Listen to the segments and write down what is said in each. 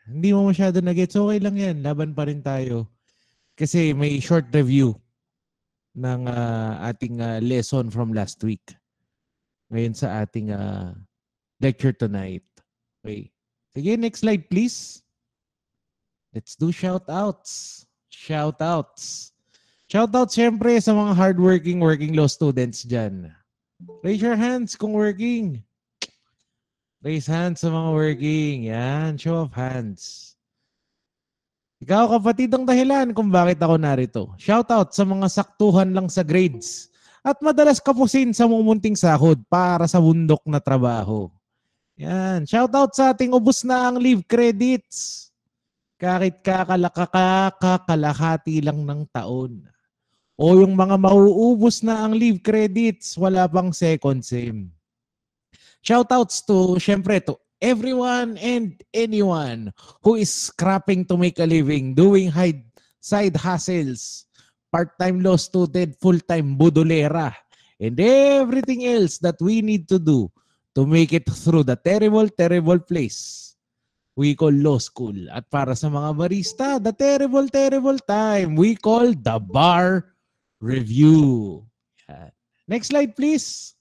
Hindi mo masyado na-gets, okay lang yan. Laban pa rin tayo. Kasi may short review ng ating lesson from last week. Ngayon sa ating lecture tonight. Okay. Sige, next slide please. Let's do shoutouts. Shoutouts. Shoutout syempre sa mga hardworking working law students dyan. Raise your hands kung working. Raise hands sa mga working. Yan, show of hands. Ikaw kapatid ang dahilan kung bakit ako narito. Shoutout sa mga saktuhan lang sa grades at madalas kapusin sa mumunting sahod para sa bundok na trabaho. Yan. Shoutout sa ating ubos na ang leave credits. Kahit kakalahati lang ng taon. O yung mga mauubos na ang leave credits, wala pang second sem. Shoutouts to, syempre, to everyone and anyone who is scrapping to make a living, doing side hustles, part-time law student, full-time budolera, and everything else that we need to do to make it through the terrible, terrible place we call law school. At para sa mga barista, the terrible, terrible time we call the bar review. Next slide, please.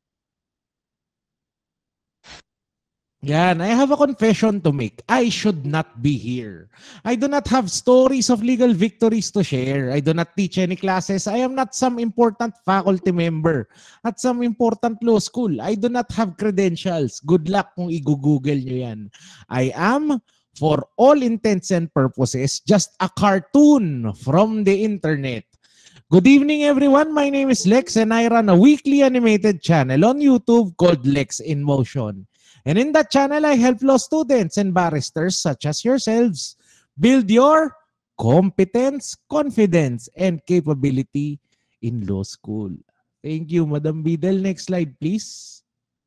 Yan, I have a confession to make. I should not be here. I do not have stories of legal victories to share. I do not teach any classes. I am not some important faculty member at some important law school. I do not have credentials. Good luck kung i-google nyo yan. I am, for all intents and purposes, just a cartoon from the internet. Good evening, everyone. My name is Lex and I run a weekly animated channel on YouTube called Lex in Motion. And in that channel, I help law students and barristers such as yourselves build your competence, confidence, and capability in law school. Thank you, Madam Bidel. Next slide, please.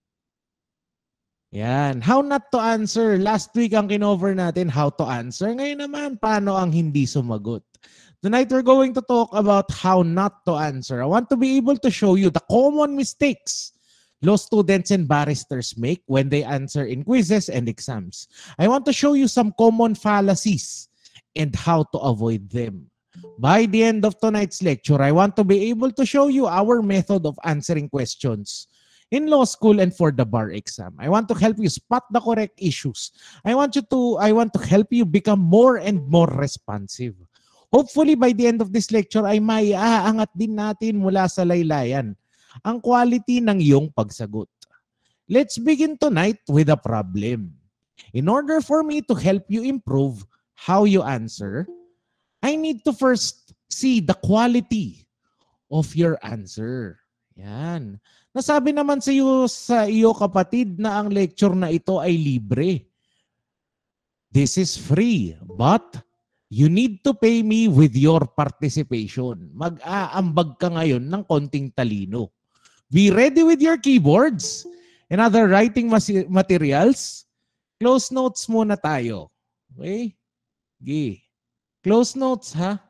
Yan. How not to answer. Last week ang kinover natin, how to answer. Ngayon naman, paano ang hindi sumagot. Tonight, we're going to talk about how not to answer. I want to be able to show you the common mistakes law students and barristers make when they answer in quizzes and exams. I want to show you some common fallacies and how to avoid them. By the end of tonight's lecture, I want to be able to show you our method of answering questions in law school and for the bar exam. I want to help you spot the correct issues. I want to help you become more and more responsive. Hopefully by the end of this lecture ay maiaangat din natin mula sa laylayan ang quality ng iyong pagsagot. Let's begin tonight with a problem. In order for me to help you improve how you answer, I need to first see the quality of your answer. Yan. Nasabi naman sa iyo kapatid na ang lecture na ito ay libre. This is free, but you need to pay me with your participation. Mag-aambag ka ngayon ng konting talino. Be ready with your keyboards and other writing materials. Close notes muna tayo. Okay? Okay. Close notes, ha?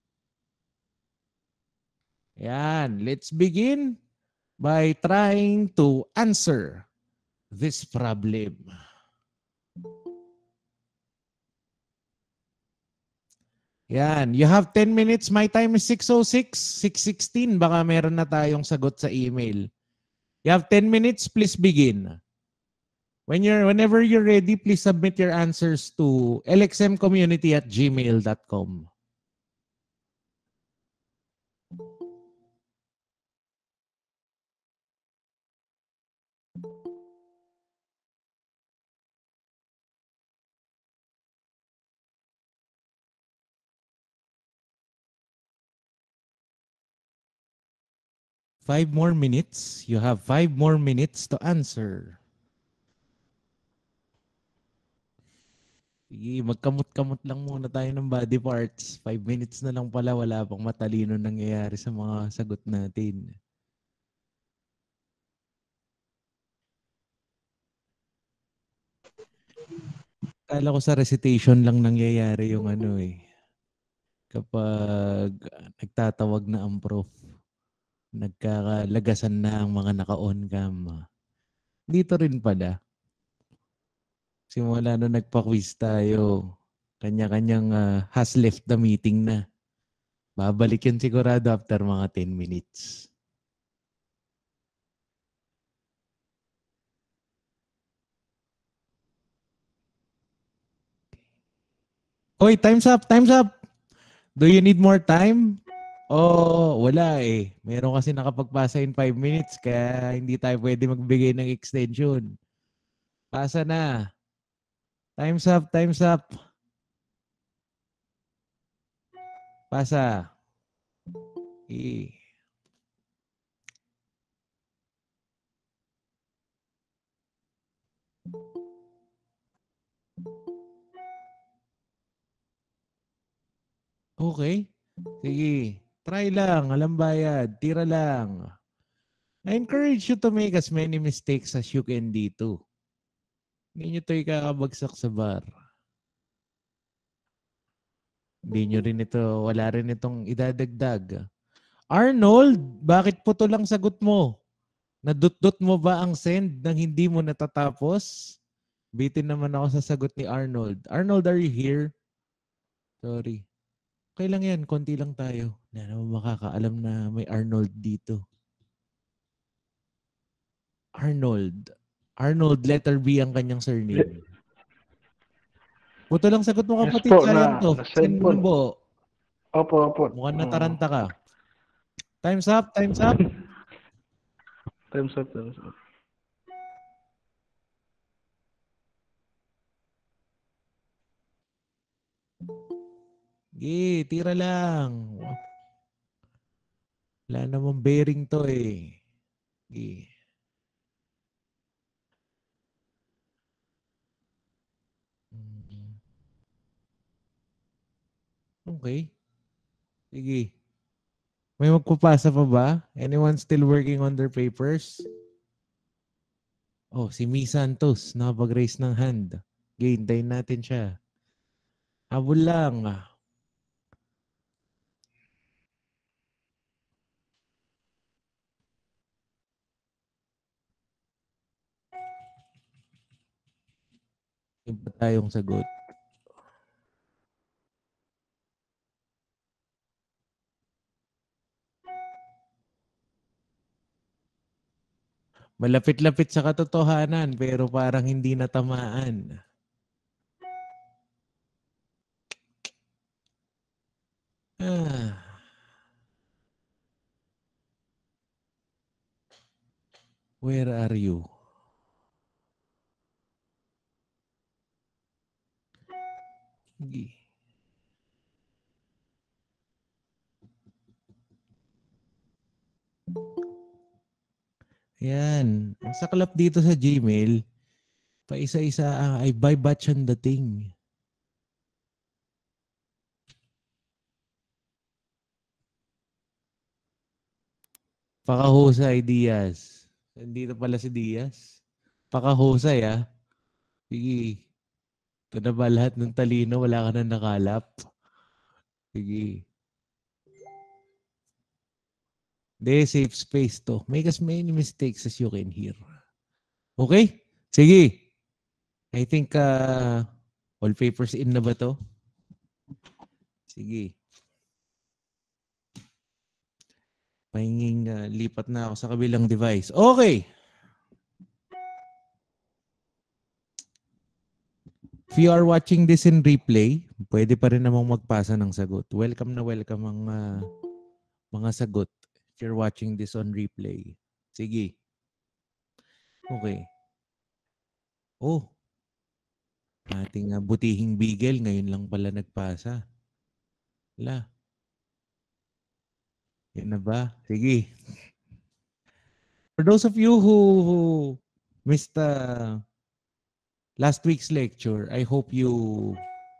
Yan. Let's begin by trying to answer this problem. Yan. You have 10 minutes. My time is 6:06, 6:16. Baka meron na tayong sagot sa email. You have 10 minutes. Please begin. Whenever you're ready, please submit your answers to lxmcommunity@gmail.com. Five more minutes. You have 5 more minutes to answer. Sige, magkamot-kamot lang muna tayo ng body parts. 5 minutes na lang pala, wala pang matalino nangyayari sa mga sagot natin. Kala ko sa recitation lang nangyayari yung ano eh. Kapag nagtatawag na ang prof, nagkakalagasan na ang mga naka-on cam. Dito rin pala. Simula na nagpa-quiz tayo. Kanya-kanyang has left the meeting na. Babalik yun sigurado after mga 10 minutes. Hoy, time's up, time's up. Do you need more time? Oh, wala eh. Meron kasi nakapagpasa in 5 minutes kaya hindi tayo pwede magbigay ng extension. Pasa na. Time's up, time's up. Pasa. Eh. Okay. Sige. Try lang. Alam bayad. Tira lang. I encourage you to make as many mistakes as you can dito. Hindi nyo ito ikakabagsak sa bar. Hindi nyo rin ito, wala rin itong idadagdag. Arnold, bakit puto lang sagot mo? Nadut-dut mo ba ang send nang hindi mo natatapos? Bitin naman ako sa sagot ni Arnold. Arnold, are you here? Sorry. Okay lang yan, konti lang tayo. Hindi naman makakaalam na may Arnold dito. Arnold. Arnold, letter B ang kanyang surname. Puto lang sagot mo Yes kapatid, po, sayang to. na-send Send mo po. ng buo. Opo. Mukhang nataranta ka. Time's up, time's up. Time's up. Tira lang. Wala namang bearing to eh. Okay. Sige. May magpapasa pa ba? Anyone still working on their papers? Oh, si Mi Santos. Nakapag-raise ng hand. Hintayin natin siya. Habol lang. Iba tayong sagot. Malapit-lapit sa katotohanan pero parang hindi natamaan. Where are you? Yan. Ang saklap dito sa Gmail, paisa-isa ay by batch ang dating. Pakahusay, Diaz. Nandito pala si Diaz. Pakahusay, ah. Sige. Ito na ba lahat ng talino? Wala ka na nakalap? Sige. Hindi, safe space to. Make as many mistakes as you can hear. Okay? Sige. I think all papers in na ba to? Sige. Pahinging lipat na ako sa kabilang device. Okay. If you are watching this in replay, pwede pa rin namang magpasa ng sagot. Welcome na welcome ang mga sagot. If you're watching this on replay. Sige. Okay. Oh. Ating butihing bigel ngayon lang pala nagpasa. Wala. Yan na ba? Sige. For those of you who missed last week's lecture, I hope you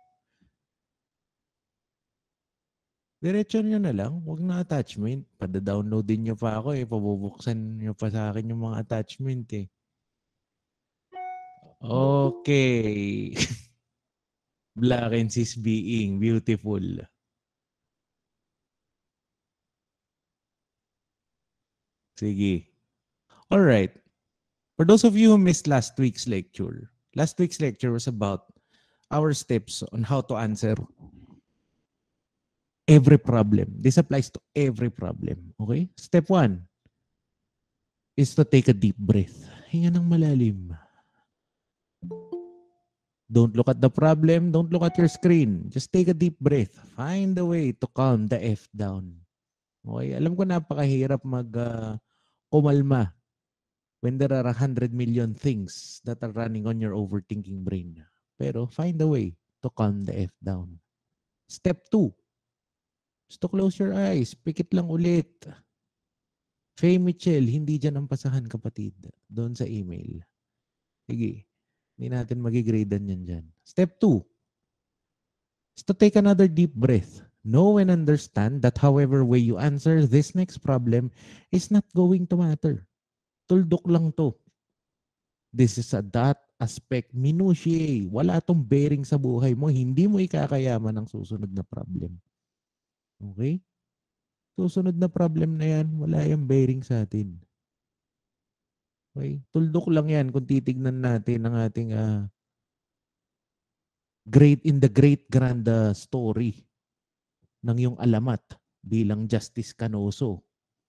diretso nyo na lang. Huwag na attachment. Pada-downloadin nyo pa ako eh. Pabubuksan nyo pa sa akin yung mga attachment eh. Okay. Black and cis being. Beautiful. Sige. Alright. For those of you who missed last week's lecture, Last week's lecture was about our steps on how to answer every problem. This applies to every problem. Okay? Step 1 is to take a deep breath. Hinga ng malalim. Don't look at the problem. Don't look at your screen. Just take a deep breath. Find a way to calm the F down. Okay? Alam ko napakahirap kumalma when there are 100 million things that are running on your overthinking brain. Pero find a way to calm the F down. Step 2 is to close your eyes. Pikit lang ulit. Faye Mitchell, hindi dyan ang pasahan, kapatid. Doon sa email. Sige. Hindi natin magigradean yan dyan. Step 2 is to take another deep breath. Know and understand that however way you answer this next problem is not going to matter. Tuldok lang to. This is a dot aspect minutiae. Wala tong bearing sa buhay mo. Hindi mo ikakayaman ang susunod na problem. Okay? Susunod na problem na yan, wala yung bearing sa atin. Okay? Tuldok lang yan kung titignan natin ang ating great grand story ng yung alamat bilang Justice Canoso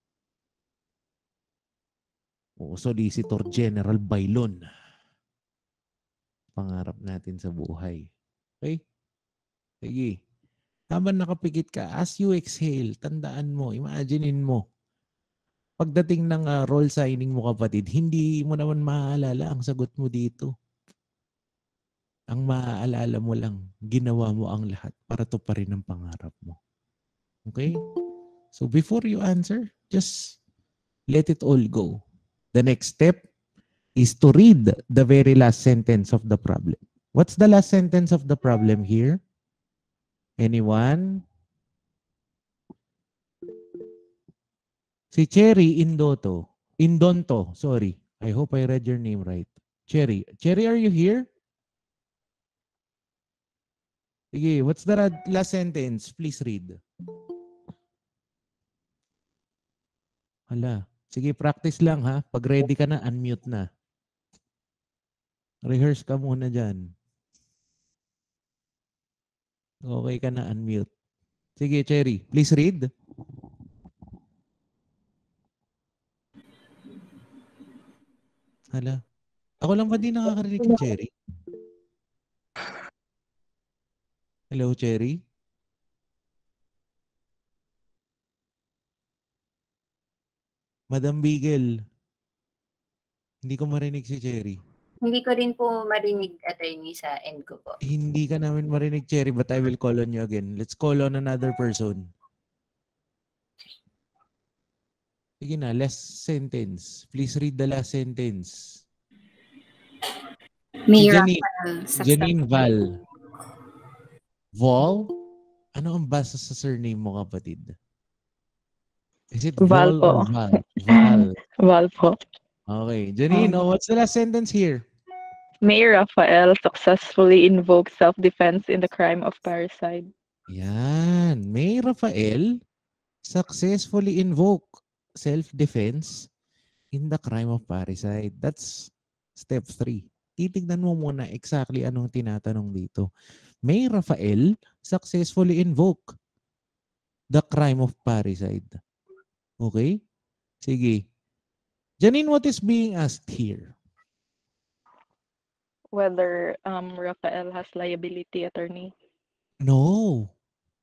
o Solicitor General Bailon. Pangarap natin sa buhay. Okay? Sige. Habang nakapikit ka, as you exhale, tandaan mo, imaginein mo, pagdating ng roll signing mo, kapatid, hindi mo naman maaalala ang sagot mo dito. Ang maaalala mo lang, ginawa mo ang lahat para tuparin ang pangarap mo. Okay? So before you answer, just let it all go. The next step is to read the very last sentence of the problem. What's the last sentence of the problem here? Anyone? Si Cherry Indonto, sorry. I hope I read your name right. Cherry, are you here? Sige, what's the last sentence? Please read. Hala. Sige, practice lang ha. Pag ready ka na, unmute na. Rehearse ka muna dyan. Okay ka na, unmute. Sige, Cherry, please read. Hala. Ako lang ba di nakakarinig kay Cherry? Hello, Cherry? Madam Bigel. Hindi ko marinig si Cherry. Hindi ko rin po marinig, attorney, sa end ko po. Hindi ka namin marinig, Cherry, but I will call on you again. Let's call on another person. Sige na, last sentence. Please read the last sentence. Si Janine Val. Vol? Ano ang basa sa surname mo, kapatid? Is it Vol or Val? Val. Val po. Okay. Janine, what's the last sentence here? May Rafael successfully invoked self-defense in the crime of parricide. Yan. May Rafael successfully invoke self-defense in the crime of parricide. That's step 3. Titignan mo muna exactly anong tinatanong dito. May Rafael successfully invoke the crime of parricide. Okay? Sige. Janine, what is being asked here? Whether Rafael has liability, attorney. No.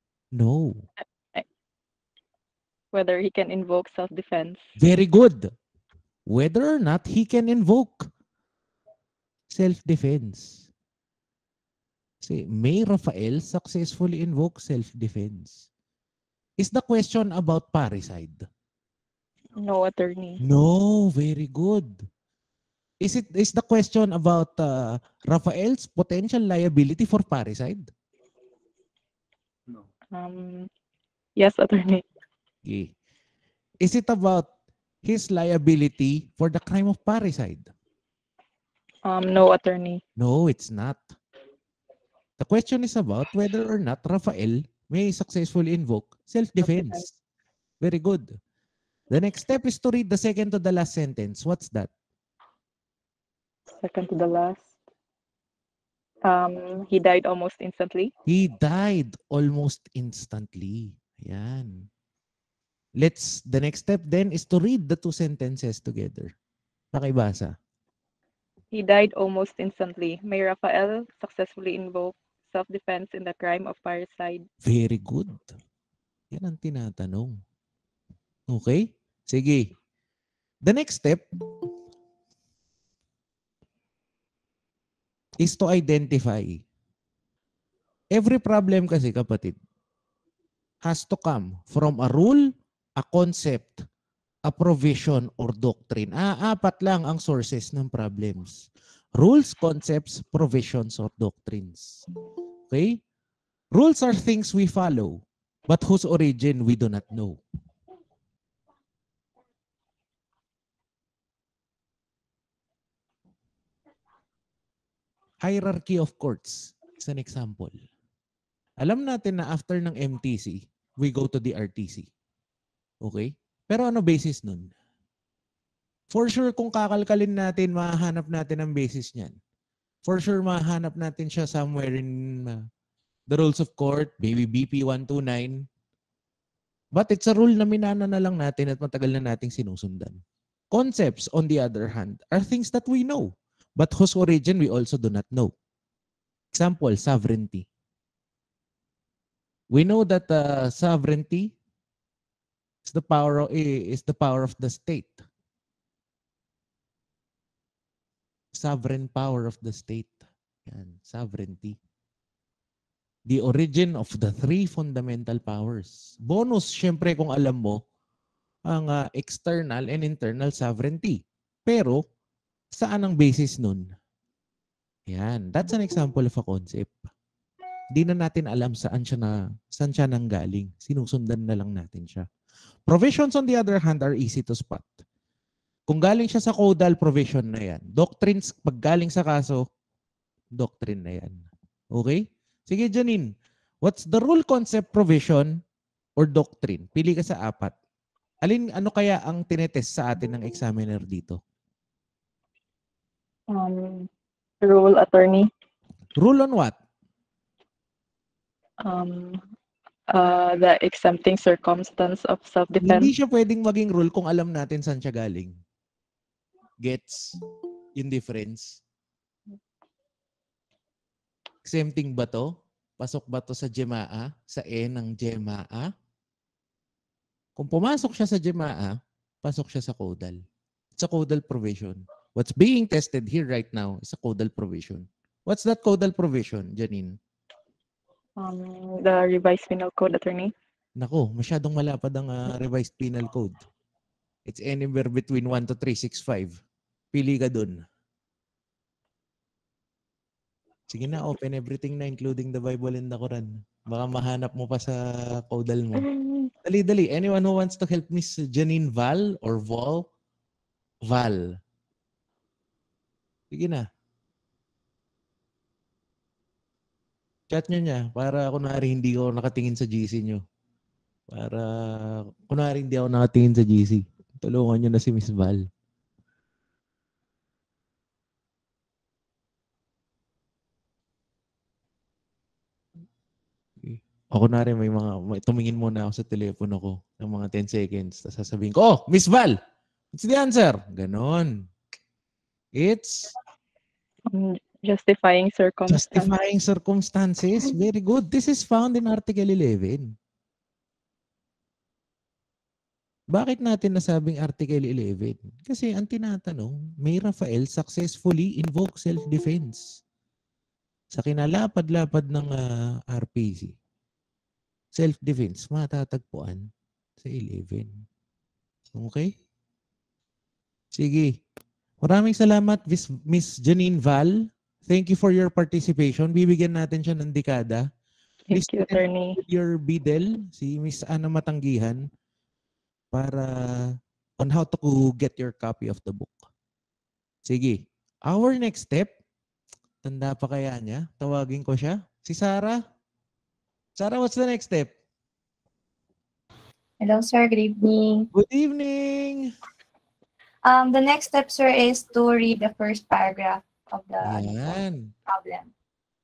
Whether he can invoke self-defense. Very good. Whether or not he can invoke self-defense. See, may Rafael successfully invoke self-defense? Is the question about parricide? No, attorney. No, very good. Is the question about Rafael's potential liability for parricide? No. Yes, attorney. Okay. Is it about his liability for the crime of parricide? No, attorney. No, it's not. The question is about whether or not Rafael may successfully invoke self-defense. Very good. The next step is to read the second to the last sentence. What's that? Second to the last. He died almost instantly. He died almost instantly. Yan. The next step then is to read the two sentences together. Pakibasa. He died almost instantly. May Rafael successfully invoke self-defense in the crime of parricide. Very good. Yan ang tinatanong. Okay? Sige. The next step is to identify. Every problem kasi, kapatid, has to come from a rule, a concept, a provision, or doctrine. Apat lang ang sources ng problems. Rules, concepts, provisions, or doctrines. Okay? Rules are things we follow, but whose origin we do not know. Hierarchy of courts is an example. Alam natin na after ng MTC, we go to the RTC. Okay? Pero ano basis nun? For sure, kung kakalkalin natin, mahanap natin ang basis niyan. For sure, mahanap natin siya somewhere in the rules of court, maybe BP 129. But it's a rule na minana na lang natin at matagal na nating sinusundan. Concepts, on the other hand, are things that we know, but whose origin we also do not know. Example, sovereignty. We know that sovereignty is the power of the state. Sovereign power of the state. Yan, sovereignty. The origin of the three fundamental powers. Bonus, syempre, kung alam mo, ang external and internal sovereignty. Pero, saan ang basis nun? Yan, that's an example of a concept. Di na natin alam saan siya nanggaling. Sinusundan na lang natin siya. Provisions, on the other hand, are easy to spot. Kung galing siya sa caudal, provision na yan. Doctrines, pag galing sa kaso, doctrine na yan. Okay? Sige, Janine. What's the rule, concept, provision, or doctrine? Pili ka sa apat. Ano kaya ang tinetest sa atin ng examiner dito? Rule, attorney. Rule on what? The exempting circumstance of self-defense. Hindi siya pwedeng maging rule kung alam natin saan siya galing. Gets yung difference? Exempting ba to? Pasok ba to sa Jemaa? Sa ng Jemaa? Kung pumasok siya sa Jemaa, pasok siya sa caudal. It's a caudal provision. What's being tested here right now is a caudal provision. What's that caudal provision, Janine? The revised penal code, attorney. Nako, masyadong malapad ang revised penal code. It's anywhere between 1 to 365. Pili ka dun. Sige na, open everything na including the Bible and the Quran. Baka mahanap mo pa sa caudal mo. Dali. Anyone who wants to help Miss Janine Val or Vol? Val. Sige na. Chat niya para kunwari hindi ako nakatingin sa GC nyo. Para kunwari hindi ako nakatingin sa GC. Tulungan nyo na si Miss Val. O kunwari may tumingin muna ako sa telepono ko ng mga 10 seconds. Tapos sasabihin ko, oh, Miss Val, what's the answer? Ganon. It's justifying circumstances. Justifying circumstances. Very good. This is found in Article 11. Bakit natin nasabing Article 11? Kasi ang tinatanong, may Rafael successfully invoke self-defense. Sa kinalapad-lapad ng RPC. Self-defense, matatagpuan sa 11. Okay? Sige. Maraming salamat, Miss Janine Val. Thank you for your participation. Bibigyan natin siya ng dekada. Thank you, attorney. Your Bidel, si Miss Ana Matanggihan, para on how to get your copy of the book. Sige. Our next step, tanda pa kaya niya? Tawagin ko siya. Si Sarah. Sarah, what's the next step? Hello, sir. Good evening. Good evening. The next step, sir, is to read the first paragraph of the Ayan. problem.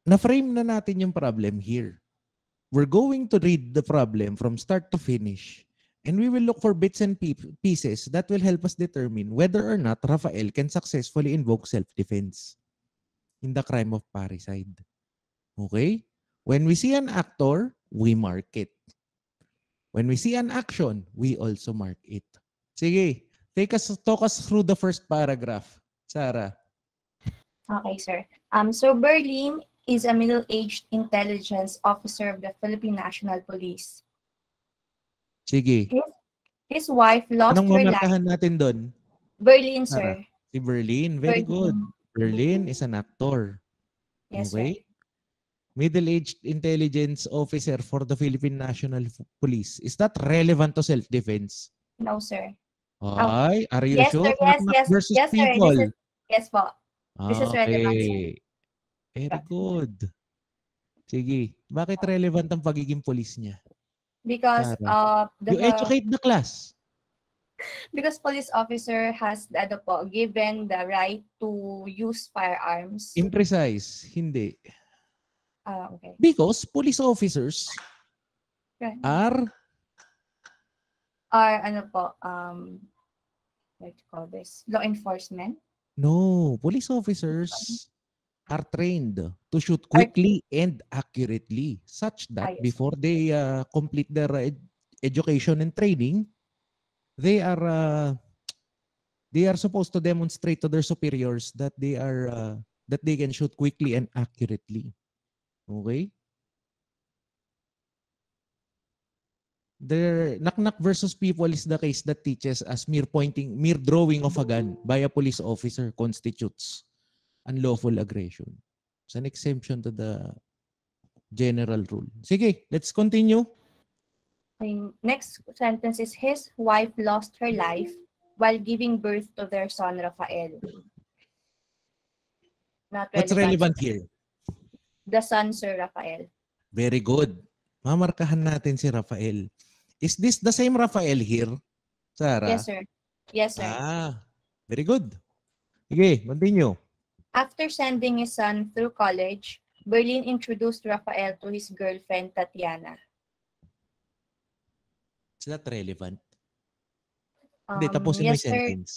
na-frame na natin yung problem here. We're going to read the problem from start to finish. And we will look for bits and pieces that will help us determine whether or not Rafael can successfully invoke self-defense in the crime of parricide. Okay? When we see an actor, we mark it. When we see an action, we also mark it. Sige, talk us through the first paragraph. Sarah. Okay, sir. So Berlin is a middle-aged intelligence officer of the Philippine National Police. Sige. His wife lost Anong her life. mamarkahan natin doon? Berlin, Sarah. sir. Si Berlin. Very good. Berlin is an actor. Yes, Okay? sir. Middle-aged intelligence officer for the Philippine National Police. Is that relevant to self-defense? No, sir. Ay, are you Yes, sure? sir. Yes, Knock-knock yes. versus Yes, sir. people. Yes po. This is relevant, sir. Okay. Very good. Sige. Bakit relevant ang pagiging police niya? Because Sarah. You educate the class. because police officer has given the right to use firearms. Imprecise. Hindi. Okay. Because police officers are what do you call this? Law enforcement? no, police officers are trained to shoot quickly and accurately such that Yes. before they complete their education and training, they are supposed to demonstrate to their superiors that they can shoot quickly and accurately. Okay? The knock-knock versus people is the case that teaches us mere drawing of a gun by a police officer constitutes unlawful aggression. It's an exemption to the general rule. Sige, let's continue. Next sentence is his wife lost her life while giving birth to their son Rafael. Not What's relevant here? The son, Sir Rafael. Very good. Mamarkahan natin si Rafael. Is this the same Rafael here, Sarah? Yes, sir. Yes, sir. Very good. Okay, continue. After sending his son through college, Berlin introduced Rafael to his girlfriend, Tatiana. Is that relevant? Hindi, tapusin mo yes, yung sentence.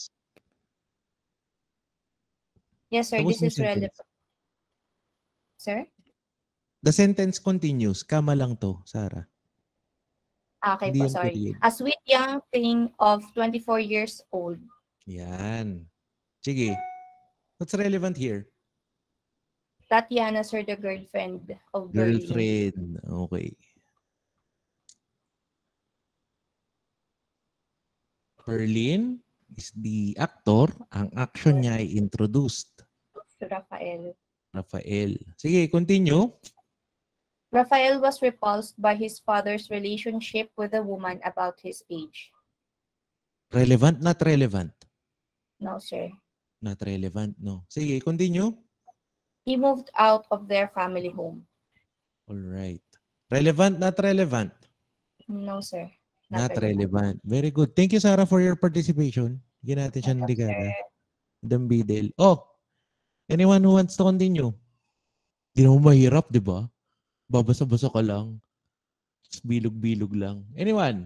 Yes, sir. Tapos This is yung relevant. sentence. Sir? The sentence continues. Kama lang to, Sarah. Okay Hindi po, yung sorry. period. A sweet young thing of 24 years old. Yan. Sige. What's relevant here? Tatiana, sir, the girlfriend of Berlin. Girlfriend. Okay. Berlin is the actor. Ang action niya ay introduced. Rafael. Rafael. Sige, continue. Rafael was repulsed by his father's relationship with a woman about his age. Relevant, not relevant? No, sir. Not relevant, no. Sige, continue. He moved out of their family home. All right. Relevant, not relevant? No, sir. Not relevant. Very good. Thank you, Sarah, for your participation. Bigyan natin siya ng ligada. Dambidel. Oh, anyone who wants to continue? Hindi naman mahirap, di ba? Babasa-basa ka lang. Bilog-bilog lang. Anyone?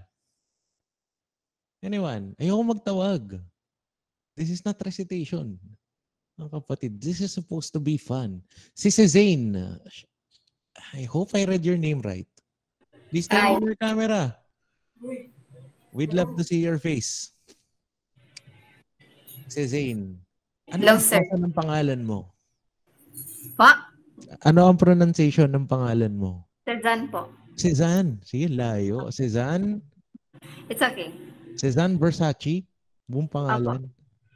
Anyone? Ayoko magtawag. This is not recitation. Mga kapatid, this is supposed to be fun. Si Zane, I hope I read your name right. Please turn on your camera. We'd love to see your face. Si Zane. Ano Hello, sir. ang pangalan mo? Pa? Ano ang pronunciation ng pangalan mo? Cezanne po. Cezanne. Sige, layo. Cezanne. It's okay. Cezanne Versace. Buong pangalan.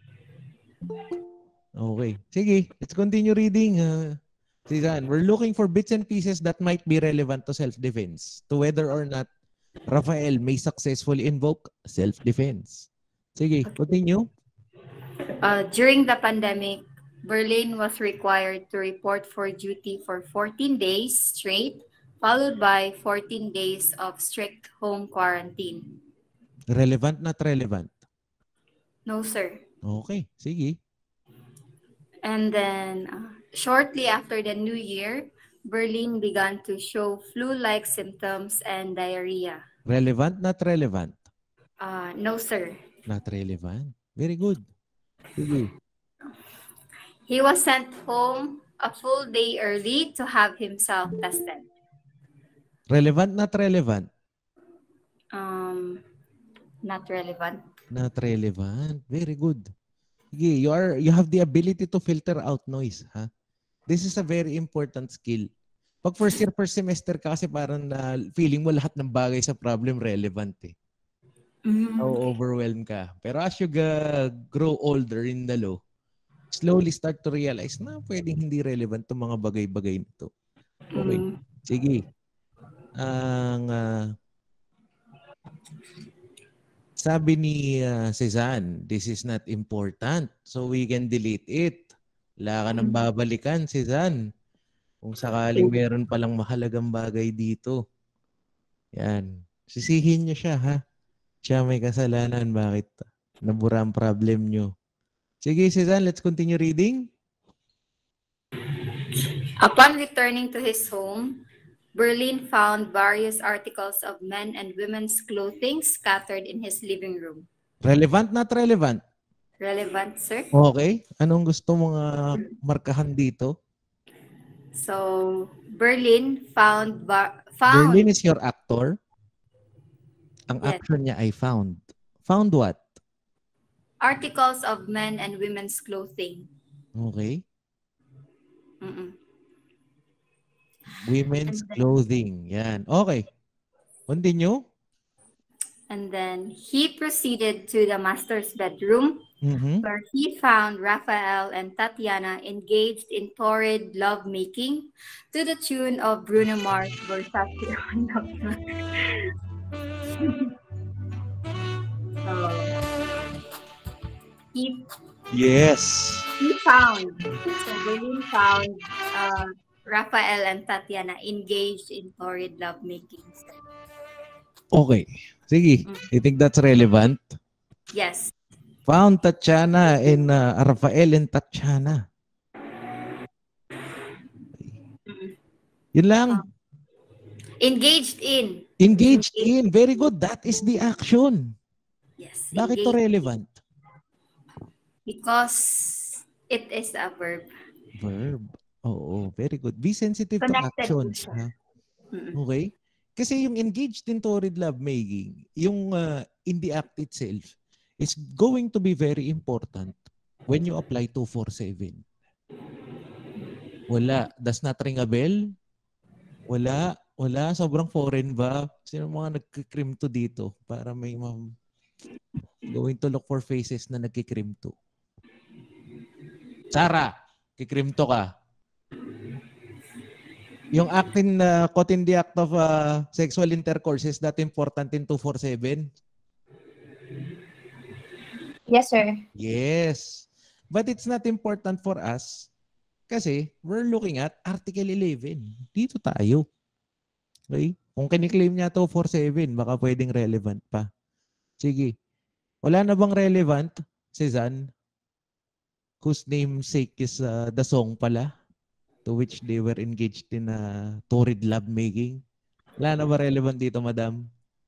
Okay. Sige, let's continue reading. Cezanne, we're looking for bits and pieces that might be relevant to self-defense, to whether or not Rafael may successfully invoke self-defense. Sige, continue. During the pandemic, Berlin was required to report for duty for 14 days straight, followed by 14 days of strict home quarantine. Relevant, not relevant? No, sir. Okay, sige. And then, shortly after the new year, Berlin began to show flu-like symptoms and diarrhea. Relevant, not relevant? No, sir. Not relevant. Very good. Sige. He was sent home a full day early to have himself tested. Relevant, not relevant? Not relevant. Not relevant. Very good. Sige, you have the ability to filter out noise, ha? This is a very important skill. Pag first year, first semester ka kasi parang feeling mo lahat ng bagay sa problem relevant eh. Overwhelmed ka. Pero as you grow older in the law, slowly start to realize na pwedeng hindi relevant itong mga bagay-bagay nito. Okay. Sige. Sabi ni Cezanne, this is not important. So we can delete it. Wala ka nang babalikan, Cezanne. Kung sakaling meron palang mahalagang bagay dito. Yan. Sisihin niyo siya, ha? Siya may kasalanan. Bakit nabura ang problem niyo? Sige, Cezanne, let's continue reading. Upon returning to his home, Berlin found various articles of men and women's clothing scattered in his living room. Relevant, not relevant? Relevant, sir. Okay. Anong gusto mong markahan dito? So, Berlin found Berlin is your actor. Ang Yes. action niya ay found. Found what? articles of men and women's clothing. Okay. Mm-mm. Women's And then- clothing. Yan. Okay. Continue. And then he proceeded to the master's bedroom, Mhm. where he found Raphael and Tatiana engaged in torrid lovemaking to the tune of Bruno Mars' Versace. So, Yes. he found, so Berlin found Raphael and Tatiana engaged in torrid lovemaking. Okay. Sige. You think that's relevant? Yes. Found Tatiana and Rafael and Tatiana. Yun lang. Engaged in. Engaged in. Very good. That is the action. Yes. Bakit to engaged. relevant? Because it is a verb. Verb. Oo. Very good. Be sensitive to Connected actions. siya. Ha? Mm-mm. Okay? Kasi yung engaged in torrid lovemaking, yung in the act itself, is going to be very important when you apply 247. Wala. Does not ring a bell? Wala. Wala. Sobrang foreign ba? Sino mga nagkikrim to dito? Para may going to look for faces na nagkikrim to. Sarah, kikrim to ka. Yung act caught in the act of sexual intercourse, is that important in 247? Yes, sir. Yes. But it's not important for us kasi we're looking at Article 11. Dito tayo. Okay? Kung kiniklaim niya 247, baka pwedeng relevant pa. Sige. Wala na bang relevant, Cezanne? Whose namesake is the song pala? To which they were engaged in torrid lovemaking. Wala na ba relevant dito, madam?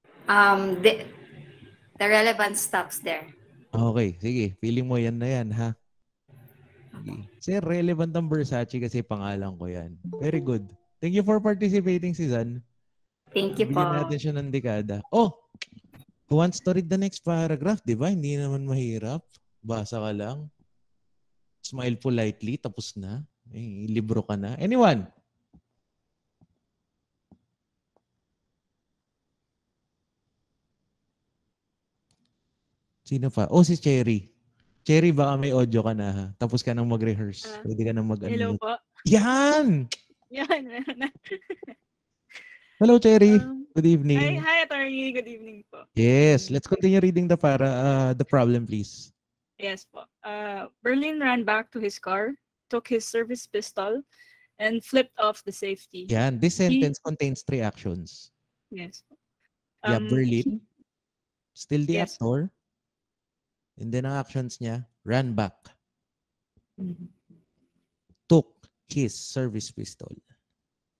The relevance stops there. Okay, sige. Feeling mo yan na yan, ha? Sige. Sir, relevant ang Versace kasi pangalan ko yan. Very good. Thank you for participating, Cezanne. Thank you po. Bigyan natin siya ng dekada. Oh! Who wants to read the next paragraph? Di ba? Hindi naman mahirap. Basa ka lang. Smile politely, tapos na. Libro ka na. Anyone? Sino pa? Oh, si Cherry. Cherry, baka may audio ka na ha. Tapos ka nang mag-rehearse. Pwede ka nang Hello mag-unmute. po. Yan! Yan. Hello, Cherry. Good Hi, evening. hi, attorney. Good evening po. Yes, let's continue reading the problem, please. Yes po. Berlin ran back to his car, took his service pistol, and flipped off the safety. Yan, this sentence contains 3 actions. Yes. Yeah, Berlin. Still the Yes. actor. And then ang actions niya, ran back. Took his service pistol.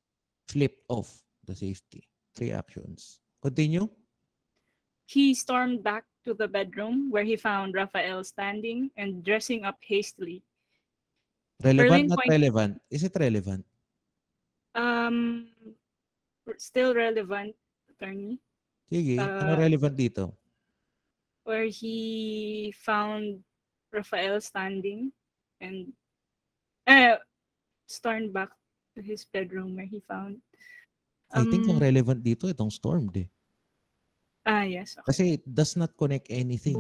flipped off the safety. 3 actions. Continue. He stormed back to the bedroom where he found Raphael standing and dressing up hastily. Relevant, Berlin not point, relevant. Is it relevant? um, still relevant, attorney. Sige, ano relevant dito? Where he found Raphael standing and stormed back to his bedroom where he found. I think ang relevant dito itong stormed eh. Yes. Okay. Kasi it does not connect anything.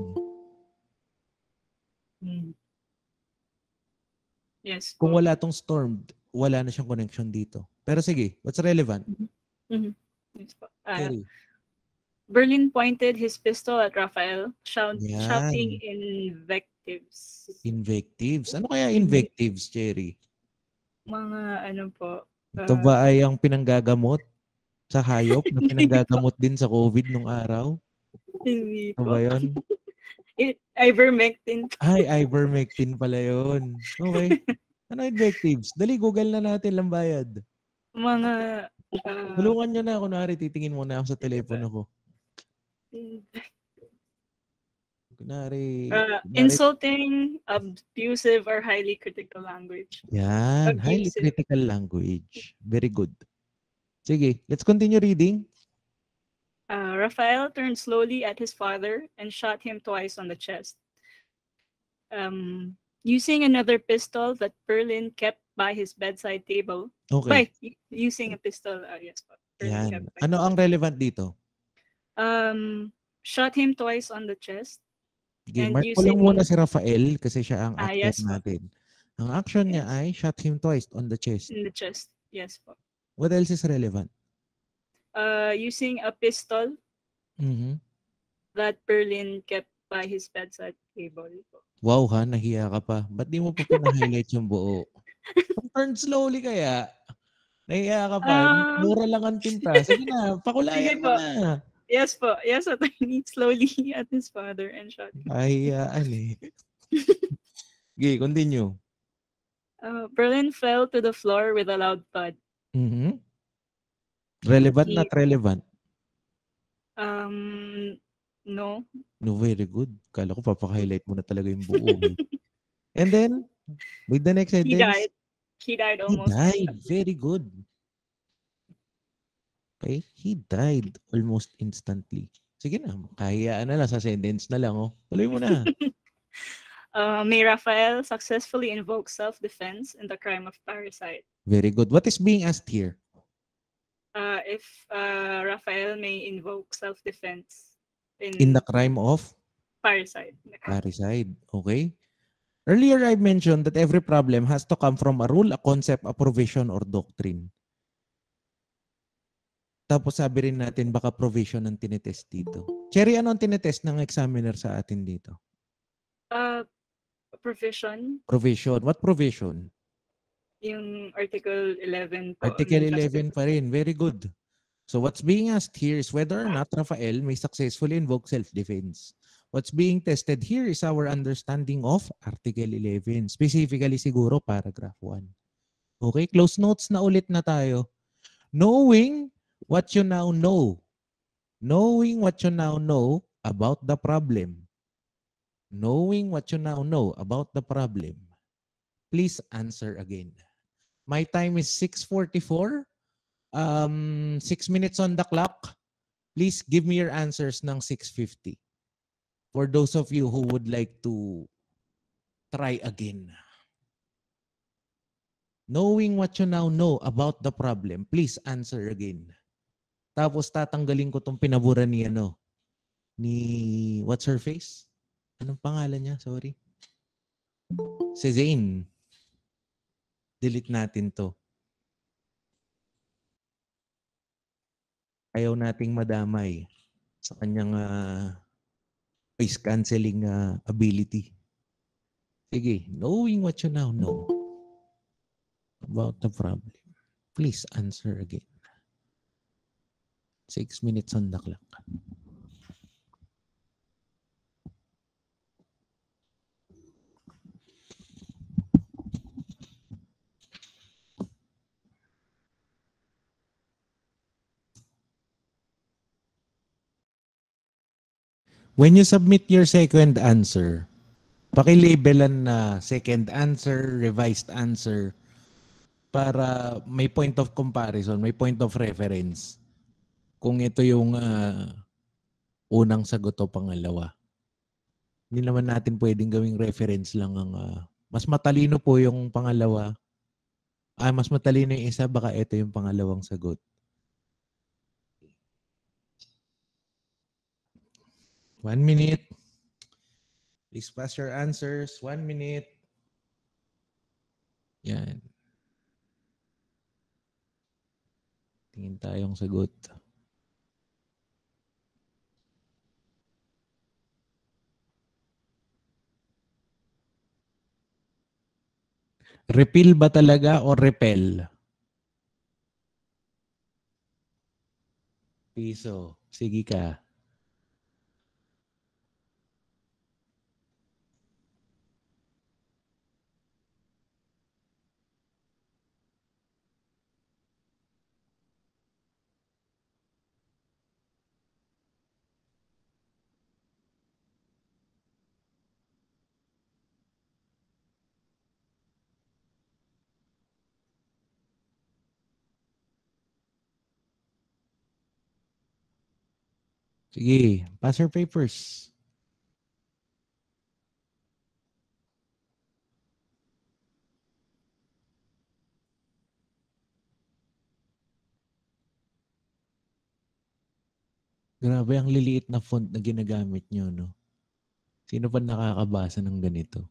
Yes. Kung wala tong stormed, wala na siyang connection dito. Pero sige, what's relevant? Yes, Terry. Berlin pointed his pistol at Raphael, Yan. shouting invectives. Invectives. Ano kaya invectives, Cherry? Mga ano po. Ito ba ay ang pinanggagamot sa hayop na pinanggagamot din sa COVID nung araw? Hindi Ano po. ba yun? Ivermectin. Ay, ivermectin pala yun. Okay. Ano invectives? Dali, Google na natin lang bayad. Mga Tulungan nyo na. Kunwari, titingin muna ako sa telepono ko. Kunwari, insulting, abusive, or highly critical language. Yan. Highly critical language. Very good. Sige, let's continue reading. Raphael turned slowly at his father and shot him twice on the chest. Using another pistol that Berlin kept by his bedside table. Okay. Using a pistol, yes. Yan. Ano ang relevant dito? Shot him twice on the chest. Okay, mark ko lang muna si Raphael kasi siya ang actor yes, natin. Ang action niya ay shot him twice on the chest. In the chest, yes po. What else is relevant? Using a pistol that Berlin kept by his bedside table. Wow ha, nahiya ka pa. Ba't di mo pa pina-highlight yung buo? Turn slowly kaya. Nahiya ka pa. Mura lang ang tinta. Sige na, pakulayan mo na. Yes po. Yes, attorney. Slowly at his father and shot him. Ahiyaan eh. Okay, continue. Berlin fell to the floor with a loud thud. Relevant, not relevant? No. No, very good. Kala ko papaka-highlight mo na talaga yung buo. And then, with the next sentence. He died almost. He died. Very good. Okay, he died almost instantly. Sige na, kahiyaan na lang sa sentence na lang. Oh. Tuloy mo na. May Raphael successfully invoke self-defense in the crime of parricide. Very good. What is being asked here? If Raphael may invoke self-defense in the crime of parricide. Parricide. Okay. Earlier, I mentioned that every problem has to come from a rule, a concept, a provision, or doctrine. Tapos sabi rin natin baka provision ang tinetest dito. Cherry, ano ang tinetest ng examiner sa atin dito? Provision. Provision. What provision? Yung Article 11 po. Article 11 pa rin. Very good. So what's being asked here is whether or not Raphael may successfully invoke self-defense. What's being tested here is our understanding of Article 11. Specifically siguro paragraph 1. Okay, close notes na ulit na tayo. Knowing what you now know. Knowing what you now know about the problem. Knowing what you now know about the problem. Please answer again. My time is 6:44. 6 minutes on the clock. Please give me your answers ng 6:50. For those of you who would like to try again. Knowing what you now know about the problem, please answer again. Tapos tatanggalin ko tong pinabura ni ano, ni what's her face? Anong pangalan niya? Sorry. Si Zane. Delete natin to. Ayaw nating madamay sa kanyang voice cancelling ability. Sige, knowing what you now know about the problem, please answer again. 6 minutes on the clock. When you submit your second answer, paki-labelan na second answer, revised answer, para may point of comparison, may point of reference. Kung ito yung unang sagot o pangalawa. Hindi naman natin pwedeng gawing reference lang ang mas matalino po yung pangalawa. Mas matalino yung isa, baka ito yung pangalawang sagot. One minute. Please pass your answers. 1 minute. Yan. Tingin tayong sagot. Repeal ba talaga o repel? Piso. Sige ka. Sige, pass your papers. Grabe, ang liliit na font na ginagamit nyo, no? Sino pa nakakabasa ng ganito?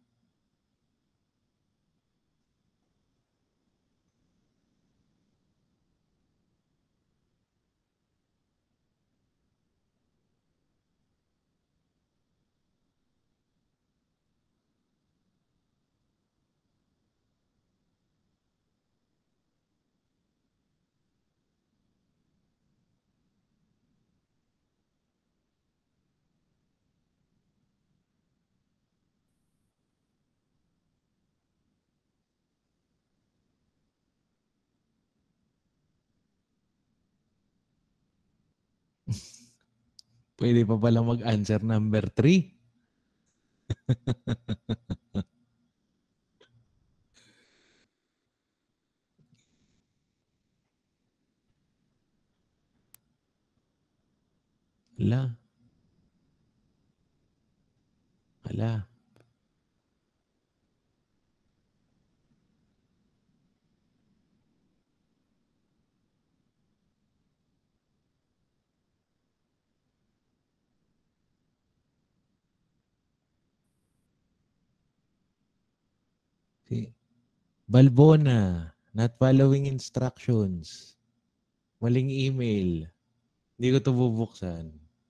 Pwede pa pala mag-answer number 3. Hala. Hala. Balbona, not following instructions. Maling email. Hindi ko ito bubuksan.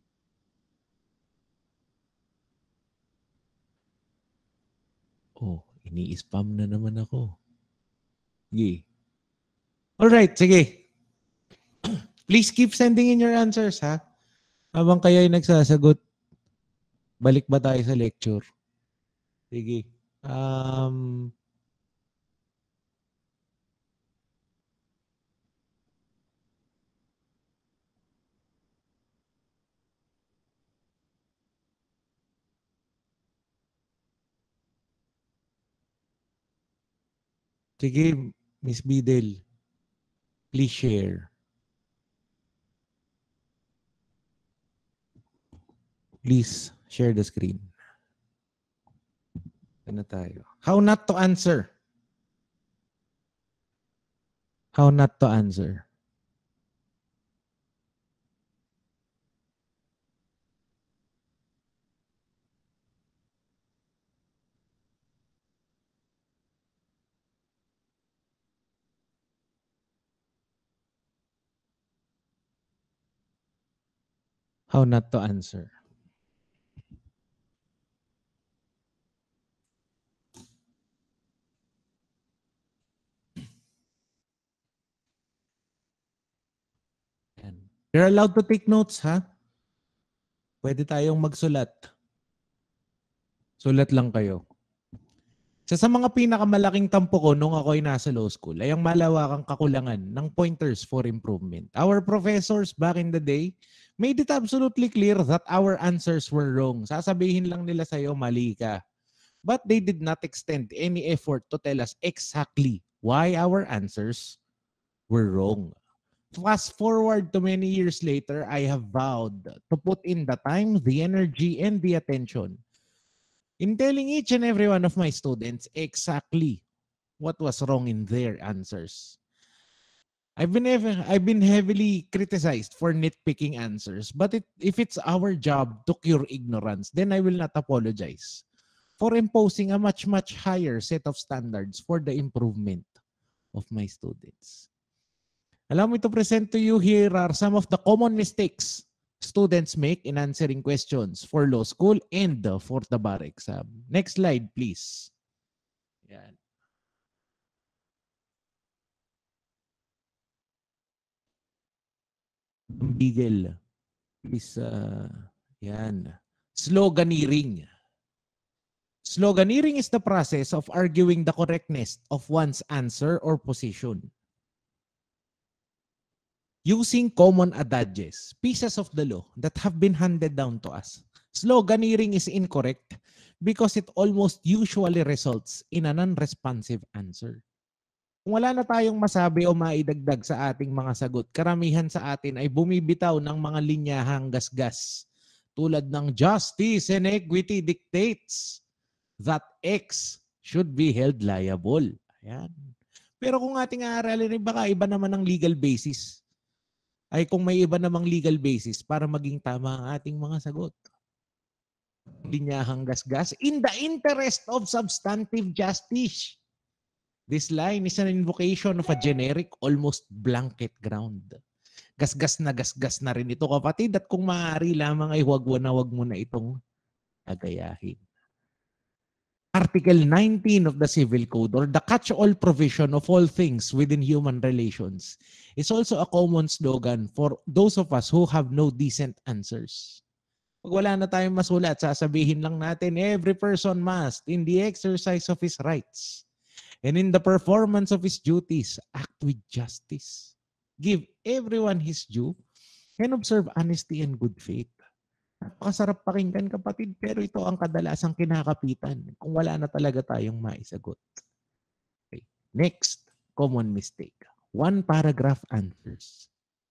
Oh, ini-spam na naman ako. Sige. Alright, sige. Please keep sending in your answers, ha? Habang kayo ay nagsasagot, balik ba tayo sa lecture? Sige. Sige, Miss Bidel. Please share. Please share the screen. Ano tayo? How not to answer. How not to answer. How not to answer. You're allowed to take notes, ha? Pwede tayong magsulat. Sulat lang kayo. Sa mga pinakamalaking tampo ko nung ako'y nasa law school ay ang malawakang kakulangan ng pointers for improvement. Our professors back in the day made it absolutely clear that our answers were wrong. Sasabihin lang nila sa'yo, mali ka. But they did not extend any effort to tell us exactly why our answers were wrong. Fast forward to many years later, I have vowed to put in the time, the energy, and the attention in telling each and every one of my students exactly what was wrong in their answers. I've been heavily criticized for nitpicking answers, but if it's our job to cure ignorance, then I will not apologize for imposing a much higher set of standards for the improvement of my students. Allow me to present to you here are some of the common mistakes students make in answering questions for law school and for the bar exam. Next slide, please. Yan. Bigel. Please, yan. Sloganeering. Sloganeering is the process of arguing the correctness of one's answer or position using common adages, pieces of the law that have been handed down to us. Sloganeering is incorrect because it almost usually results in a non-responsive answer. Kung wala na tayong masabi o maidagdag sa ating mga sagot, karamihan sa atin ay bumibitaw ng mga linyahang gasgas tulad ng justice and equity dictates that X should be held liable. Ayan. Pero kung ating aaralin, baka iba naman ang legal basis. Ay kung may iba namang legal basis para maging tama ang ating mga sagot. Linyahang gasgas in the interest of substantive justice. This line is an invocation of a generic, almost blanket ground. Gasgas na rin ito, kapatid, at kung maaari lamang ay wag mo na itong agayahin. Article 19 of the Civil Code, or the catch-all provision of all things within human relations, is also a common slogan for those of us who have no decent answers. Pag wala na tayong masulat, sasabihin lang natin, every person must, in the exercise of his rights and in the performance of his duties, act with justice, give everyone his due, and observe honesty and good faith. Napakasarap pakinggan, kapatid, pero ito ang kadalasang kinakapitan kung wala na talaga tayong maisagot. Okay. Next, common mistake. One paragraph answers.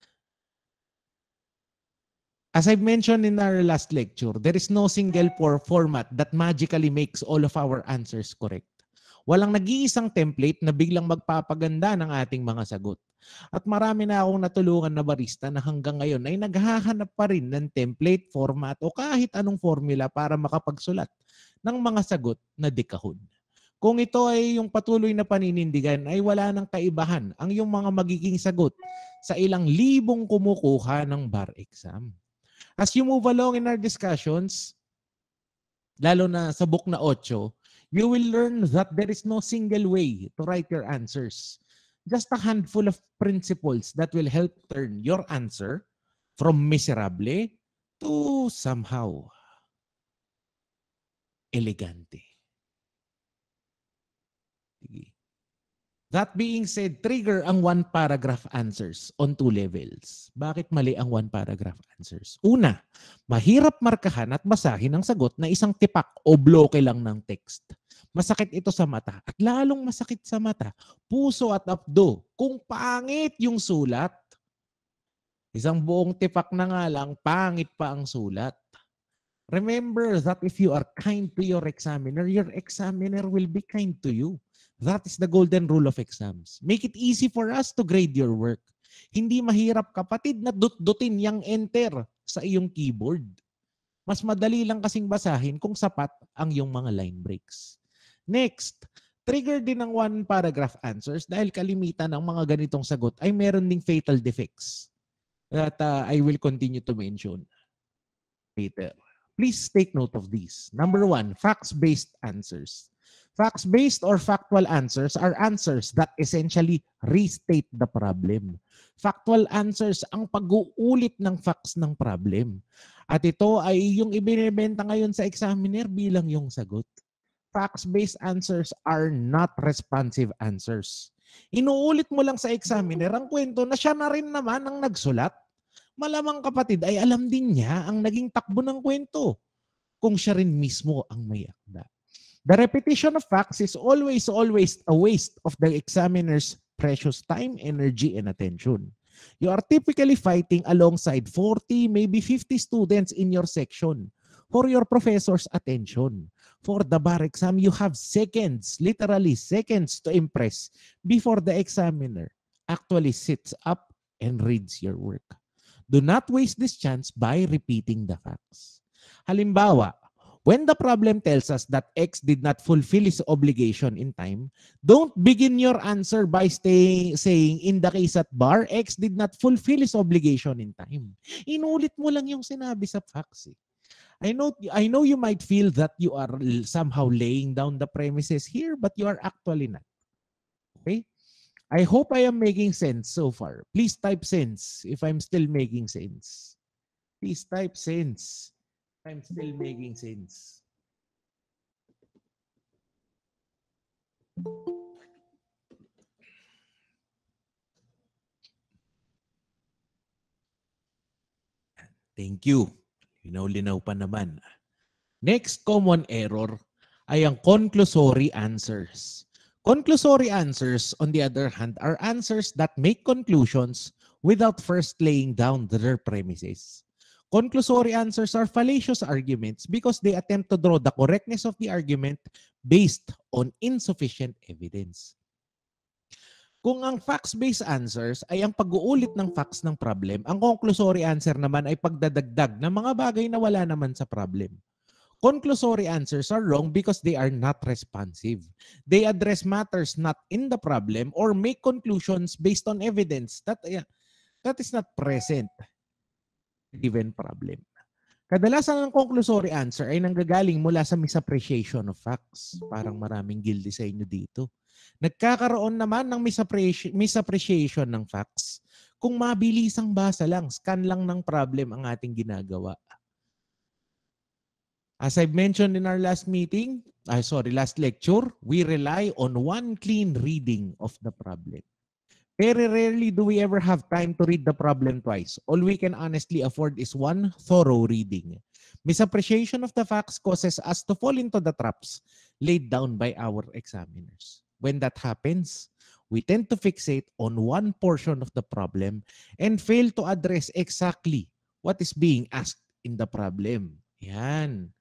As I've mentioned in our last lecture, there is no single format that magically makes all of our answers correct. Walang nag-iisang template na biglang magpapaganda ng ating mga sagot. At marami na akong natulungan na barista na hanggang ngayon ay naghahanap pa rin ng template, format o kahit anong formula para makapagsulat ng mga sagot na dekahon. Kung ito ay yung patuloy na paninindigan ay wala nang kaibahan ang yung mga magiging sagot sa ilang libong kumukuha ng bar exam. As you move along in our discussions, lalo na sa book na 8, you will learn that there is no single way to write your answers. Just a handful of principles that will help turn your answer from miserable to somehow elegante. That being said, trigger ang one paragraph answers on 2 levels. Bakit mali ang one paragraph answers? Una, mahirap markahan at basahin ang sagot na isang tipak o bloke lang ng text. Masakit ito sa mata at lalong masakit sa mata, puso at abdo kung pangit yung sulat. Isang buong tipak na nga lang, pangit pa ang sulat. Remember that if you are kind to your examiner will be kind to you. That is the golden rule of exams. Make it easy for us to grade your work. Hindi mahirap, kapatid, na dut-dutin yung enter sa iyong keyboard. Mas madali lang kasing basahin kung sapat ang iyong mga line breaks. Next, trigger din ng one paragraph answers dahil kalimitan ng mga ganitong sagot ay meron ding fatal defects that I will continue to mention later. Please take note of these. Number 1, facts-based answers. Facts-based or factual answers are answers that essentially restate the problem. Factual answers ang pag-uulit ng facts ng problem. At ito ay yung ibinibenta ngayon sa examiner bilang yung sagot. facts-based answers are not responsive answers. Inuulit mo lang sa examiner ang kwento na siya na rin naman ang nagsulat. Malamang kapatid ay alam din niya ang naging takbo ng kwento kung siya rin mismo ang may akda. The repetition of facts is always a waste of the examiner's precious time, energy, and attention. You are typically fighting alongside 40, maybe 50 students in your section for your professor's attention. For the bar exam, you have seconds, literally seconds to impress before the examiner actually sits up and reads your work. Do not waste this chance by repeating the facts. Halimbawa, when the problem tells us that X did not fulfill his obligation in time, don't begin your answer by saying, in the case at bar, X did not fulfill his obligation in time. Inulit mo lang yung sinabi sa facts. I know you might feel that you are somehow laying down the premises here, but you are actually not. Okay? I hope I am making sense so far. Please type sense if I'm still making sense. Please type sense. I'm still making sense. Thank you. Linaw-linaw pa naman. Next common error ay ang conclusory answers. Conclusory answers, on the other hand, are answers that make conclusions without first laying down their premises. Conclusory answers are fallacious arguments because they attempt to draw the correctness of the argument based on insufficient evidence. Kung ang facts-based answers ay ang pag-uulit ng facts ng problem, ang conclusory answer naman ay pagdadagdag ng mga bagay na wala naman sa problem. Conclusory answers are wrong because they are not responsive. They address matters not in the problem or make conclusions based on evidence that is not present given problem. Kadalasan ang conclusory answer ay nanggagaling mula sa misappreciation of facts. Parang maraming guilty sa inyo dito. Nagkakaroon naman ng misappreciation ng facts kung mabilisang basa lang, scan lang ng problem ang ating ginagawa. As I've mentioned in our last lecture, we rely on one clean reading of the problem. Very rarely do we ever have time to read the problem twice. All we can honestly afford is one thorough reading. Misappreciation of the facts causes us to fall into the traps laid down by our examiners. When that happens, we tend to fixate on one portion of the problem and fail to address exactly what is being asked in the problem. Yan.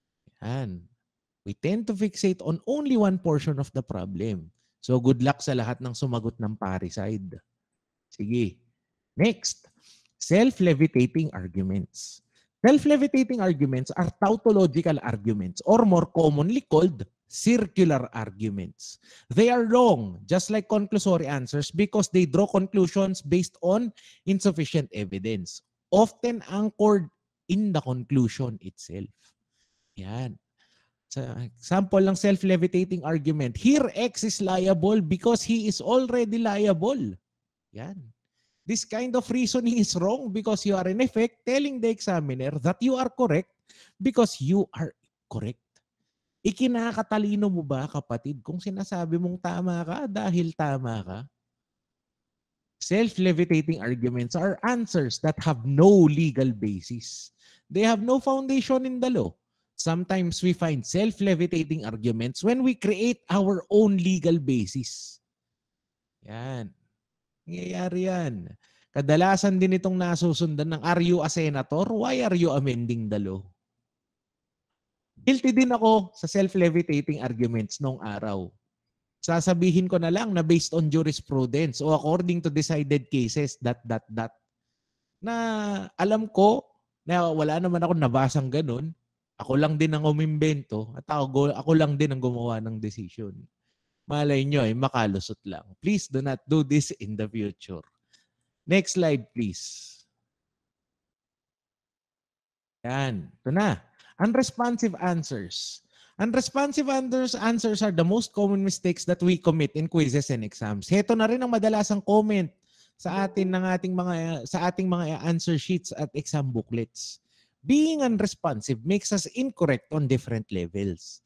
We tend to fixate on only one portion of the problem. So good luck sa lahat ng sumagot ng parricide. Sige. Next, self-levitating arguments. Self-levitating arguments are tautological arguments or more commonly called circular arguments. They are wrong, just like conclusory answers, because they draw conclusions based on insufficient evidence, often anchored in the conclusion itself. Yan. Sa example ng self-levitating argument, here X is liable because he is already liable. Yan. This kind of reasoning is wrong because you are in effect telling the examiner that you are correct because you are correct. Ikinakatalino mo ba, kapatid, kung sinasabi mong tama ka dahil tama ka? Self-levitating arguments are answers that have no legal basis. They have no foundation in the law. Sometimes we find self-levitating arguments when we create our own legal basis. Yan. Nangyayari yan. Kadalasan din itong nasusundan ng, are you a senator? Why are you amending the law? Guilty din ako sa self-levitating arguments noong araw. Sasabihin ko na lang na based on jurisprudence o according to decided cases, na alam ko na wala naman ako nabasang ganun. Ako lang din ang umimbento at ako lang din ang gumawa ng decision. Malay nyo ay makalusot lang. Please do not do this in the future. Next slide, please. Yan. Ito na. Unresponsive answers. Unresponsive answers are the most common mistakes that we commit in quizzes and exams. Heto na rin ang madalasang comment sa ating mga answer sheets at exam booklets. Being unresponsive makes us incorrect on different levels.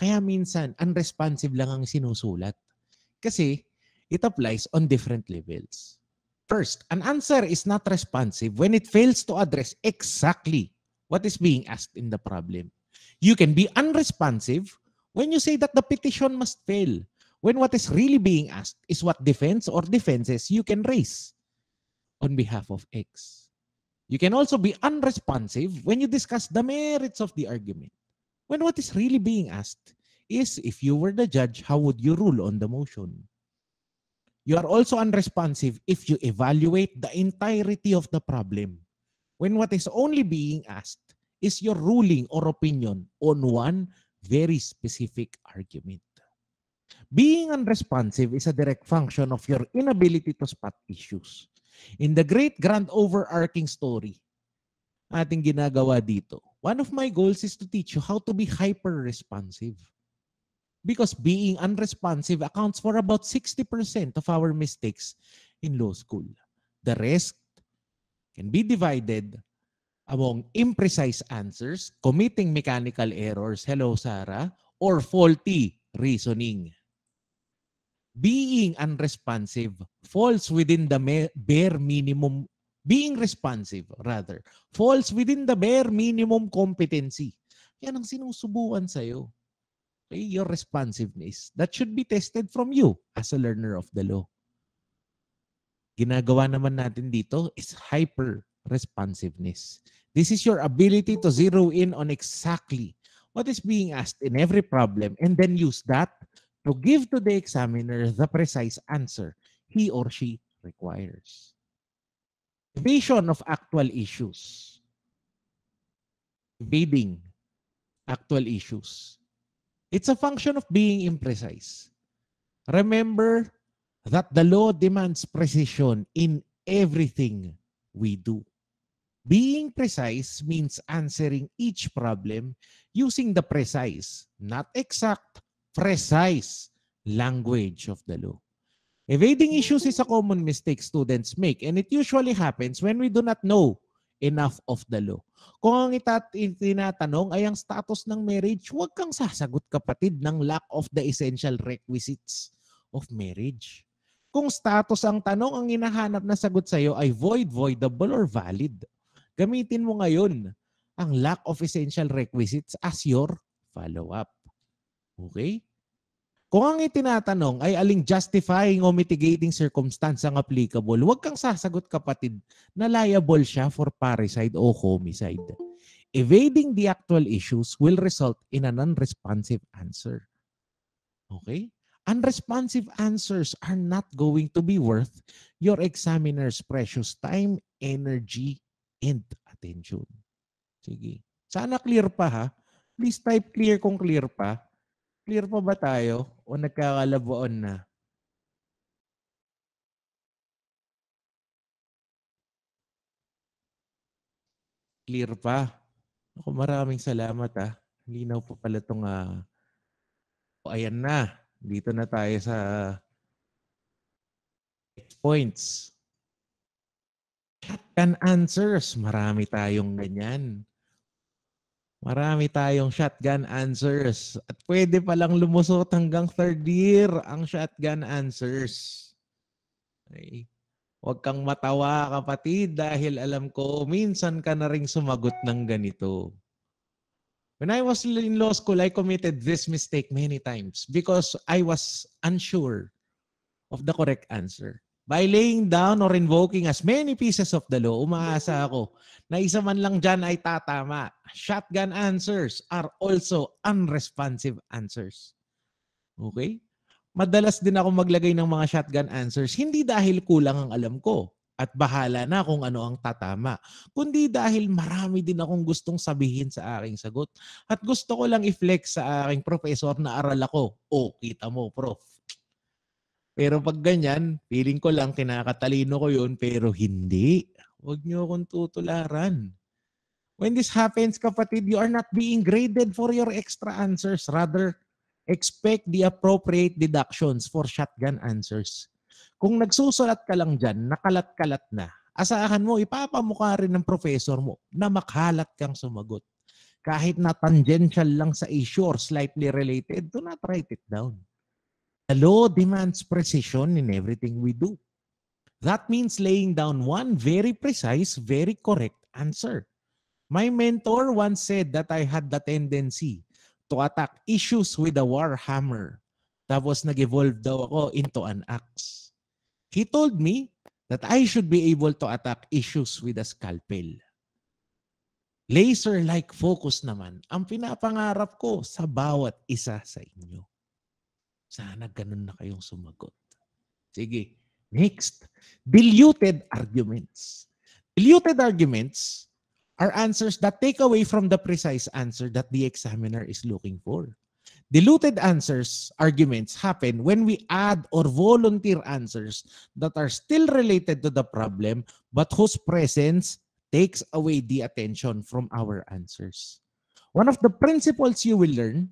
Kaya minsan, unresponsive lang ang sinusulat. Kasi, it applies on different levels. First, an answer is not responsive when it fails to address exactly what is being asked in the problem. You can be unresponsive when you say that the petition must fail, when what is really being asked is what defense or defenses you can raise on behalf of X. You can also be unresponsive when you discuss the merits of the argument, when what is really being asked is, if you were the judge, how would you rule on the motion? You are also unresponsive if you evaluate the entirety of the problem, when what is only being asked is your ruling or opinion on one very specific argument. Being unresponsive is a direct function of your inability to spot issues. In the great grand overarching story ating ginagawa dito, one of my goals is to teach you how to be hyper-responsive. Because being unresponsive accounts for about 60% of our mistakes in law school. The rest can be divided among imprecise answers, committing mechanical errors, hello Sarah, or faulty reasoning. Being unresponsive falls within the bare minimum, being responsive rather, falls within the bare minimum competency. Yan ang sinusubukan sa'yo. Okay, your responsiveness. That should be tested from you as a learner of the law. Ginagawa naman natin dito is hyper-responsiveness. This is your ability to zero in on exactly what is being asked in every problem and then use that to give to the examiner the precise answer he or she requires. Evasion of actual issues. Evading actual issues. It's a function of being imprecise. Remember that the law demands precision in everything we do. Being precise means answering each problem using the precise, not exact, precise language of the law. Evading issues is a common mistake students make, and it usually happens when we do not know enough of the law. Kung ang tinatanong ay ang status ng marriage, huwag kang sasagot kapatid ng lack of the essential requisites of marriage. Kung status ang tanong, ang hinahanap na sagot sa iyo ay void, voidable, or valid. Gamitin mo ngayon ang lack of essential requisites as your follow-up. Okay? Kung ang itinatanong ay aling justifying o mitigating circumstance ang applicable, huwag kang sasagot kapatid na liable siya for parricide o homicide. Evading the actual issues will result in an unresponsive answer. Okay? Unresponsive answers are not going to be worth your examiner's precious time, energy, and attention. Sige. Sana clear pa ha. Please type clear kung clear pa. Clear pa ba tayo o nagkakalabuan na? Clear pa. Ako, maraming salamat ha. Linaw pa pala itong ayan na. Dito na tayo sa points. Shotgun answers. Marami tayong ganyan. Marami tayong shotgun answers. At pwede palang lumusot hanggang third year ang shotgun answers. Okay. Huwag kang matawa kapatid dahil alam ko minsan ka na ring sumagot ng ganito. When I was in law school, I committed this mistake many times because I was unsure of the correct answer. By laying down or invoking as many pieces of the law, umaasa ako na isa man lang dyan ay tatama. Shotgun answers are also unresponsive answers. Okay? Madalas din ako maglagay ng mga shotgun answers, hindi dahil kulang ang alam ko at bahala na kung ano ang tatama, kundi dahil marami din akong gustong sabihin sa aking sagot at gusto ko lang i-flex sa aking professor na aral ako. Oh, kita mo, prof. Pero pag ganyan, feeling ko lang kinakatalino ko yun, pero hindi. Huwag niyo akong tutularan. When this happens, kapatid, you are not being graded for your extra answers. Rather, expect the appropriate deductions for shotgun answers. Kung nagsusulat ka lang dyan, nakalat-kalat na, asahan mo, ipapamukha rin ng professor mo na makalat kang sumagot. Kahit na tangential lang sa issue or slightly related, do not write it down. The law demands precision in everything we do. That means laying down one very precise, very correct answer. My mentor once said that I had the tendency to attack issues with a war hammer. Tapos nag-evolve daw ako into an axe. He told me that I should be able to attack issues with a scalpel. Laser-like focus naman ang pinapangarap ko sa bawat isa sa inyo. Sana ganun na kayong sumagot. Sige, next. Diluted arguments. Diluted arguments are answers that take away from the precise answer that the examiner is looking for. Diluted arguments happen when we add or volunteer answers that are still related to the problem but whose presence takes away the attention from our answers. One of the principles you will learn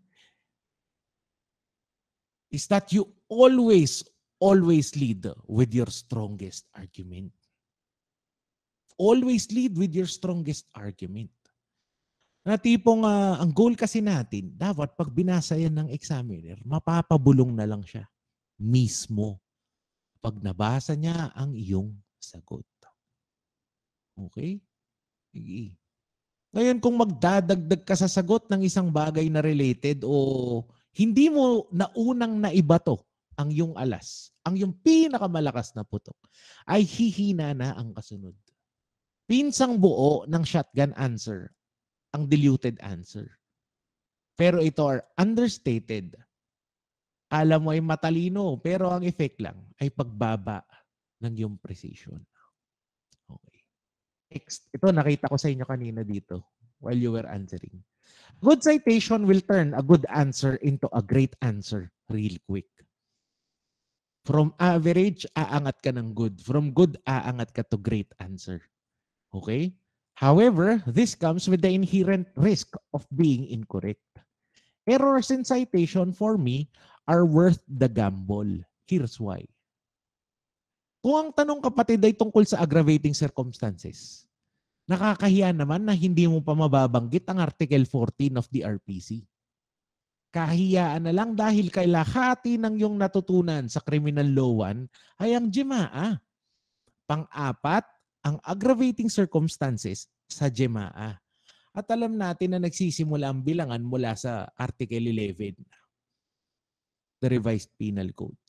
is that you always lead with your strongest argument. Always lead with your strongest argument. Na tipong ang goal kasi natin, dapat pag binasa yan ng examiner, mapapabulong na lang siya mismo pag nabasa niya ang iyong sagot. Okay? Sige. Ngayon kung magdadagdag ka sa sagot ng isang bagay na related o hindi mo naunang naibato ang iyong alas, ang iyong pinakamalakas na putok, ay hihina na ang kasunod. Pinsang buo ng shotgun answer ang diluted answer. Pero ito are understated. Kala mo ay matalino, pero ang effect lang ay pagbaba ng iyong precision. Okay. Next, ito nakita ko sa inyo kanina dito while you were answering. Good citation will turn a good answer into a great answer real quick. From average, aangat ka ng good. From good, aangat ka to great answer. Okay? However, this comes with the inherent risk of being incorrect. Errors in citation for me are worth the gamble. Here's why. Kung ang tanong kapatid ay tungkol sa aggravating circumstances, nakakahiya naman na hindi mo pa mababanggit ang Article 14 of the RPC. Kahiyaan na lang dahil kailahati ng iyong natutunan sa Criminal Law 1 ay ang GMAA. Pang-apat, ang aggravating circumstances sa GMAA. At alam natin na nagsisimula ang bilangan mula sa Article 11, the Revised Penal Code.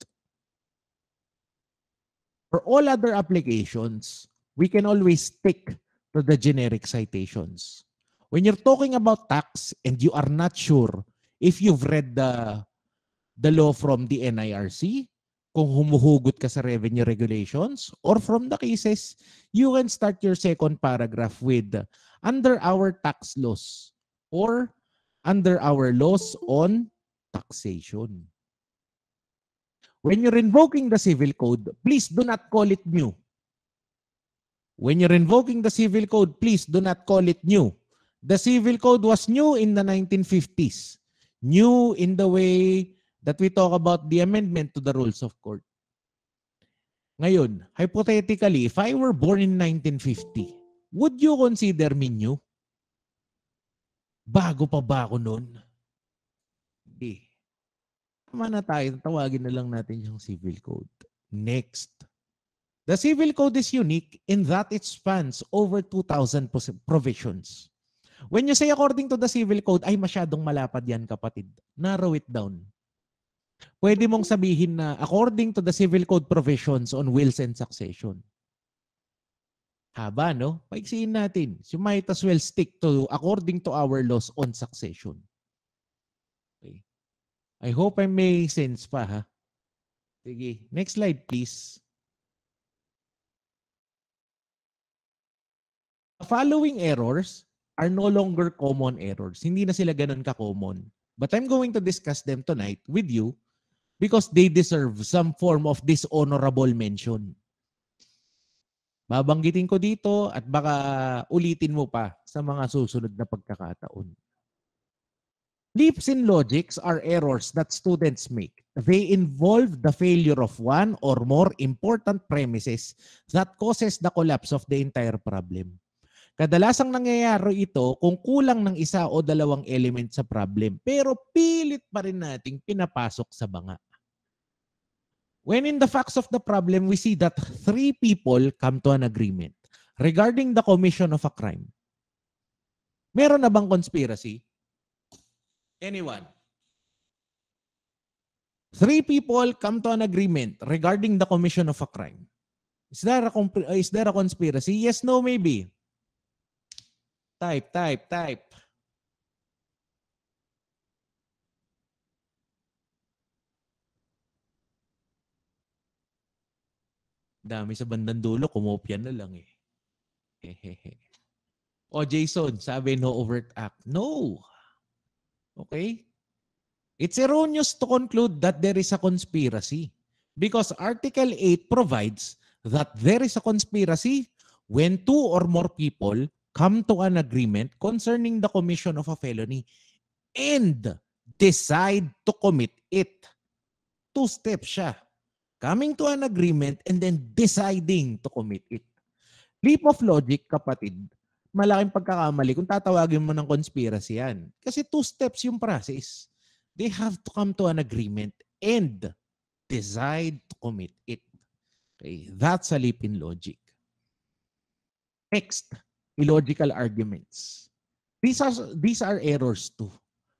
For all other applications, we can always stick to the generic citations. When you're talking about tax and you are not sure if you've read the law from the NIRC, kung humuhugot ka sa revenue regulations, or from the cases, you can start your second paragraph with under our tax laws or under our laws on taxation. When you're invoking the civil code, please do not call it new. When you're invoking the civil code, please do not call it new. The civil code was new in the 1950s. New in the way that we talk about the amendment to the rules of court. Ngayon, hypothetically, if I were born in 1950, would you consider me new? Bago pa ba ako noon? Okay. Tama na tayo, tawagin na lang natin yung civil code. Next. The civil code is unique in that it spans over 2,000 provisions. When you say according to the civil code, ay masyadong malapad yan kapatid. Narrow it down. Pwede mong sabihin na according to the civil code provisions on wills and succession. Haba, no? Paiksiin natin. So you might as well stick to according to our laws on succession. Okay. I hope I make sense pa, ha? Sige. Next slide, please. The following errors are no longer common errors. Hindi na sila ganun ka-common. But I'm going to discuss them tonight with you because they deserve some form of dishonorable mention. Babanggitin ko dito at baka ulitin mo pa sa mga susunod na pagkakataon. Leaps in logics are errors that students make. They involve the failure of one or more important premises that causes the collapse of the entire problem. Kadalasang nangyayari ito kung kulang ng isa o dalawang element sa problem, pero pilit pa rin nating pinapasok sa banga. When in the facts of the problem, we see that 3 people come to an agreement regarding the commission of a crime. Meron na bang conspiracy? Anyone? 3 people come to an agreement regarding the commission of a crime. Is there a conspiracy? Yes, no, maybe. Type. Dami sa bandang dulo, kumopya na lang eh. Hehehe. O Jason, sabi no overt act. No. Okay? It's erroneous to conclude that there is a conspiracy because Article 8 provides that there is a conspiracy when 2 or more people come to an agreement concerning the commission of a felony and decide to commit it. 2 steps siya. Coming to an agreement and then deciding to commit it. Leap of logic, kapatid, malaking pagkakamali kung tatawagin mo ng conspiracy yan. Kasi 2 steps yung process. They have to come to an agreement and decide to commit it. Okay, that's a leap in logic. Next, illogical arguments. These are errors too.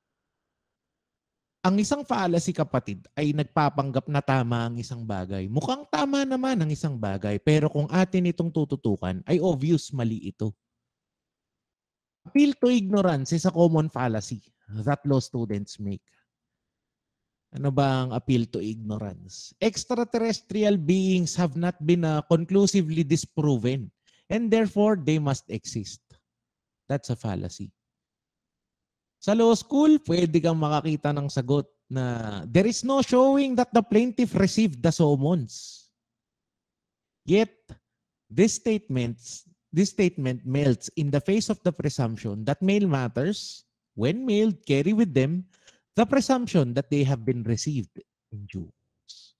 Ang isang fallacy, kapatid, ay nagpapanggap na tama ang isang bagay. Mukhang tama naman ang isang bagay, pero kung atin itong tututukan, ay obvious mali ito. Appeal to ignorance is a common fallacy that law students make. Ano ba ang appeal to ignorance? Extraterrestrial beings have not been conclusively disproven and therefore they must exist. That's a fallacy. Sa law school, pwede kang makakita ng sagot na there is no showing that the plaintiff received the summons. Yet, this statement melts in the face of the presumption that mail matters, when mailed, carry with them the presumption that they have been received in due course.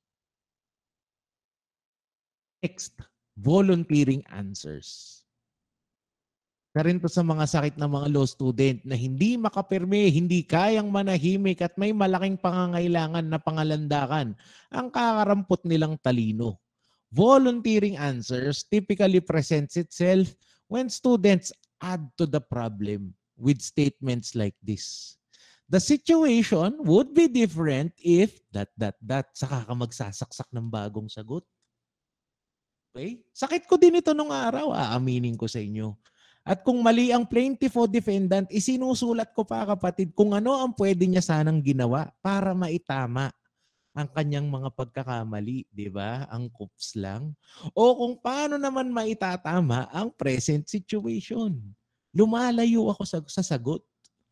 Next, volunteering answers. Na rin to sa mga sakit ng mga law student na hindi makapirme, hindi kayang manahimik at may malaking pangangailangan na pangalandakan ang kakarampot nilang talino. Volunteering answers typically presents itself when students add to the problem with statements like this. The situation would be different if ... Saka ka magsasaksak ng bagong sagot. Okay? Sakit ko din ito nung araw, aaminin ko sa inyo. At kung mali ang plaintiff o defendant, isinusulat ko pa, kapatid, kung ano ang pwede niya sanang ginawa para maitama ang kanyang mga pagkakamali, di ba? Ang cups lang. O kung paano naman maitatama ang present situation. Lumalayo ako sa sagot.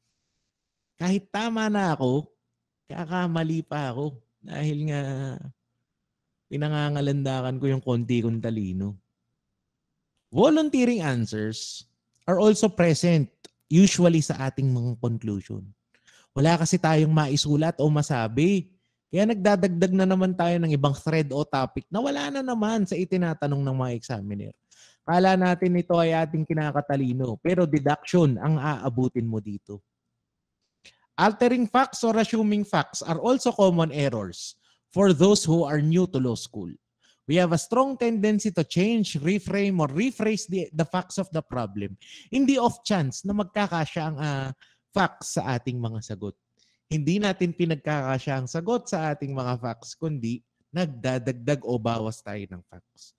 Kahit tama na ako, kakamali pa ako. Dahil nga pinangangalandakan ko yung konti kong talino. Volunteering answers are also present usually sa ating mga conclusion. Wala kasi tayong maisulat o masabi. Kaya nagdadagdag na naman tayo ng ibang thread o topic na wala na naman sa itinatanong ng mga examiner. Kala natin ito ay ating kinakatalino, pero deduction ang aabutin mo dito. Altering facts or assuming facts are also common errors for those who are new to law school. We have a strong tendency to change, reframe, or rephrase the facts of the problem. Hindi off chance na magkakasya ang facts sa ating mga sagot. Hindi natin pinagkakasya ang sagot sa ating mga facts, kundi nagdadagdag o bawas tayo ng facts.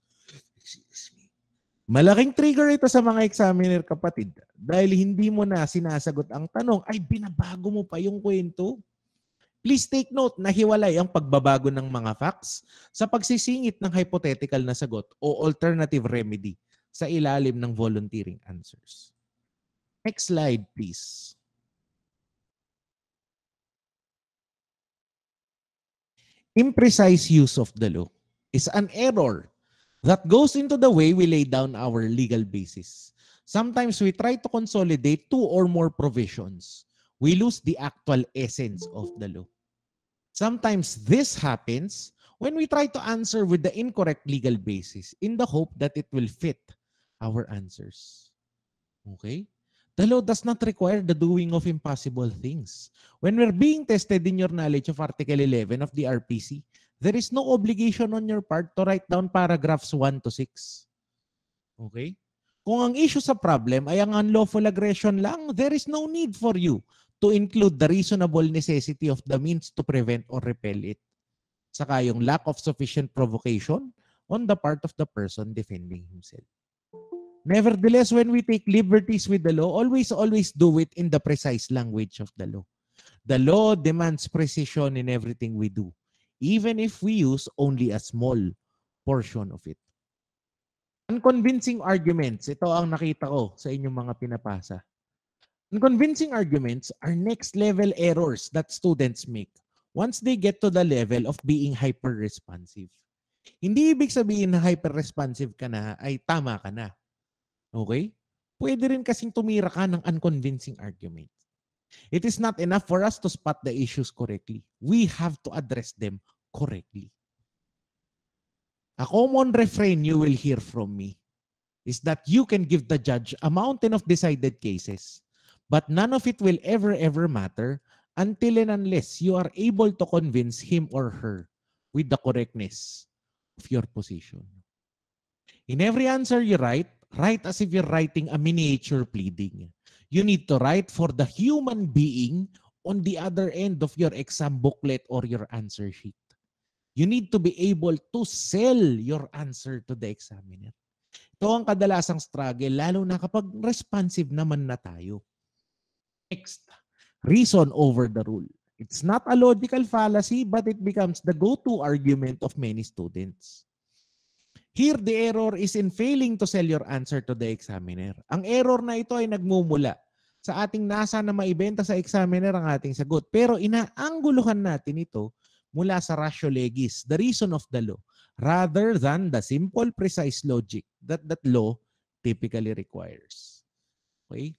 Malaking trigger ito sa mga examiner, kapatid. Dahil hindi mo na sinasagot ang tanong, ay binabago mo pa yung kwento. Please take note na hiwalay ang pagbabago ng mga facts sa pagsisingit ng hypothetical na sagot o alternative remedy sa ilalim ng volunteering answers. Next slide, please. Imprecise use of the law is an error that goes into the way we lay down our legal basis. Sometimes we try to consolidate 2 or more provisions. We lose the actual essence of the law. Sometimes this happens when we try to answer with the incorrect legal basis in the hope that it will fit our answers. Okay? The law does not require the doing of impossible things. When we're being tested in your knowledge of Article 11 of the RPC, there is no obligation on your part to write down paragraphs 1 to 6. Okay? Kung ang issue sa problem ay ang unlawful aggression lang, there is no need for you to include the reasonable necessity of the means to prevent or repel it. Saka yung lack of sufficient provocation on the part of the person defending himself. Nevertheless, when we take liberties with the law, always do it in the precise language of the law. The law demands precision in everything we do, even if we use only a small portion of it. Unconvincing arguments, ito ang nakita ko sa inyong mga pinapasa. Unconvincing arguments are next level errors that students make once they get to the level of being hyper-responsive. Hindi ibig sabihin na hyper-responsive ka na ay tama ka na. Okay? Pwede rin kasing tumira ka ng unconvincing argument. It is not enough for us to spot the issues correctly. We have to address them correctly. A common refrain you will hear from me is that you can give the judge a mountain of decided cases, but none of it will ever matter until and unless you are able to convince him or her with the correctness of your position. In every answer you write as if you're writing a miniature pleading. You need to write for the human being on the other end of your exam booklet or your answer sheet. You need to be able to sell your answer to the examiner. Ito ang kadalasang struggle, lalo na kapag responsive naman na tayo. Next, reason over the rule. It's not a logical fallacy, but it becomes the go-to argument of many students. Here, the error is in failing to sell your answer to the examiner. Ang error na ito ay nagmumula sa ating nasa na maibenta sa examiner ang ating sagot. Pero inaangguluhan natin ito mula sa ratio legis, the reason of the law, rather than the simple, precise logic that law typically requires. Okay?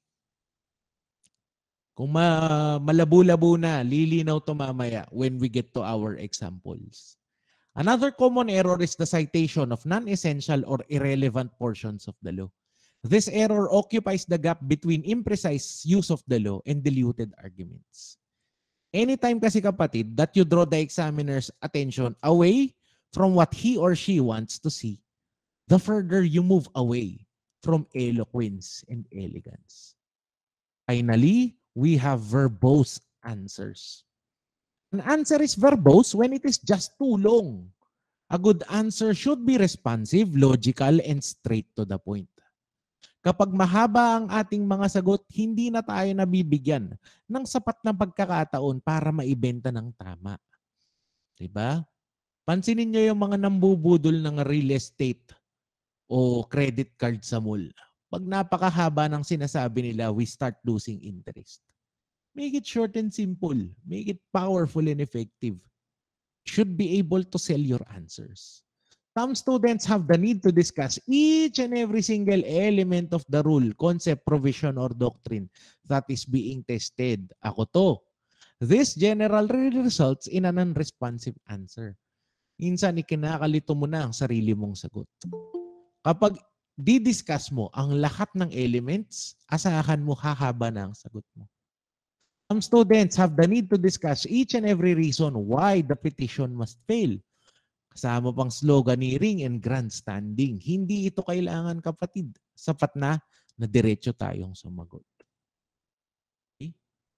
Kung malabo-labo na, lilinaw to mamaya when we get to our examples. Another common error is the citation of non-essential or irrelevant portions of the law. This error occupies the gap between imprecise use of the law and diluted arguments. Anytime kasi kapatid that you draw the examiner's attention away from what he or she wants to see, the further you move away from eloquence and elegance. Finally, we have verbose answers. An answer is verbose when it is just too long. A good answer should be responsive, logical, and straight to the point. Kapag mahaba ang ating mga sagot, hindi na tayo nabibigyan ng sapat na pagkakataon para maibenta ng tama. Diba? Pansinin nyo yung mga nambubudol ng real estate o credit card sa mall. Pag napakahaba ng sinasabi nila, we start losing interest. Make it short and simple. Make it powerful and effective. Should be able to sell your answers. Some students have the need to discuss each and every single element of the rule, concept, provision, or doctrine that is being tested. Ako to. This generally results in an unresponsive answer. Minsan, ikinakalito mo na ang sarili mong sagot. Kapag di-discuss mo ang lahat ng elements, asahan mo hahaba na ang sagot mo. Some students have the need to discuss each and every reason why the petition must fail. Kasama pang sloganeering and grandstanding. Hindi ito kailangan, kapatid. Sapat na diretso tayong sumagot. Okay?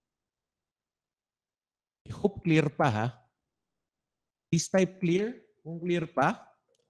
I hope clear pa, ha? Please type clear. Kung clear pa.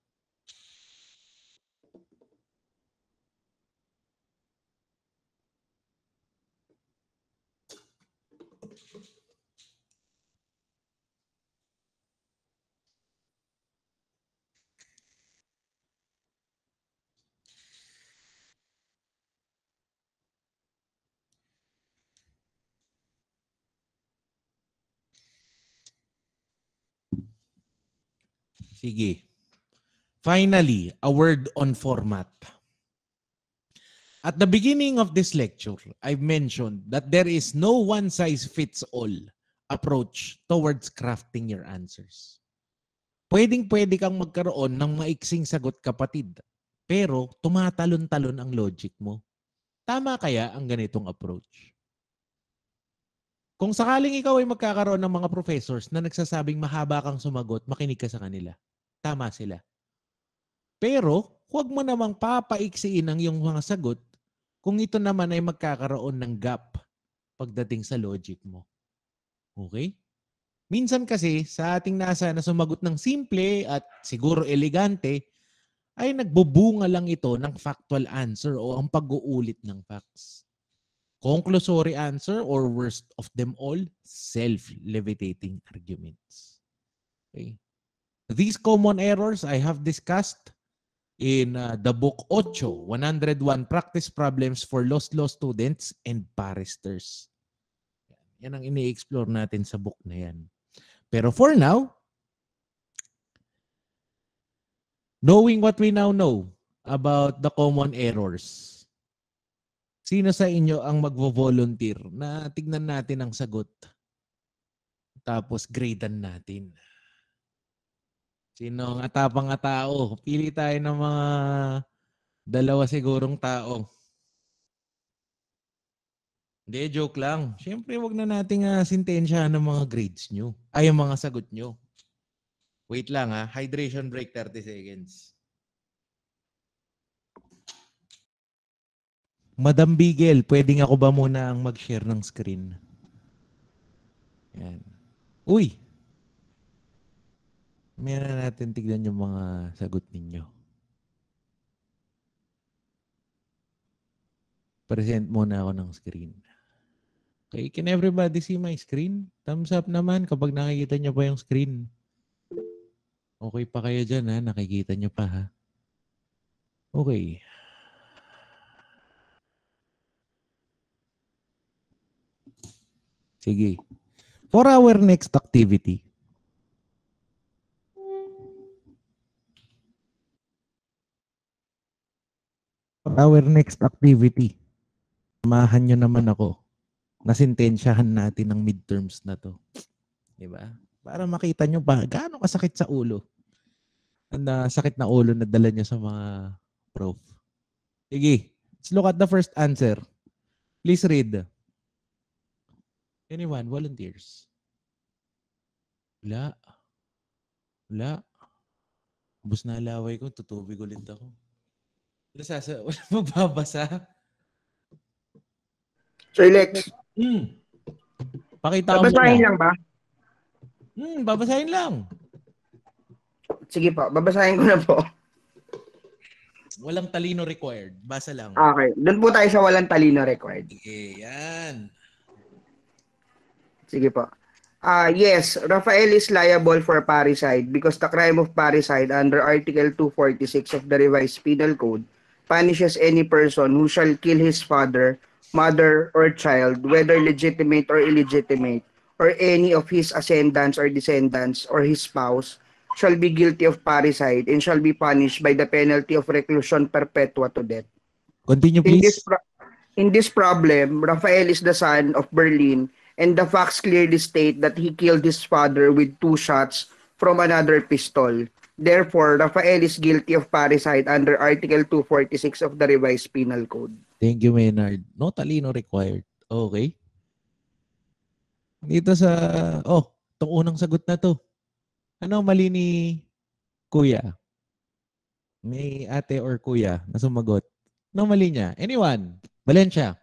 Sige. Finally, a word on format. At the beginning of this lecture, I've mentioned that there is no one-size-fits-all approach towards crafting your answers. Pwedeng-pwede kang magkaroon ng maiksing sagot, kapatid. Pero tumatalon-talon ang logic mo. Tama kaya ang ganitong approach? Kung sakaling ikaw ay magkakaroon ng mga professors na nagsasabing mahaba kang sumagot, makinig ka sa kanila. Tama sila. Pero, huwag mo namang papaiksiin ang iyong mga sagot kung ito naman ay magkakaroon ng gap pagdating sa logic mo. Okay? Minsan kasi, sa ating nasa na sumagot ng simple at siguro elegante, ay nagbubunga lang ito ng factual answer o ang pag-uulit ng facts. Conclusory answer or worst of them all, self-levitating arguments. Okay? These common errors I have discussed in the book 8, 101 Practice Problems for Lost Law Students and Barristers. Yan ang ini-explore natin sa book na yan. Pero for now, knowing what we now know about the common errors, sino sa inyo ang magvo-volunteer na tignan natin ang sagot? Tapos gradean natin. Sino ang atapang tao? Pili tayo ng mga dalawa sigurong tao. Hindi, joke lang. Siyempre, wag na nating sintensyahan ng mga grades nyo. Ay, ang mga sagot nyo. Wait lang ha. Hydration break 30 seconds. Madam Bigel, pwedeng ako ba muna ang mag-share ng screen? Yan. Uy! Meron natin tignan yung mga sagot ninyo. Present muna ako ng screen. Okay, can everybody see my screen? Thumbs up naman kapag nakikita nyo pa yung screen. Okay pa kayo dyan ha? Nakikita nyo pa ha? Okay. Sige. For our next activity, samahan nyo naman ako. Nasintensyahan natin ang midterms na to. Diba? Para makita nyo pa gaano kasakit sa ulo. Ang sakit na ulo na dala nyo sa mga prof. Sige, let's look at the first answer. Please read. Anyone, volunteers? Wala. Wala. Ubus na laway ko, tutubig ulit ako. Wala magbabasa. Sir Lex, Pakita ko babasahin muna. lang ba? Babasahin lang. Sige po, babasahin ko na po. Walang talino required. Basa lang. Okay, doon po tayo sa walang talino required. Sige, yan. Sige po. Yes, Rafael is liable for parricide because the crime of parricide under Article 246 of the Revised Penal Code punishes any person who shall kill his father, mother, or child, whether legitimate or illegitimate, or any of his ascendants or descendants, or his spouse, shall be guilty of parricide and shall be punished by the penalty of reclusion perpetua to death. Continue, please. In this problem, Rafael is the son of Berlin, and the facts clearly state that he killed his father with 2 shots from another pistol. Therefore, Rafael is guilty of parricide under Article 246 of the Revised Penal Code. Thank you, Maynard. No talino required. Okay. Dito sa... itong unang sagot na to. Ano mali ni Kuya? May ate or kuya na sumagot. Ano mali niya? Anyone? Valencia.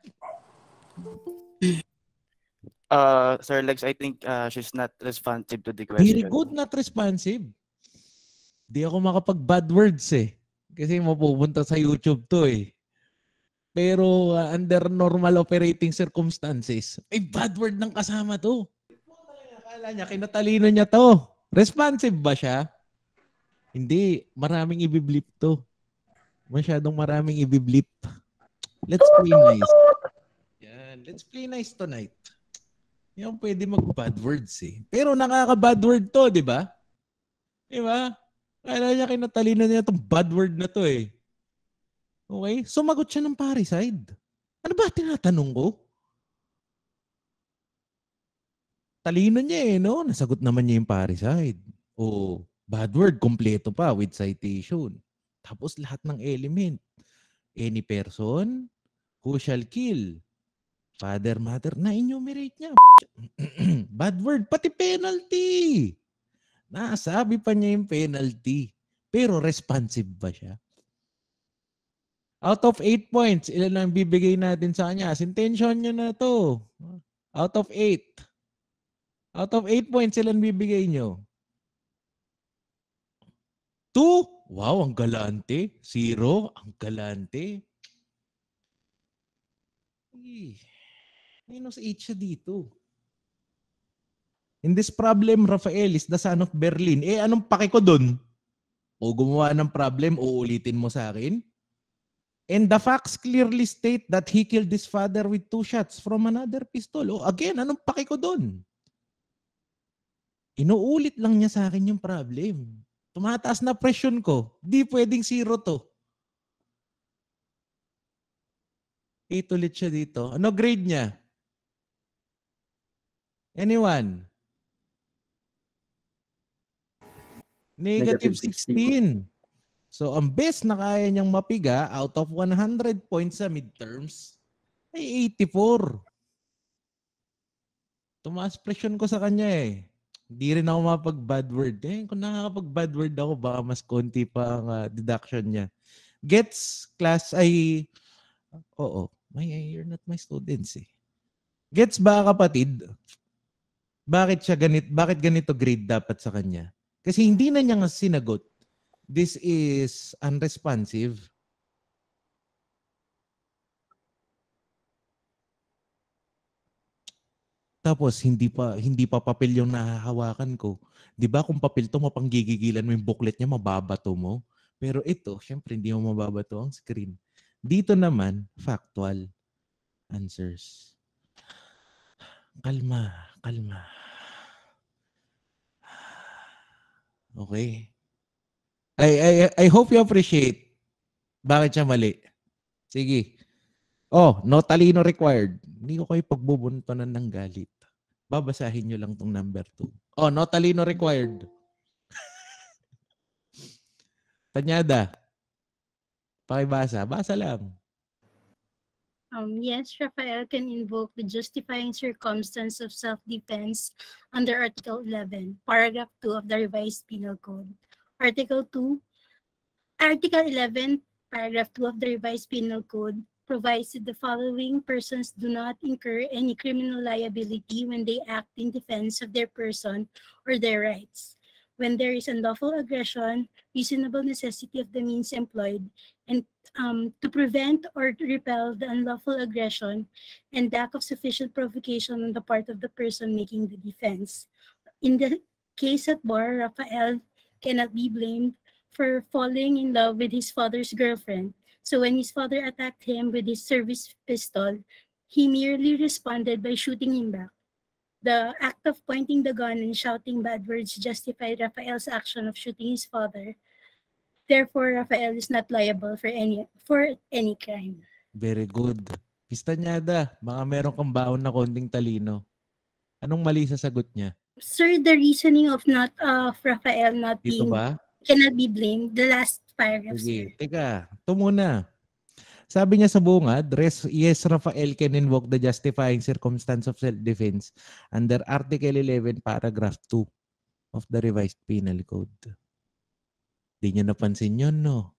Sir Lex, I think she's not responsive to the question. Very good, not responsive. Di ako makapag-bad words eh. Kasi mapupunta sa YouTube to eh. Pero under normal operating circumstances, ay bad word ng kasama to. Akala niya, kinatalino niya to. Responsive ba siya? Hindi. Maraming ibiblip to. Masyadong maraming ibiblip. Let's play nice. Yan. Let's play nice tonight. Yan pwede mag-bad words eh. Pero nakaka-bad word to, di ba? Di ba? Kaya niya kinatalino niya itong bad word na to eh. Okay? Sumagot siya ng parricide. Ano ba tinatanong ko? Talino niya eh, no? Nasagot naman niya yung parricide. O, bad word, kompleto pa with citation. Tapos lahat ng element. Any person who shall kill father, mother. Na-enumerate niya. Bad word. Pati penalty. Nasabi pa niya yung penalty. Pero responsive ba siya? Out of 8 points, ilan lang bibigay natin sa kanya? As intention niya na to. Out of 8. Out of 8 points, ilan bibigay nyo? 2? Wow, ang galante. 0? Ang galante. Minus 8 siya dito. In this problem, Rafael is the son of Berlin. Anong pake ko dun? O gumawa ng problem, uulitin mo sa akin? And the facts clearly state that he killed his father with 2 shots from another pistol. Again, anong pake ko dun? Inuulit lang niya sa akin yung problem. Tumataas na presyon ko. Di pwedeng 0 to. 8 ulit siya dito. Ano grade niya? Anyone? Negative 16. So, ang best na kaya niyang mapiga out of 100 points sa midterms ay 84. Tumaas presyon ko sa kanya eh. Hindi rin ako mapag-bad word. Kung nakakapag-bad word ako, baka mas konti pa ang deduction niya. Gets class ay... Oo. You're not my students eh. Gets ba kapatid? Bakit ganito grade dapat sa kanya? Kasi hindi na niya nga sinagot. This is unresponsive. Tapos hindi pa papel yung nahahawakan ko. 'Di ba kung papel to mapanggigigilan mo yung booklet niya, mababato mo. Pero ito, syempre hindi mo mababato ang screen. Dito naman, factual answers. Kalma. Okay. I hope you appreciate bakit siya mali. Sige. No talino required. Hindi ko kayo pagbubuntonan ng galit. Babasahin nyo lang tong number 2. No talino required. Tanyada. Pakibasa. Basa lang. Yes, Rafael can invoke the justifying circumstance of self-defense under Article 11, Paragraph 2 of the Revised Penal Code. Article 11, Paragraph 2 of the Revised Penal Code provides that the following persons do not incur any criminal liability when they act in defense of their person or their rights. When there is unlawful aggression, reasonable necessity of the means employed, and to prevent or to repel the unlawful aggression, and lack of sufficient provocation on the part of the person making the defense. In the case at bar, Rafael cannot be blamed for falling in love with his father's girlfriend. So when his father attacked him with his service pistol, he merely responded by shooting him back. The act of pointing the gun and shouting bad words justified Rafael's action of shooting his father. Therefore, Rafael is not liable for any crime. Very good. Pistanyada, baka meron kang baon na konting talino. Anong mali sa sagot niya? Sir, the reasoning of Rafael not Dito being ba? cannot be blamed. The last paragraph. Sige, teka. Ito muna. Sabi niya sa bungad, yes, Rafael can invoke the justifying circumstance of self-defense under Article 11, Paragraph 2 of the Revised Penal Code. Di niyo napansin yun, no?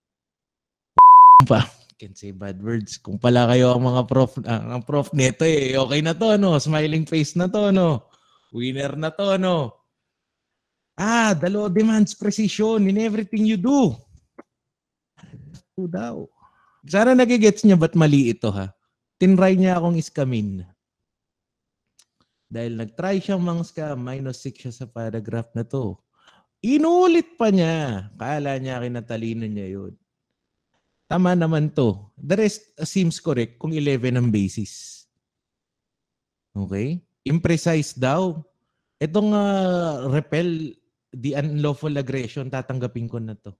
Can say bad words. Kung pala kayo ang mga prof nito okay na to, no? Smiling face na to, no? Winner na to, no? The law demands precision in everything you do. Ito daw. Sana nagigets niya ba't mali ito, ha? Tinry niya akong iskamin. Dahil nagtry siyang mang-scam, -6 siya sa paragraph na to. Inulit pa niya. Kala niya kinatalino niya yun. Tama naman to. The rest seems correct kung 11 ang basis. Okay? Imprecise daw. Itong repel the unlawful aggression, tatanggapin ko na to.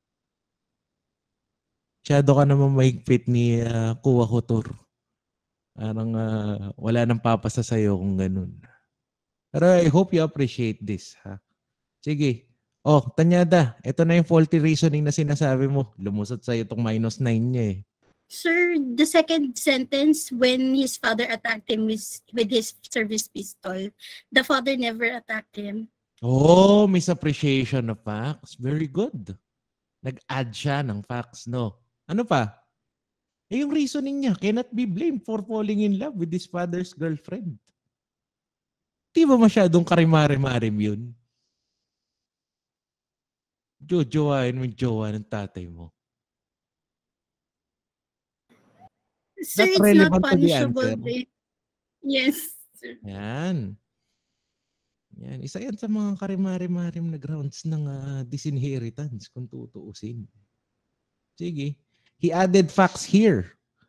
Masyado ka naman mahigpit ni Kuya Kotor. Parang wala nang papasa sa'yo kung ganun. Pero I hope you appreciate this, ha? Sige. Tanyada. Ito na yung faulty reasoning na sinasabi mo. Lumusot sa'yo itong -9 niya eh. Sir, the second sentence, when his father attacked him with his service pistol, the father never attacked him. Oh, misappreciation of facts. Very good. Nag-add siya ng facts, no? Ano pa? Yung reasoning niya, cannot be blamed for falling in love with his father's girlfriend. Di ba masyadong karimari-marim yun? Jojowain mo yung jowa ng tatay mo. Sir, That's it's not relevant to the punishable. answer. Yes, sir. Yan. Yan. Isa yan sa mga karimari-marim na grounds ng disinheritance kung tutuusin. Sige. He added facts here.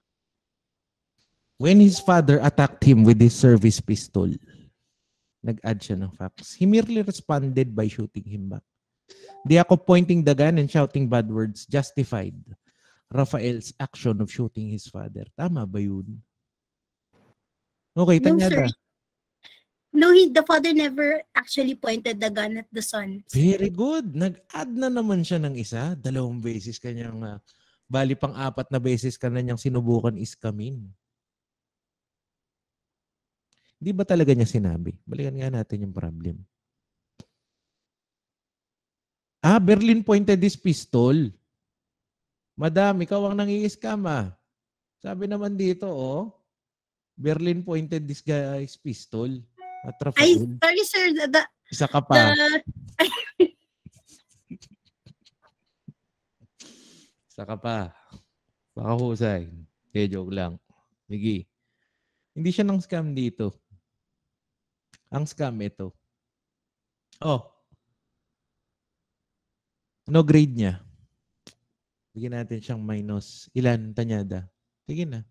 When his father attacked him with his service pistol, nag-add siya ng facts. He merely responded by shooting him back. The act of pointing the gun and shouting bad words justified Rafael's action of shooting his father. Tama ba yun? Okay, No, Tanyada. sir. No, the father never actually pointed the gun at the son. Very good. Nag-add na naman siya ng isa. 2 beses kanyang, bali pang 4 na beses ka na niyang sinubukan iskamin. Di ba talaga niya sinabi? Balikan nga natin yung problem. Berlin pointed this pistol. Madam, ikaw ang nangi-scam ah. Sabi naman dito, Berlin pointed this guy's pistol. At Ay, Rafael. sorry sir, Isa ka pa. Isa ka pa. Baka husay. Joke lang. Sige. Hindi siya ng scam dito. Ang scam ito. Ano grade niya? Bigyan natin siyang minus. Ilan, Tanyada? Sige na.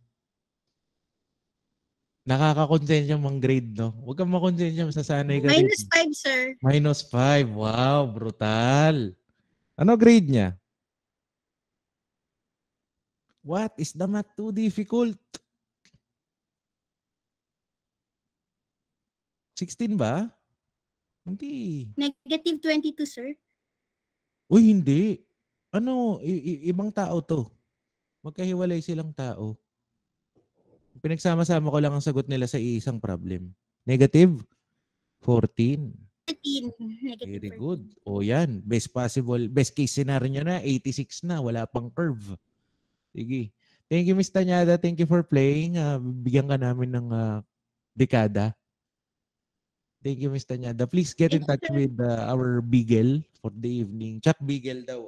Nakakakonsensya mang grade, no? Huwag kang makonsensya, masasanay ka rin. -5, sir. -5. Wow, brutal. Ano grade niya? What? Is the math too difficult? 16 ba? Hindi. -22, sir. Uy, hindi. Ibang tao to. Magkahiwalay silang tao. Pinagsama-sama ko lang ang sagot nila sa isang problem. -14. 13. Very good. O yan. Best case scenario na, 86 na. Wala pang curve. Sige. Thank you, Ms. Tanyada. Thank you for playing. Bigyan ka namin ng dekada. Thank you, Ms. Tanyada. Please get in touch with our Beagle for the evening. Chuck Beagle daw.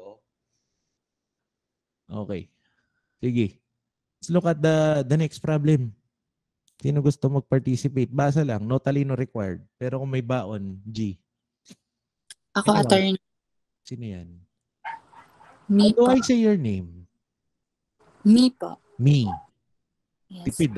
Okay. Sige. Let's look at the next problem. Sino gusto mag-participate? Basa lang. No talino required. Pero kung may baon, G. Ako, attorney. Sino yan? Me How do po. I say your name? Me po. Me. Yes. Tipid,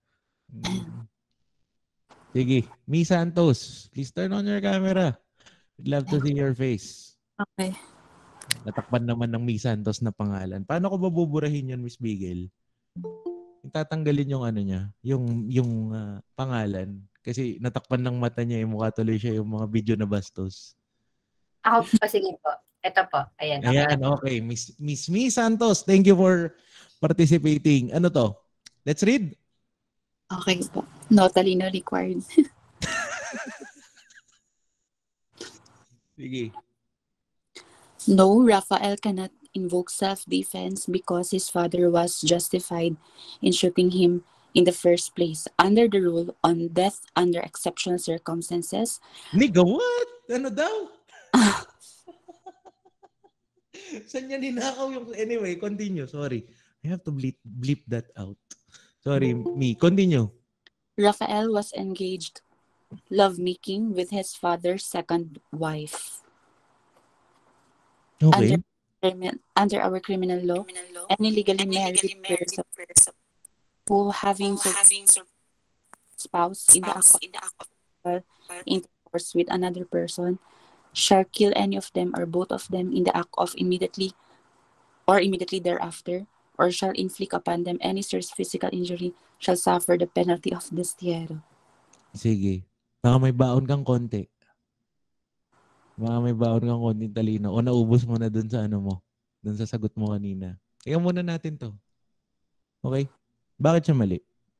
Sige. Me Santos. Please turn on your camera. We'd love to see your face. Okay. Natakpan naman ng Me Santos na pangalan. Paano ko babuburahin yun, Miss Bigel? Tatanggalin yung niya, yung pangalan. Kasi natakpan ng mata niya, mukha tuloy siya yung mga video na bastos. Ako po, sige po. Ito po. Ayan. Ayan, okay. Miss Me Santos, thank you for participating. Ano to? Let's read. Okay po. No talino required. Sige. No, Rafael cannot invoke self-defense because his father was justified in shooting him in the first place under the rule on death under exceptional circumstances. Nigga, what? Ano daw? Saan niya ninakaw yung... Anyway, continue. Sorry. I have to bleep that out. Sorry, me. Continue. Rafael was engaged lovemaking with his father's second wife. Okay. Under our criminal law, any legally married person who having spouse in the act of intercourse with another person shall kill any of them or both of them in the act of immediately thereafter, or shall inflict upon them any serious physical injury, shall suffer the penalty of destierro. Sige. Baka may baon kang konti. Baka may baon kang konti talino. O naubos mo na dun sa dun sa sagot mo kanina. Kaya muna natin to. Okay? Bakit siya mali?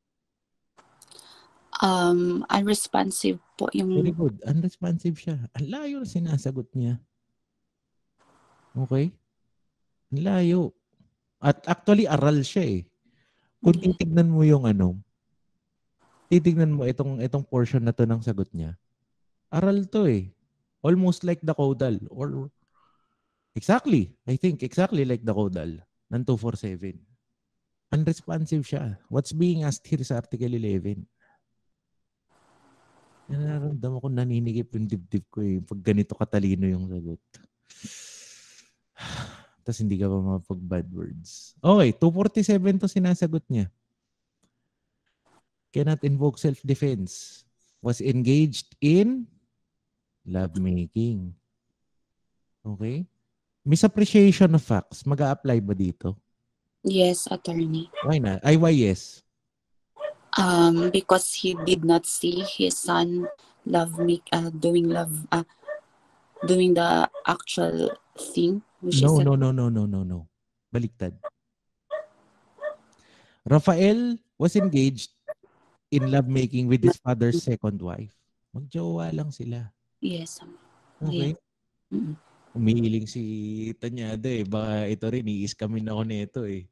Unresponsive po Very yung... good. Unresponsive siya. Ang layo na sinasagot niya. Okay? Ang layo. At actually, aral siya eh. Kung titignan mo yung titignan mo itong portion na to ng sagot niya. Aral to eh. Almost like the caudal or exactly. I think exactly like the caudal ng 247. Unresponsive siya. What's being asked here sa Article 11? Nararamdaman ko naninigip yung dibdib ko eh. Pag ganito katalino yung sagot. Tapos hindi ka pa mapag-bad words. Okay, 247 to sinasagot niya. Cannot invoke self-defense. Was engaged in lovemaking. Okay? Misappreciation of facts. Mag-a-apply ba dito? Yes, attorney. Why not? Ay, why yes? Because he did not see his son doing the actual thing. Which No. is Baliktad. Rafael was engaged in lovemaking with his father's second wife. Magjowa lang sila. Yes. Okay? Yeah. Umiiling si Tanyada eh. Baka ito rin, iiskamin ako nito eh.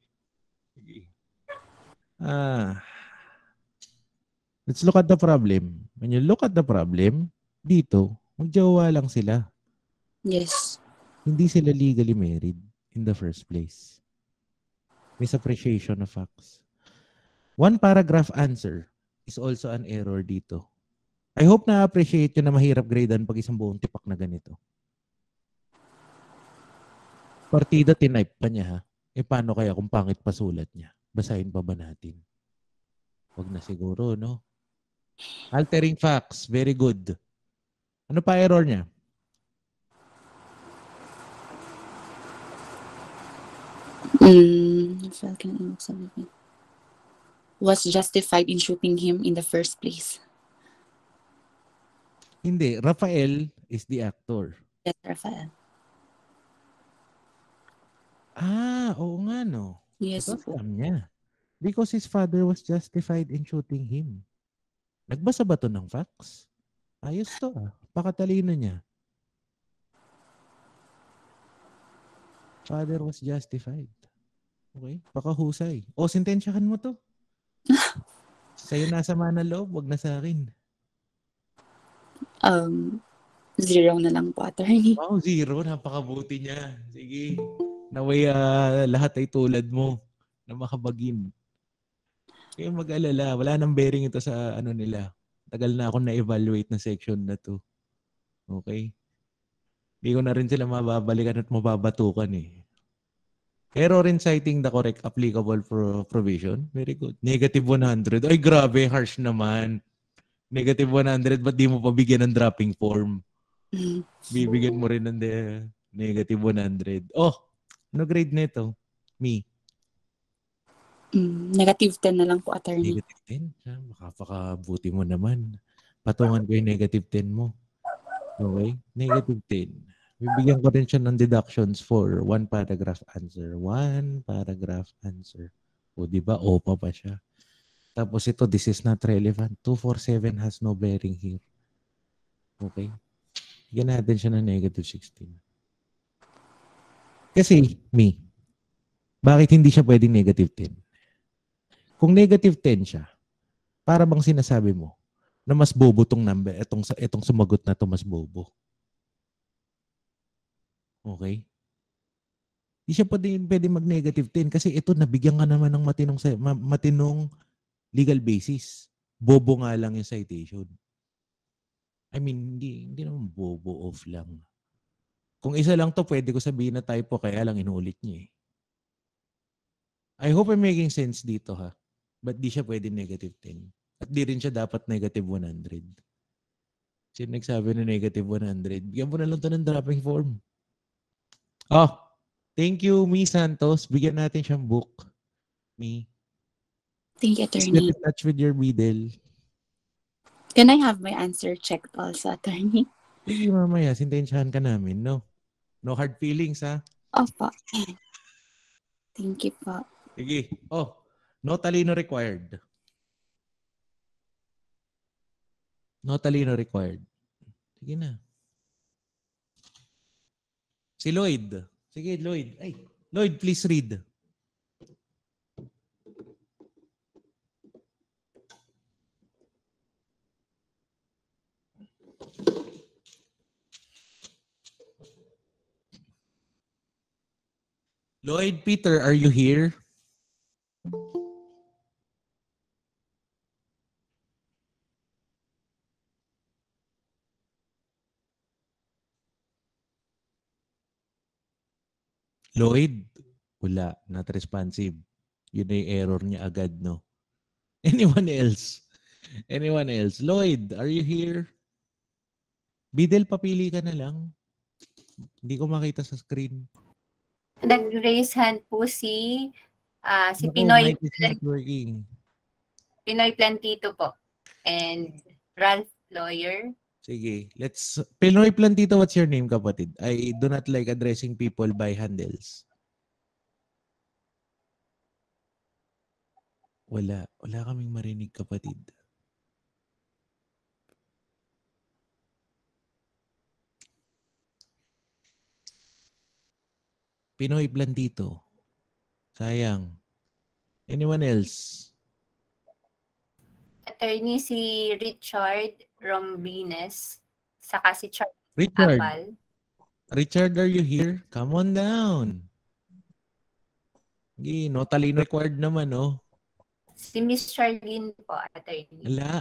Let's look at the problem. When you look at the problem, dito, magjowa lang sila. Yes. Hindi sila legally married in the first place. Misappreciation of facts. One paragraph answer is also an error dito. I hope na-appreciate nyo na mahirap gradean pag isang buong tipak na ganito. Partida tinype pa niya ha. Paano kaya kung pangit pa sulat niya? Basahin pa ba natin? Wag na siguro, no? Altering facts. Very good. Ano pa error niya? Was justified in shooting him in the first place. Hindi. Rafael is the actor. Yes, Rafael. Oo nga no. Yes. Ito alam niya. Because his father was justified in shooting him. Nagbasa ba to ng facts? Ayos to Pakatalino niya. Father was justified. Okay? Pakahusay. Sintensyahan mo to. Sa'yo nasa mana loob, wag na sa akin. 0 na lang po, attorney. Wow, 0. Napakabuti niya. Sige. Naway lahat ay tulad mo na makabagin. Kaya mag-alala. Wala nang bearing ito sa nila. Tagal na ako na-evaluate na section na to. Okay? Hindi ko na rin sila mababalikan at mababatukan eh. Error in citing the correct applicable provision. Very good. Negative 100. Ay, grabe. Harsh naman. Negative 100. Ba't di mo pabigyan ng dropping form? Bibigyan mo rin ng negative 100. Ano grade nito? Me? Negative 10 na lang po, attorney. Negative 10? Makapakabuti mo naman. Patungan ko yung negative 10 mo. Okay? Negative 10. Bibigyan ko rin siya ng deductions for one paragraph answer. One paragraph answer. O diba? Pa siya. Tapos ito, this is not relevant. 247 has no bearing here. Okay? Bigyan natin siya ng negative 16. Kasi, bakit hindi siya pwedeng negative 10? Kung negative 10 siya, para bang sinasabi mo na mas bobo tong number, itong sumagot na to mas bobo. Okay? Hindi siya pwede mag-negative 10 kasi ito nabigyan ka naman ng matinong legal basis. Bobo nga lang yung citation. I mean, hindi naman bobo, off lang. Kung isa lang to, pwede ko sabihin na typo, kaya lang inuulit niya eh. I hope I'm making sense dito ha. But di siya pwede negative 10. At di rin siya dapat negative 100. Sino nagsabi na negative 100? Bigyan mo na lang to ng dropping form. Thank you, Mi Santos. Bigyan natin siyang book. Mi. Thank you, attorney. Get in touch with your middle. Can I have my answer checked also, attorney? Sige, mamaya. Sintensyahan ka namin, no? No hard feelings, ha? Opo. Thank you po. Sige. No talino required. No talino required. Sige na. Si Lloyd. Sige, Lloyd. Ay, Lloyd, please read. Lloyd, Peter, are you here? Lloyd, wala. Not responsive. Yun na yung error niya agad, no? Anyone else? Anyone else? Lloyd, are you here? Bidel, papili ka na lang. Hindi ko makita sa screen. Nag-raise hand po si Naku, Pinoy mic is not working. Pinoy Plantito po. And Ralph Lawyer. Sige, let's... Pinoy Plantito, what's your name, kapatid? I do not like addressing people by handles. Wala. Wala kaming marinig, kapatid. Pinoy Plantito. Sayang. Anyone else? Attorney si Richard Rombines. Saka si Charles Richard. Apal. Richard, are you here? Come on down. Hindi, no talino required naman, no? Si Miss Charlene po, attorney. Wala.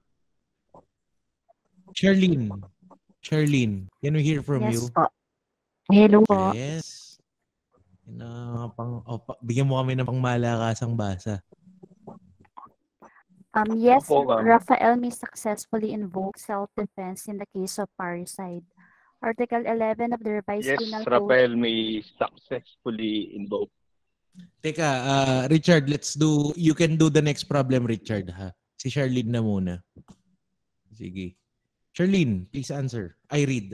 Charlene. Charlene, can we hear from you? Yes po. Hello po. Yes. Bigyan mo kami ng pangmalakasang basa. Yes, Rafael may successfully invoke self-defense in the case of parricide. Article 11 of the Revised Penal Code. Rafael may successfully invoke. Teka, Richard, you can do the next problem, Richard, ha? Si Charlene na muna. Sige. Charlene, please answer. I read.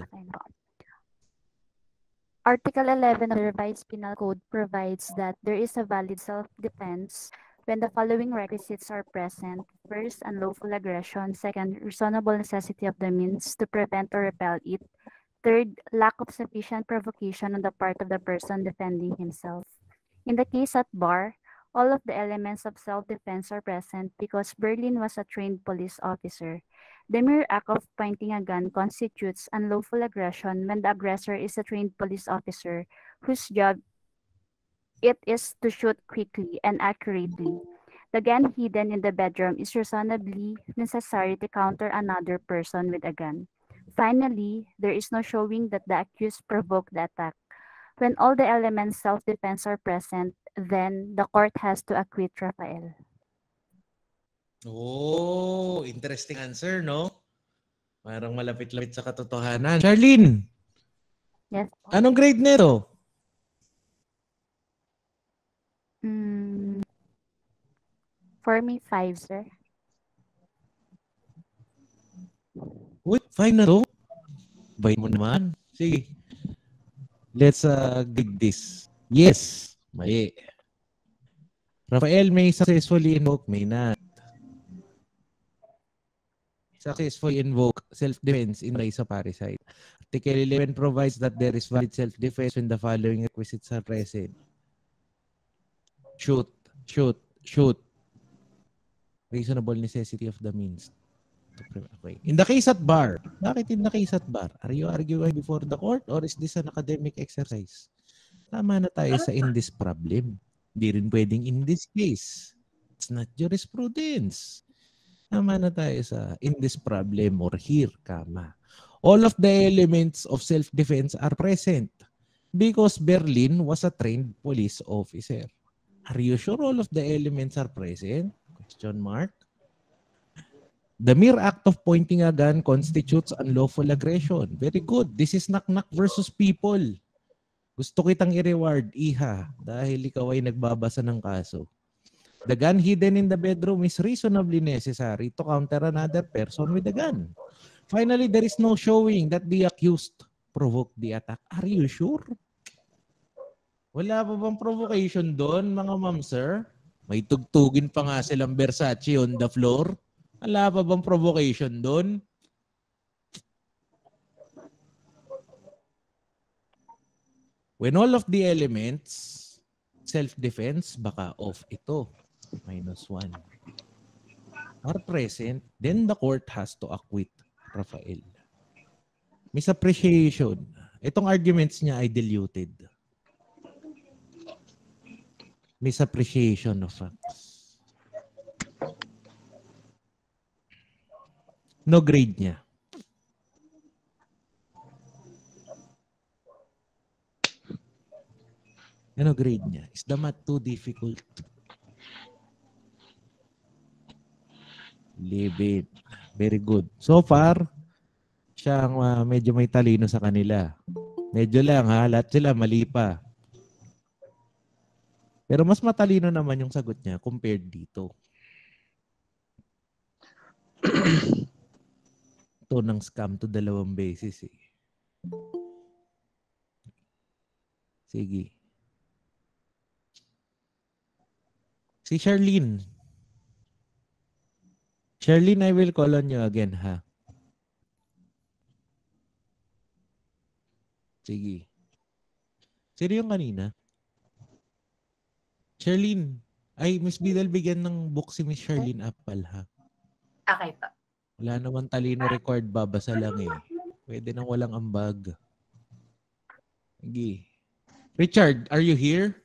Article 11 of the Revised Penal Code provides that there is a valid self-defense when the following requisites are present. First, unlawful aggression. Second, reasonable necessity of the means to prevent or repel it. Third, lack of sufficient provocation on the part of the person defending himself. In the case at bar, all of the elements of self-defense are present because Berlin was a trained police officer. The mere act of pointing a gun constitutes unlawful aggression when the aggressor is a trained police officer whose job it is to shoot quickly and accurately. The gun hidden in the bedroom is reasonably necessary to counter another person with a gun. Finally, there is no showing that the accused provoked the attack. When all the elements self-defense are present, then the court has to acquit Rafael. Oh, interesting answer, no? Parang malapit-lapit sa katotohanan. Charlene! Yes. Anong grade nito? For me, 5, sir. Wait, 5 na to? Bay mo naman. Sige. Let's grade this. Yes. Mali. Rafael may successfully invoke, may not. Successfully invoke self-defense in case of parricide. Article 11 provides that there is valid self-defense when the following requisites are present. Shoot. Reasonable necessity of the means. Okay. In the case at bar, bakit in the case at bar? Are you arguing before the court or is this an academic exercise? Tama na tayo sa in this problem. Hindi rin pwedeng in this case. It's not jurisprudence. Tama na tayo sa in this problem or here, kama. All of the elements of self-defense are present because Berlin was a trained police officer. Are you sure all of the elements are present? Question mark. The mere act of pointing a gun constitutes unlawful aggression. Very good. This is knock-knock versus people. Gusto kitang i-reward, Iha, dahil ikaw ay nagbabasa ng kaso. The gun hidden in the bedroom is reasonably necessary to counter another person with a gun. Finally, there is no showing that the accused provoked the attack. Are you sure? Wala pa bang provocation doon, mga ma'am, sir? May tugtugin pa nga silang Versace on the floor. Wala pa bang provocation doon? When all of the elements, self-defense, baka off ito. -1. Are present, then the court has to acquit Rafael. Misappreciation. Itong arguments niya ay diluted. Misappreciation of facts. No grade niya. Ano grade niya? Is the math too difficult? Leave it. Very good. So far, siya ang medyo may talino sa kanila. Medyo lang ha. Lahat sila mali pa. Pero mas matalino naman yung sagot niya compared dito. Ito ng scam to 2 beses eh. Sige. Si Charlene. Charlene, I will call on you again, ha? Sige. Sino yung kanina? Charlene. Ay, Miss Bidal, bigyan ng book si Miss Charlene Apal, ha? Okay po. Wala naman talino record, babasa lang eh. Pwede nang walang ambag. Sige. Richard, are you here?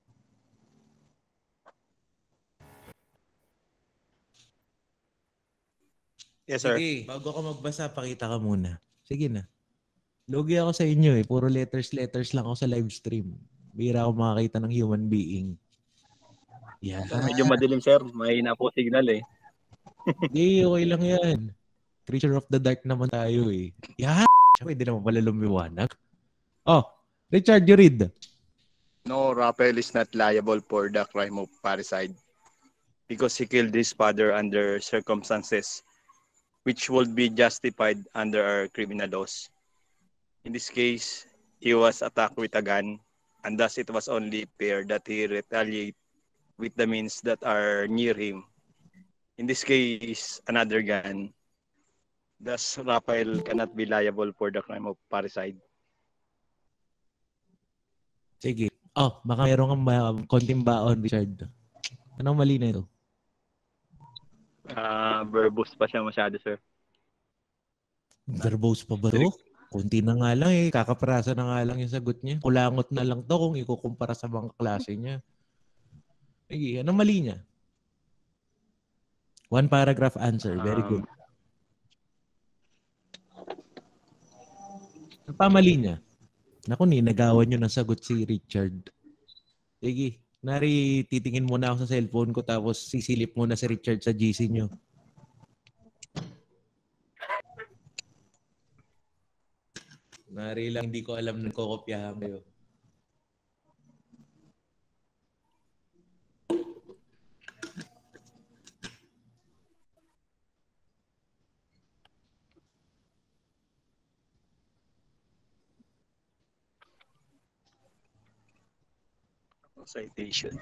Yes, sir. Sige, bago ka magbasa, pakita ka muna. Sige na. Lugi ako sa inyo eh. Puro letters lang ako sa live stream. Bira ako makakita ng human being. Yan. Medyo madilim, sir. Mahina po signal eh. Hindi, okay lang yan. Creature of the dark naman tayo eh. Yan. Pwede naman pala lumiwanag. Oh, Richard, you read. No, Rafael is not liable for the crime of parricide because he killed his father under circumstances which would be justified under our criminal laws. In this case, he was attacked with a gun, and thus it was only fair that he retaliate with the means that are near him. In this case, another gun. Thus, Rafael cannot be liable for the crime of parricide. Sige. Oh, baka meron kang konting baon, Richard. Anong mali na ito? Verbose pa siya masyado, sir. Verbose pa ba ito? Kunti na nga lang eh. Kakaprasa na nga lang yung sagot niya. Kulangot na lang to kung ikukumpara sa mga klase niya. Sige, anong mali niya? 1 paragraph answer. Very good. Ang pamali niya? Naku, nagawan nyo ng sagot si Richard. Sige, nari titingin muna ako sa cellphone ko tapos sisilip muna si Richard sa GC nyo. Nari lang, hindi ko alam na kokopyahan kayo. Citation.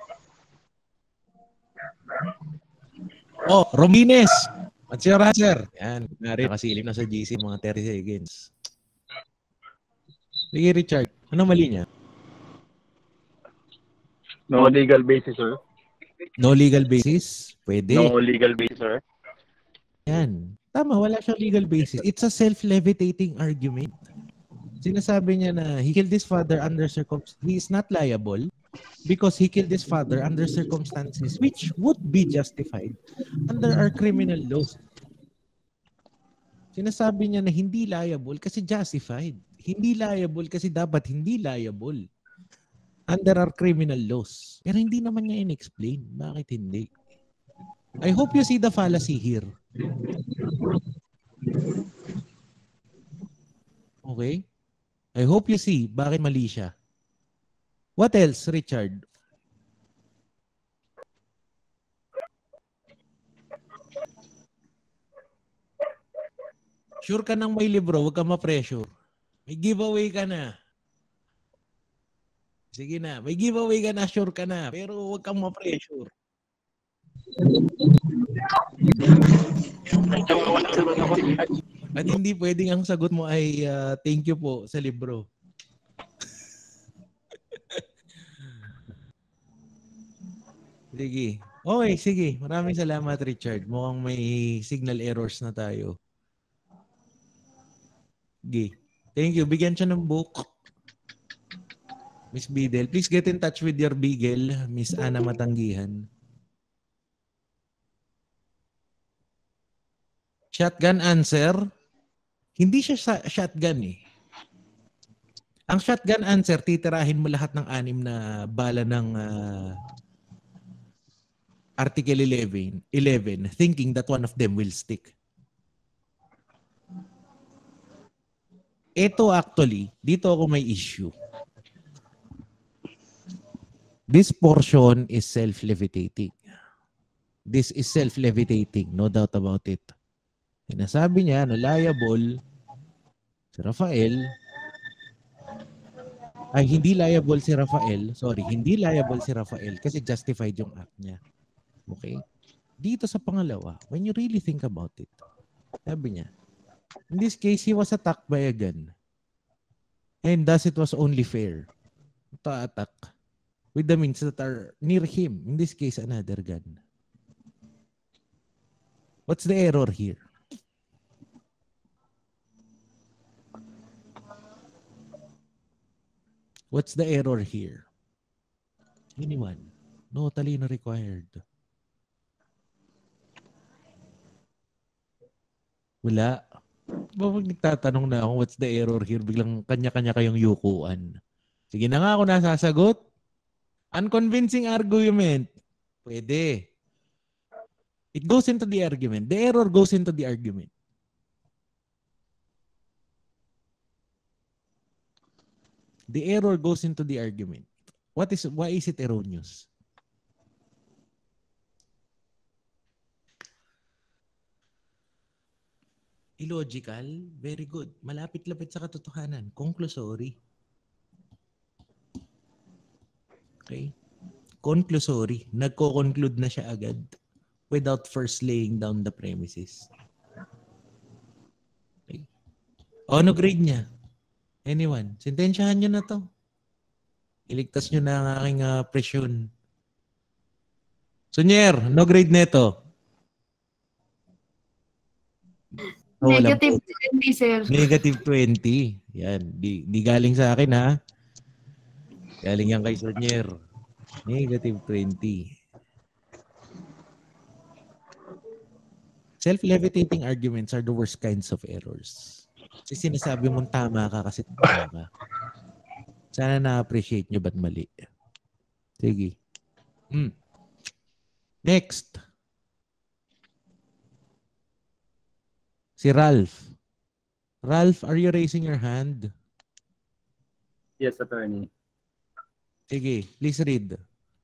Oh, Romines! What's your answer? Yan, nari nakasilip na sa GC mga 30 seconds. Sige, Richard. Ano mali niya? No legal basis, sir. No legal basis? Pwede. No legal basis, sir. Yan. Tama, wala siyang legal basis. It's a self-levitating argument. Sinasabi niya na he killed his father under circumstances. He is not liable because he killed his father under circumstances which would be justified under our criminal laws. Sinasabi niya na hindi liable kasi justified. Hindi liable kasi dapat hindi liable under our criminal laws. Pero hindi naman niya in-explain. Bakit hindi? I hope you see the fallacy here. Okay? I hope you see bakit mali siya. What else, Richard? Sure ka nang may libro, huwag ka ma-pressure. May giveaway ka na. Sige na, may giveaway ka na, sure ka na. Pero huwag kang ma-pressure. At hindi pwedeng ang sagot mo ay thank you po sa libro. Sige. Okay, sige. Maraming salamat, Richard. Mukhang may signal errors na tayo. Sige. Thank you. Bigyan siya ng book. Miss Bidel. Please get in touch with your Bigel, Miss Ana Matanggihan. Shotgun answer. Hindi siya shotgun eh. Ang shotgun answer, titirahin mo lahat ng 6 na bala ng Article 11, thinking that one of them will stick. Ito actually, dito ako may issue. This portion is self-levitating. This is self-levitating, no doubt about it. Sinasabi niya na liable si Rafael, ay hindi liable si Rafael, hindi liable si Rafael kasi justified yung act niya. Okay? Dito sa pangalawa, when you really think about it, sabi niya, in this case, he was attacked by a gun. And thus it was only fair to attack with the means that are near him. In this case, another gun. What's the error here? What's the error here? Anyone? No talino required. Wala. Pag nagtatanong na ako, what's the error here? Biglang kanya-kanya kayong yukuan. Sige na nga ako nasasagot. Unconvincing argument. Pwede. It goes into the argument. The error goes into the argument. The error goes into the argument. Why is it erroneous? Illogical? Very good. Malapit-lapit sa katotohanan. Conclusory. Okay? Conclusory. Nagko-conclude na siya agad without first laying down the premises. Okay? Ano grade niya? Anyone? Sentensyahan nyo na to. Iligtas nyo na ang aking presyon. Sunyer, no grade neto. Negative 20, sir. Negative 20. Yan. Di galing sa akin, ha? Galing yan kay Sunyer. Negative 20. Self-levitating arguments are the worst kinds of errors. Kasi sinasabi mong tama ka kasi tama ka. Sana na-appreciate nyo ba't mali. Sige. Next. Si Ralph. Ralph, are you raising your hand? Yes, attorney. Sige, please read.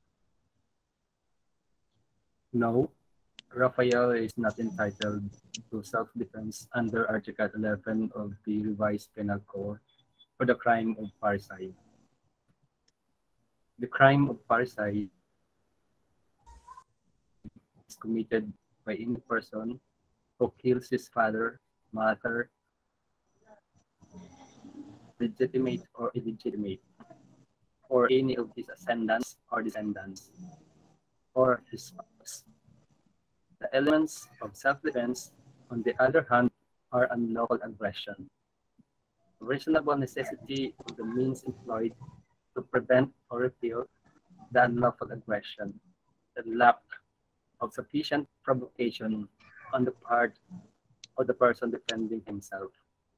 No, Rafael is not entitled to self-defense under Article 11 of the Revised Penal Code for the crime of parricide. The crime of parricide is committed by any person who kills his father, mother, legitimate or illegitimate, or any of his ascendants or descendants, or his spouse. The elements of self-defense, on the other hand, are unlawful aggression, reasonable necessity of the means employed to prevent or repel the unlawful aggression, the lack of sufficient provocation on the part of the person defending himself.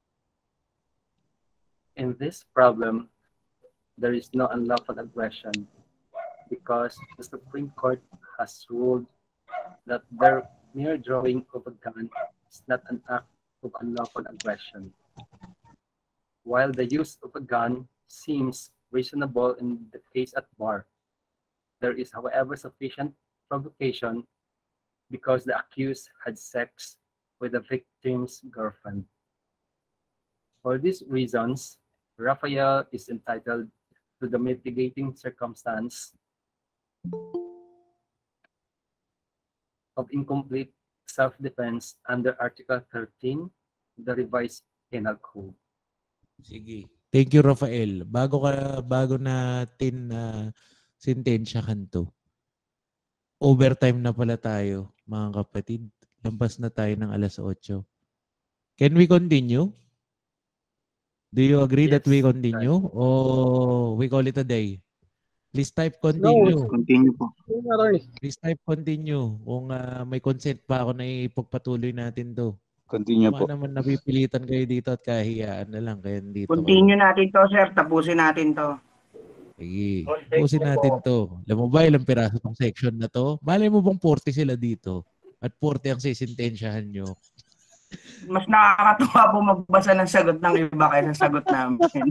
In this problem, there is no unlawful aggression because the Supreme Court has ruled that the mere drawing of a gun is not an act of unlawful aggression. While the use of a gun seems reasonable in the case at bar, there is, however, sufficient provocation because the accused had sex with the victim's girlfriend. For these reasons, Rafael is entitled to the mitigating circumstance of incomplete self-defense under Article 13, the revised penal code. Sige. Thank you, Rafael. Bago natin sentensya kanto. Overtime na pala tayo, mga kapatid. Lampas na tayo ng 8:00. Can we continue? Do you agree that we continue? O we call it a day? Please type continue. No, continue po. Please type continue. Kung may consent pa ako na ipagpatuloy natin to. Continue po. Baka naman napipilitan kayo dito at kahiyaan na lang. Kaya dito Continue natin to, sir. Tapusin natin to. Sige. Tapusin natin to. Alam mo ba ilang piraso ng section na to? Malay mo bang 40 sila dito? At 40 ang sisintensyahan nyo. Mas nakakatuwa po magbasa ng sagot ng iba kaysa sagot namin.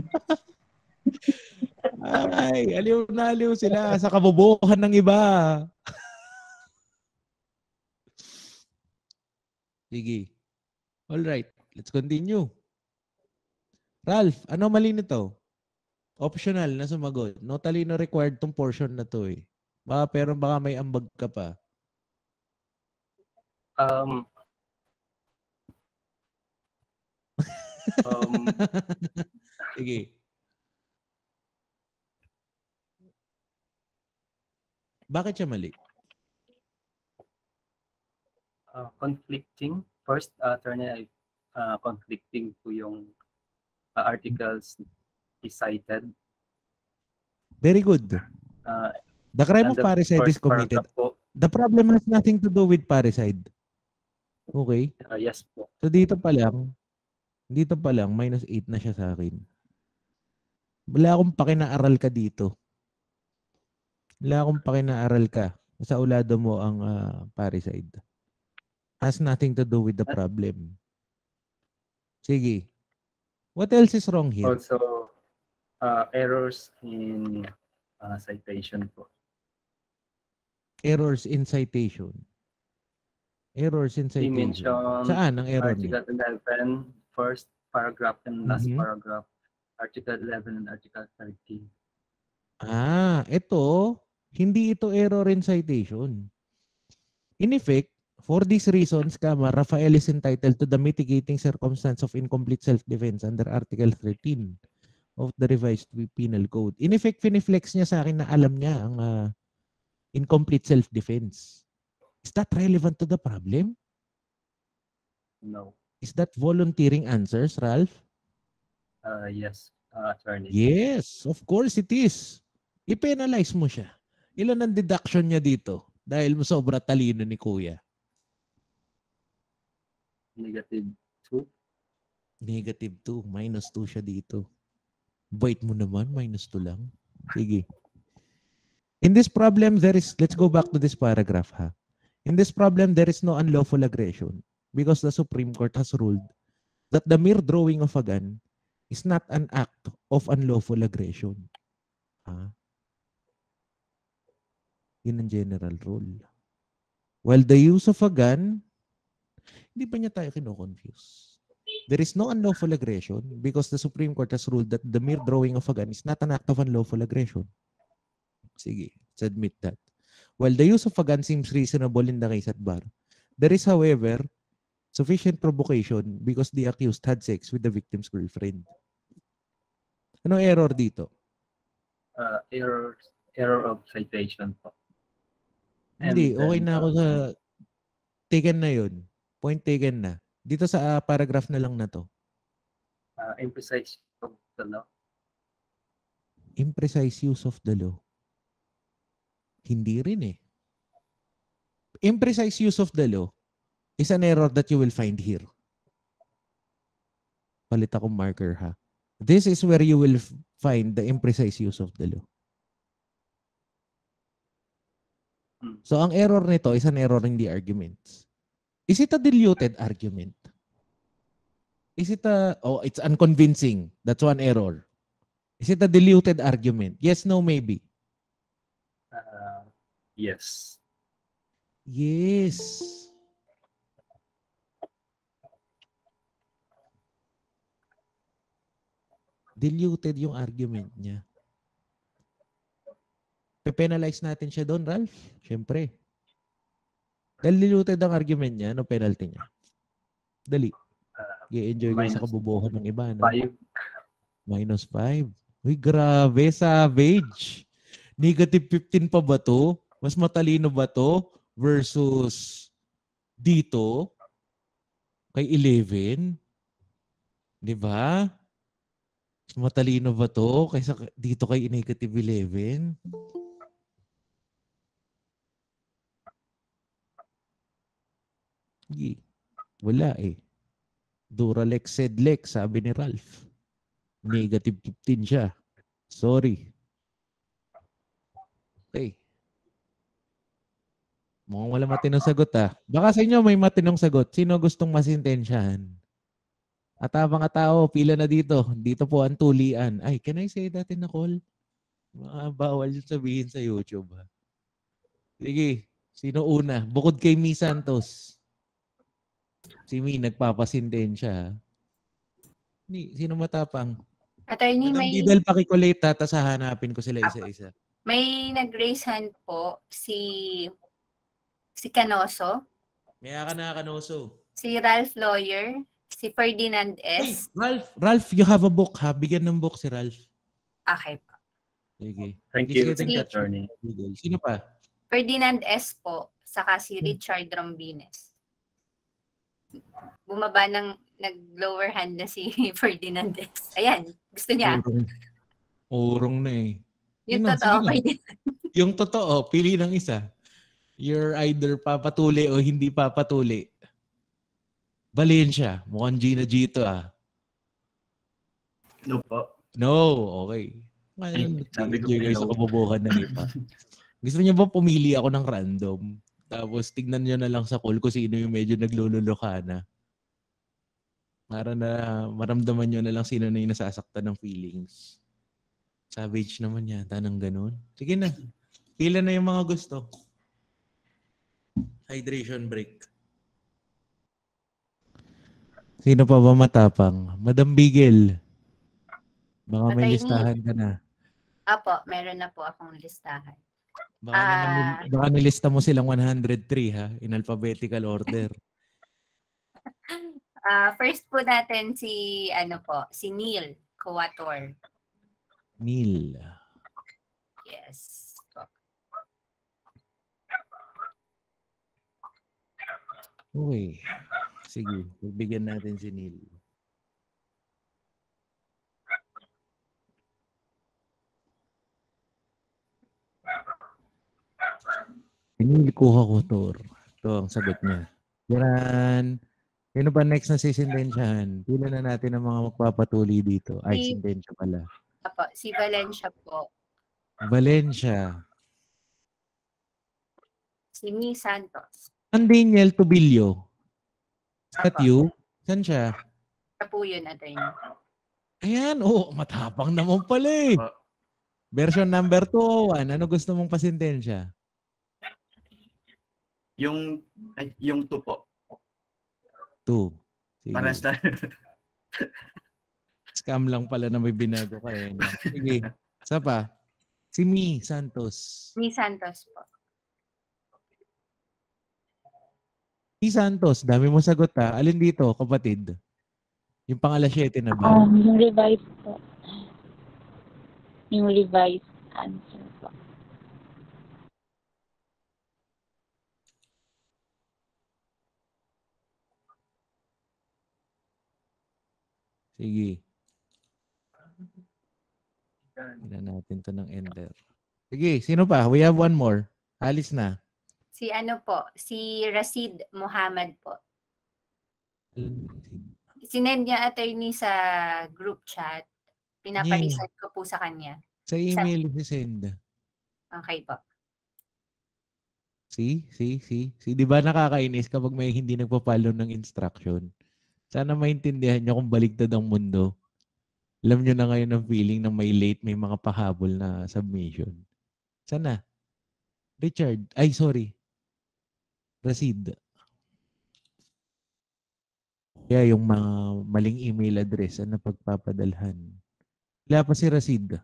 Ay, aliw na aliw sila sa kabobohan ng iba. Sige. All right, let's continue. Ralph, ano mali nito? Optional na sumagot. No talino required tong portion na to eh. Pero baka may ambag ka pa. Sige. Bakit siya mali? Conflicting. First, attorney, conflicting po yung articles cited. Very good. The crime of parricide is committed. The problem has nothing to do with parricide. Okay? Yes po. So dito pa lang, -8 na siya sa akin. Wala akong pakinaaral ka dito. Wala akong pakinaaral ka. Sa ulado mo ang parricide. Has nothing to do with the problem. Sige. What else is wrong here? Also, errors in citation po. Errors in citation. Errors in citation. Saan ang error niya? Article 11, first paragraph and last paragraph. Article 11 and Article 13. Ito, hindi ito error in citation. In effect, for these reasons, Rafael is entitled to the mitigating circumstance of incomplete self-defense under Article 13 of the revised penal code. In effect, finiflex niya sa akin na alam niya ang incomplete self-defense. Is that relevant to the problem? No. Is that volunteering answers, Ralph? Yes, attorney. Yes, of course it is. I-penalize mo siya. Ilan ang deduction niya dito? Dahil mo sobra talino ni Kuya. -2. -2. -2 siya dito. Bait mo naman, -2 lang. Sige. In this problem, let's go back to this paragraph ha. In this problem, there is no unlawful aggression because the Supreme Court has ruled that the mere drawing of a gun is not an act of unlawful aggression. Yun ang general rule. While the use of a gun, hindi pa niya tayo kino-confuse. There is no unlawful aggression because the Supreme Court has ruled that the mere drawing of a gun is not an act of unlawful aggression. Sige, let's admit that. While the use of a gun seems reasonable in the case at bar, there is, however, sufficient provocation because the accused had sex with the victim's girlfriend. Ano error dito? Error of citation po. Hindi, okay na ako sa taken na yun. Point taken na. Dito sa paragraph na lang na to. Imprecise use of the law. Imprecise use of the law. Hindi rin eh. Imprecise use of the law is an error that you will find here. Palit akong marker ha. This is where you will find the imprecise use of the law. So ang error nito is an error in the arguments. Is it a diluted argument? Is it it's unconvincing. That's one error. Is it a diluted argument? Yes, no, maybe. Yes. Yes. Diluted yung argument niya. Pe-penalize natin siya doon, Ralph. Siyempre. Dahil diluted ang argument niya, ano penalty niya? Dali. I-enjoy ko sa kabubuhan ng iba. No? -5. Uy, grabe, savage. -15 pa ba to? Mas matalino ba to versus dito kay 11? Di ba? Mas matalino ba to kaysa dito kay -11? Wala eh. Duralex Sedlex, sabi ni Ralph. -15 siya. Sorry. Okay. Mukhang wala matinong sagot ah. Baka sa inyo may matinong sagot. Sino gustong masintensyahan? At habang tao, pila na dito. Dito po ang tulian. Ay, can I say that in a call? Bawal yun sabihin sa YouTube. Ha? Sige, sino una? Bukod kay Mi Santos. Si Mi, nagpapasintensya. Sino matapang? Attorney, Madam may... Didal, pakikulate, tapos hahanapin ko sila isa-isa. May nag-raise hand po si Canoso, Maya ka na, Canoso. si Ralph Lawyer, si Ferdinand S. Ralph, you have a book ha? Bigyan ng book si Ralph. Okay po. Sige. Thank you, attorney. Sino pa? Ferdinand S po, saka si Richard Rambines. Bumaba ng nag-lower hand na si Ferdinand S. Ayan, gusto niya. Urong na eh. Yung totoo. Yung totoo, pili ng isa. You're either papatuli o hindi papatuli. Valencia. Mukhang Gina Gito ah. No po. No, okay. Ngayon, sabi ko enjoy kayo sa kabubuhan ng iba. Gusto niyo ba pumili ako ng random? Tapos tignan niyo na lang sa call kung sino yung medyo naglululoka na. Para na maramdaman niyo na lang sino na yung nasasaktan ng feelings. Savage naman yata ng ganun. Sige na. Pila na yung mga gusto. Hydration break. Sino pa ba matapang? Madam Bigel. Baka may listahan ka na. Apo, meron na po akong listahan. Baka nilista mo silang 103 ha? In alphabetical order. First po natin si si Neil Coator. Neil. Yes. Okay. Sige, bigyan natin si Neil. Neil Coator. Ito ang sagot niya. Yan. Sino ba next na sisintensyahan? Pila na natin ang mga magpapatuli dito. Ay, sintensya pala. Apo, si Valencia po. Valencia. Si Mi Santos. Ang Daniel Tubilio. Is that you? Saan siya? Siya po yun, attorney. Ayan, matapang naman pala eh. Version number 201. Ano gusto mong pasintensya? Yung 2 po. 2. Para sa... Scam lang pala na may binago ka eh. Sige. Isa pa. Si Mi Santos. Mi Santos po. Mi Santos, dami mo sagot ha. Alin dito, kapatid? Yung pang-alas 7 na ba? Yung revised po. Yung revised answer po. Sige. Tignan natin to ng ender. Sige, sino pa? We have one more. Alis na. Si si Rashid Muhammad po. Sinend niya attorney sa group chat. Pinapalisad ko po sa kanya. Sa email send. Okay po. See? Di ba nakakainis kapag may hindi nagpa-follow ng instruction? Sana maintindihan nyo kung baligtad ang mundo. Alam nyo na ngayon ang feeling na may late, may mga pahabol na submission. Sana? Richard. Ay, sorry. Rashid. Kaya yung mga maling email address na pagpapadalhan. Wala pa si Rashid.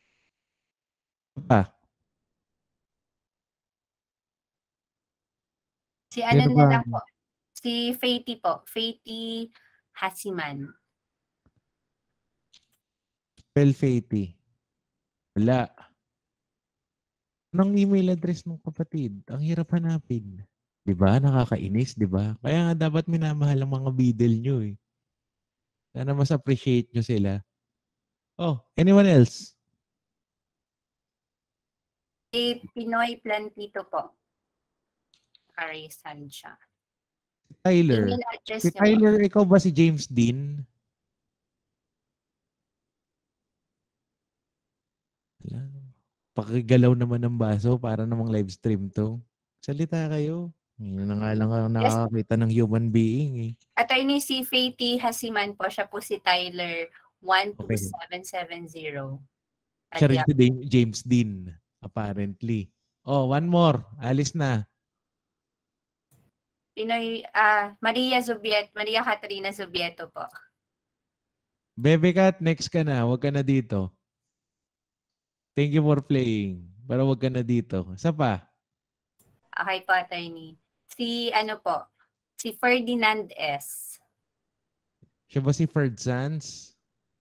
Pa. Si ano Sino na ba? lang po. Si Faity po. Faity Hasiman. Spell Faity. Wala. Anong email address ng kapatid? Ang hirap hanapin. Di ba? Nakakainis, di ba? Kaya nga dapat minamahal ang mga bidel nyo eh. Sana mas appreciate nyo sila. Oh, anyone else? Si Pinoy Plantito po. Karisan siya. Tyler. Email address Si niya po. Tyler, ikaw ba si James Dean? Wala. Pakigalaw naman ng baso para namang live stream to. Salita kayo. Ngayon na nga lang ako nakakakita ng human being eh. Attorney si Faity Hasiman po. Siya po si Tyler 12770. Siya rin si James Dean, apparently. Oh, one more. Alis na. Pinoy, Maria Catarina Zubieto po. Bebe Cat, next ka na. Huwag ka na dito. Thank you for playing. Pero huwag ka na dito. Isa pa. Okay po, attorney. Si ano po? Si Ferdinand S. Siya ba si Ferd Sands?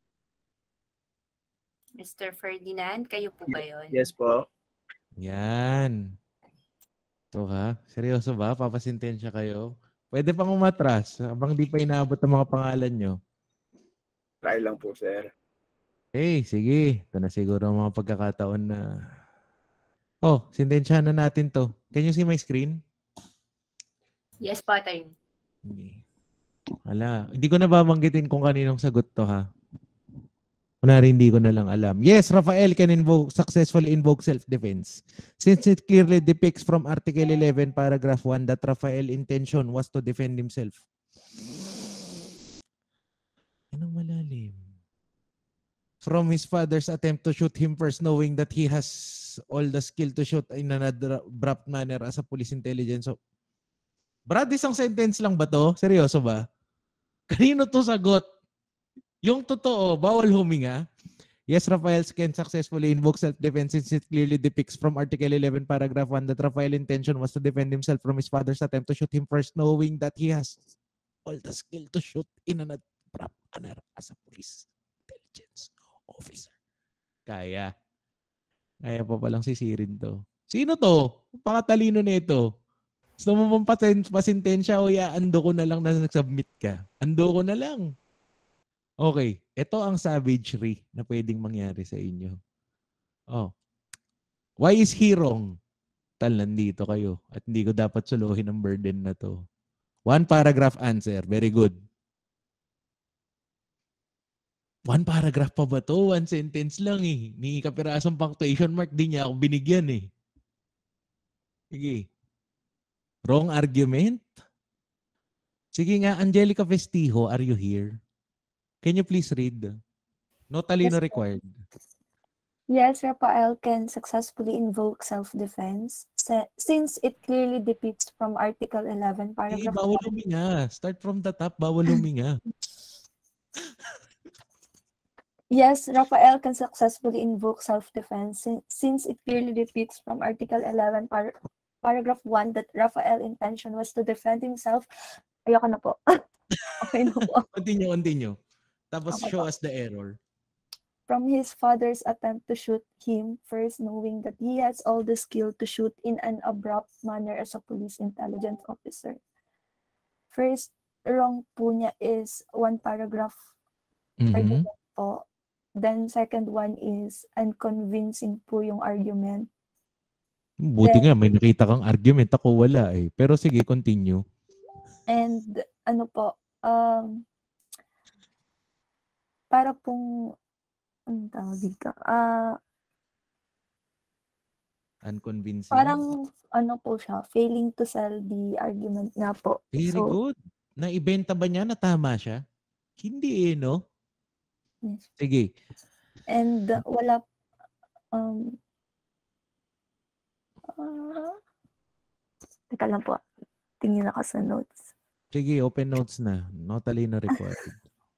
Mr. Ferdinand, kayo po ba yun? Yes po. Yan. Ito ka. Seryoso ba? Papasintensya kayo? Pwede pang umatras habang di pa inaabot ang mga pangalan nyo. Try lang po, sir. Okay, sige. Ito na siguro ang mga pagkakataon na... Oh, sintensyahan na natin to. Can you see my screen? Yes po, attorney. Wala. Hindi ko na babanggitin kung kaninong sagot to ha. Kunwari hindi ko na lang alam. Yes, Rafael can successfully invoke self-defense. Since it clearly depicts from Article 11, Paragraph 1 that Rafael's intention was to defend himself. Anong malalim? From his father's attempt to shoot him first, knowing that he has all the skill to shoot in an abrupt manner as a police intelligence. So, Brad, isang sentence lang ba to? Seryoso ba? Kanino to sagot? Yung totoo, bawal huminga. Yes, Rafael can successfully invoke self-defense since it clearly depicts from Article 11, Paragraph 1 that Rafael's intention was to defend himself from his father's attempt to shoot him first, knowing that he has all the skill to shoot in an abrupt manner as a police intelligence officer. Kaya. Kaya pa palang sisirin to. Sino to? Pakatalino nito. Gusto mo mong pasintensya o ando ko na lang na nag-submit ka? Ando ko na lang. Okay. Ito ang savagery na pwedeng mangyari sa inyo. Oh. Why is he wrong? Tal, nandito kayo. At hindi ko dapat suluhin ang burden na to. One paragraph answer. Very good. One paragraph pa ba to? One sentence lang eh. Ni kapirasong punctuation mark, di niya ako binigyan eh. Sige. Wrong argument? Sige nga, Angelica Vestijo, are you here? Can you please read? No talino required. Yes, Rafael can successfully invoke self-defense since it clearly depicts from Article 11, Paragraph 1. Bawal huminga. Start from the top, bawal huminga. Yes, Rafael can successfully invoke self-defense since it clearly depicts from Article 11, Paragraph 1 that Rafael's intention was to defend himself. Ayoko na po. Okay na po. Continue. Tapos Okay show po. us the error. From his father's attempt to shoot him first, knowing that he has all the skill to shoot in an abrupt manner as a police intelligence officer. First wrong po niya is one paragraph argument po. Then second one is unconvincing po yung argument. Buti nga, may nakita kang argument. Ako wala eh. Pero sige, continue. And ano po, para pong, anong tawag dito? Unconvincing. Parang ano po siya, failing to sell the argument nga po. Very good. Naibenta ba niya na tama siya? Hindi eh, no? Yes. Sige. And wala, teka lang po, tingin ako sa notes. Sige, open notes na. No talino required.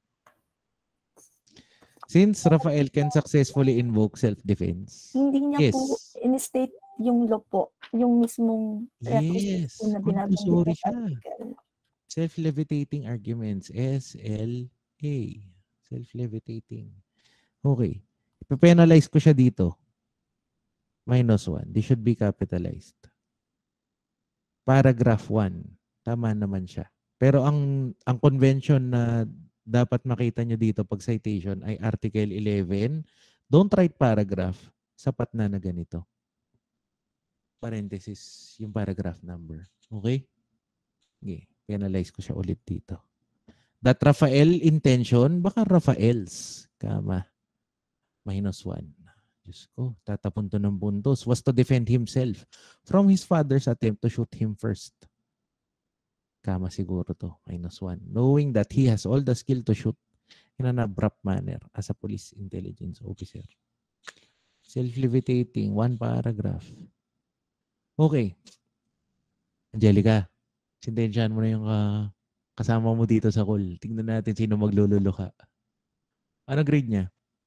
Since Rafael can successfully invoke self-defense. Hindi niya Yes. po in-state yung law po. yung mismong Yes. requisite na binabanggit Compulsory ng siya. article. Self-levitating arguments. SLA. Self-levitating. Okay. Ipapenalize ko siya dito. -1. They should be capitalized. Paragraph 1. Tama naman siya. Pero ang convention na dapat makita nyo dito pag citation ay Article 11. Don't write paragraph. Sapat na ganito. Parenthesis yung paragraph number. Okay? Okay. Penalize ko siya ulit dito. That Rafael intention, baka Rafael's. Kama. -1. Diyos ko, tatapon to ng buntos. Was to defend himself from his father's attempt to shoot him first. Kama siguro to. -1. Knowing that he has all the skill to shoot in an abrupt manner as a police intelligence officer. Self-levitating. 1 paragraph. Okay. Angelica, sintensyahan mo na yung kasama mo dito sa call. Tingnan natin sino maglululo ka. Ano grade niya?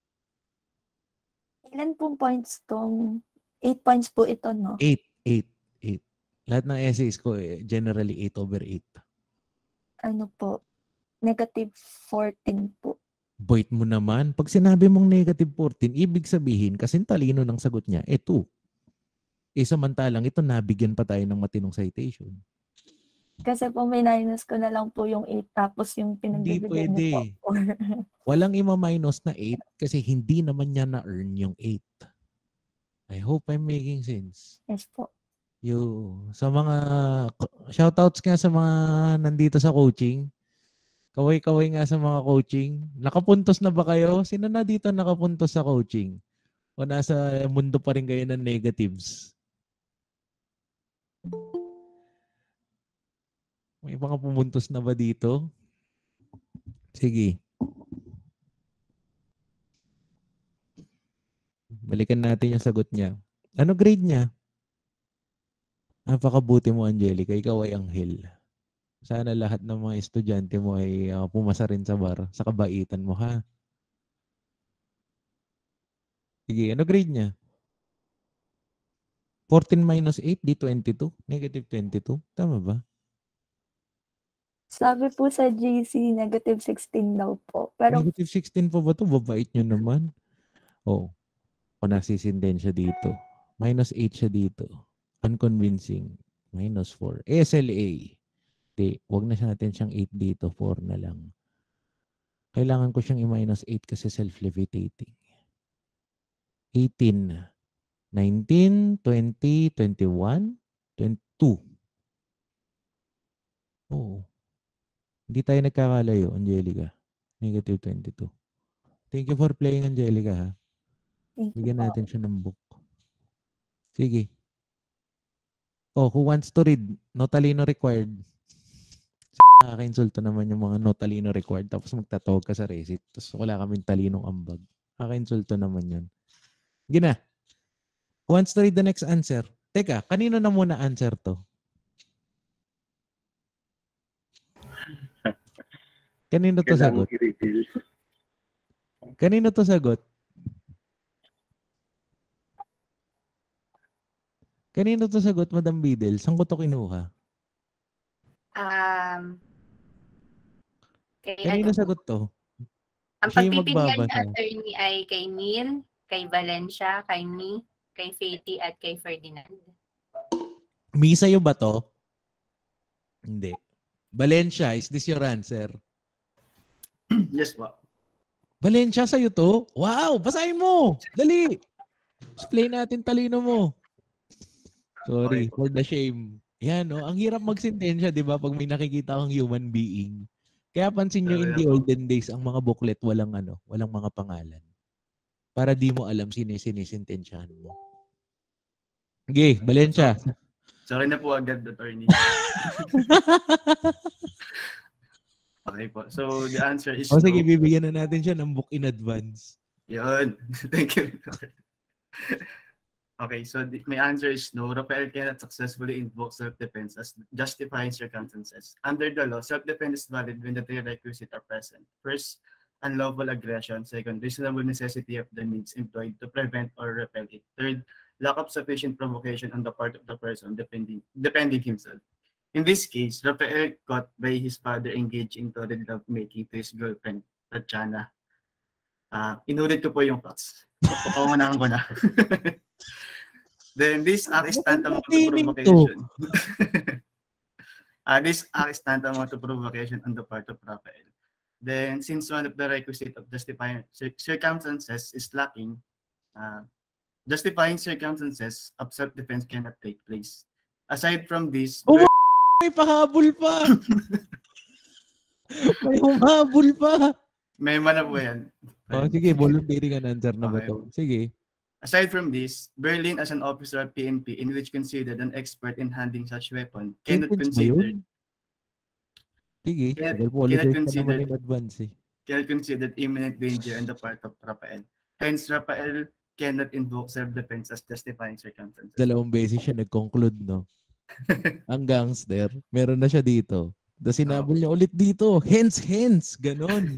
Ilan pong points tong 8 points po ito, no? 8. Lahat ng essays ko, generally 8/8. Ano po? -14 po. Boit mo naman. Pag sinabi mong -14, ibig sabihin, kasing talino ng sagot niya, 2. Samantalang ito, nabigyan pa tayo ng matinong citation. Kasi po may minus ko na lang po yung 8 tapos yung Hindi pinagbibigyan pwede. niyo po. Walang ima-minus na 8 kasi hindi naman niya na-earn yung 8. I hope I'm making sense. Yes po. Sa mga shoutouts nga sa mga nandito sa coaching. Kaway-kaway nga sa mga coaching. Nakapuntos na ba kayo? Sino na dito nakapuntos sa coaching? O nasa mundo pa rin kayo ng negatives? May mga pumuntos na ba dito? Sige. Balikan natin yung sagot niya. Ano grade niya? Napakabuti mo, Angelica. Ikaw ay anghel. Sana lahat ng mga estudyante mo ay pumasa rin sa bar. Sa kabaitan mo, ha? Sige, ano grade niya? 14 minus 8, di 22. -22. Tama ba? Sabi po sa GC, -16 daw po. Pero -16 pa ba ito? Babait nyo naman. Oh. O nasisinden siya dito. -8 siya dito. Unconvincing. -4. SLA. Di, wag na siya natin siyang 8 dito. 4 na lang. Kailangan ko siyang i-8 kasi self-levitating. 18. 19, 20, 21, 22. Oo. Hindi tayo nagkakalayo, Angelica. -22. Thank you for playing, Angelica, ha? Bigyan natin siya ng book. Sige. Oh, who wants to read? No talino required. Nakaka-insulto naman yung mga no talino required tapos magtatawag ka sa receipt. Tapos wala kaming talinong ambag. Nakaka-insulto naman yun. Sige na. Who wants to read the next answer? Teka, kanino na muna answer to? Kanino to sagot? Kanino to sagot? Kanino to sagot, Madam Bidel? Saan ko to kinuha? Kanino sagot to? Ang Siya yung pagpipilian magbabasa. ni attorney ay kay Neil, kay Valencia, kay Me, kay Faty, at kay Ferdinand. Mi, sa'yo ba to? Hindi. Valencia, is this your answer? Yes po. Valencia, sa'yo to? Wow! Basahin mo! Dali! Explain natin talino mo. Sorry, for the shame. Yan, no? Ang hirap magsintensya, di ba? Pag may nakikita kang human being. Kaya pansin nyo, in the olden days, ang mga booklet walang mga pangalan. Para di mo alam sinisintensyahan mo. Okay, Valencia. Sorry na po agad, attorney. Okay po. So, the answer is Sige, bibigyan na natin siya ng book in advance. Yun. Thank you. Okay, so my answer is no. Rafael cannot successfully invoke self-defense as justifying circumstances. Under the law, self-defense is valid when the three requisites are present. First, unlawful aggression. Second, reasonable necessity of the means employed to prevent or repel it. Third, lack of sufficient provocation on the part of the person defending himself. In this case, Rafael caught by his father engaged in torrid lovemaking to his girlfriend, Tatiana. Inulit ko po yung facts. Papaunahan ko na. Then this act is tantamount to provocation. This act is tantamount to provocation on the part of Rafael. Then since one of the requisite of justifying circumstances is lacking, justifying circumstances of self-defense cannot take place. Aside from this, may pahabol pa. May humabol pa. May mana po yan. Sige, voluntary ka na answer na ba ito? Sige. Aside from this, Berlin as an officer of PNP in which considered an expert in handling such weapon cannot consider imminent danger on the part of Rafael. Hence, Rafael cannot invoke self-defense as justifying circumstances. Dalawang beses siya nag-conclude, no? Ang gangster, meron na siya dito. Tapos sinabol niya ulit dito. Hence, ganon.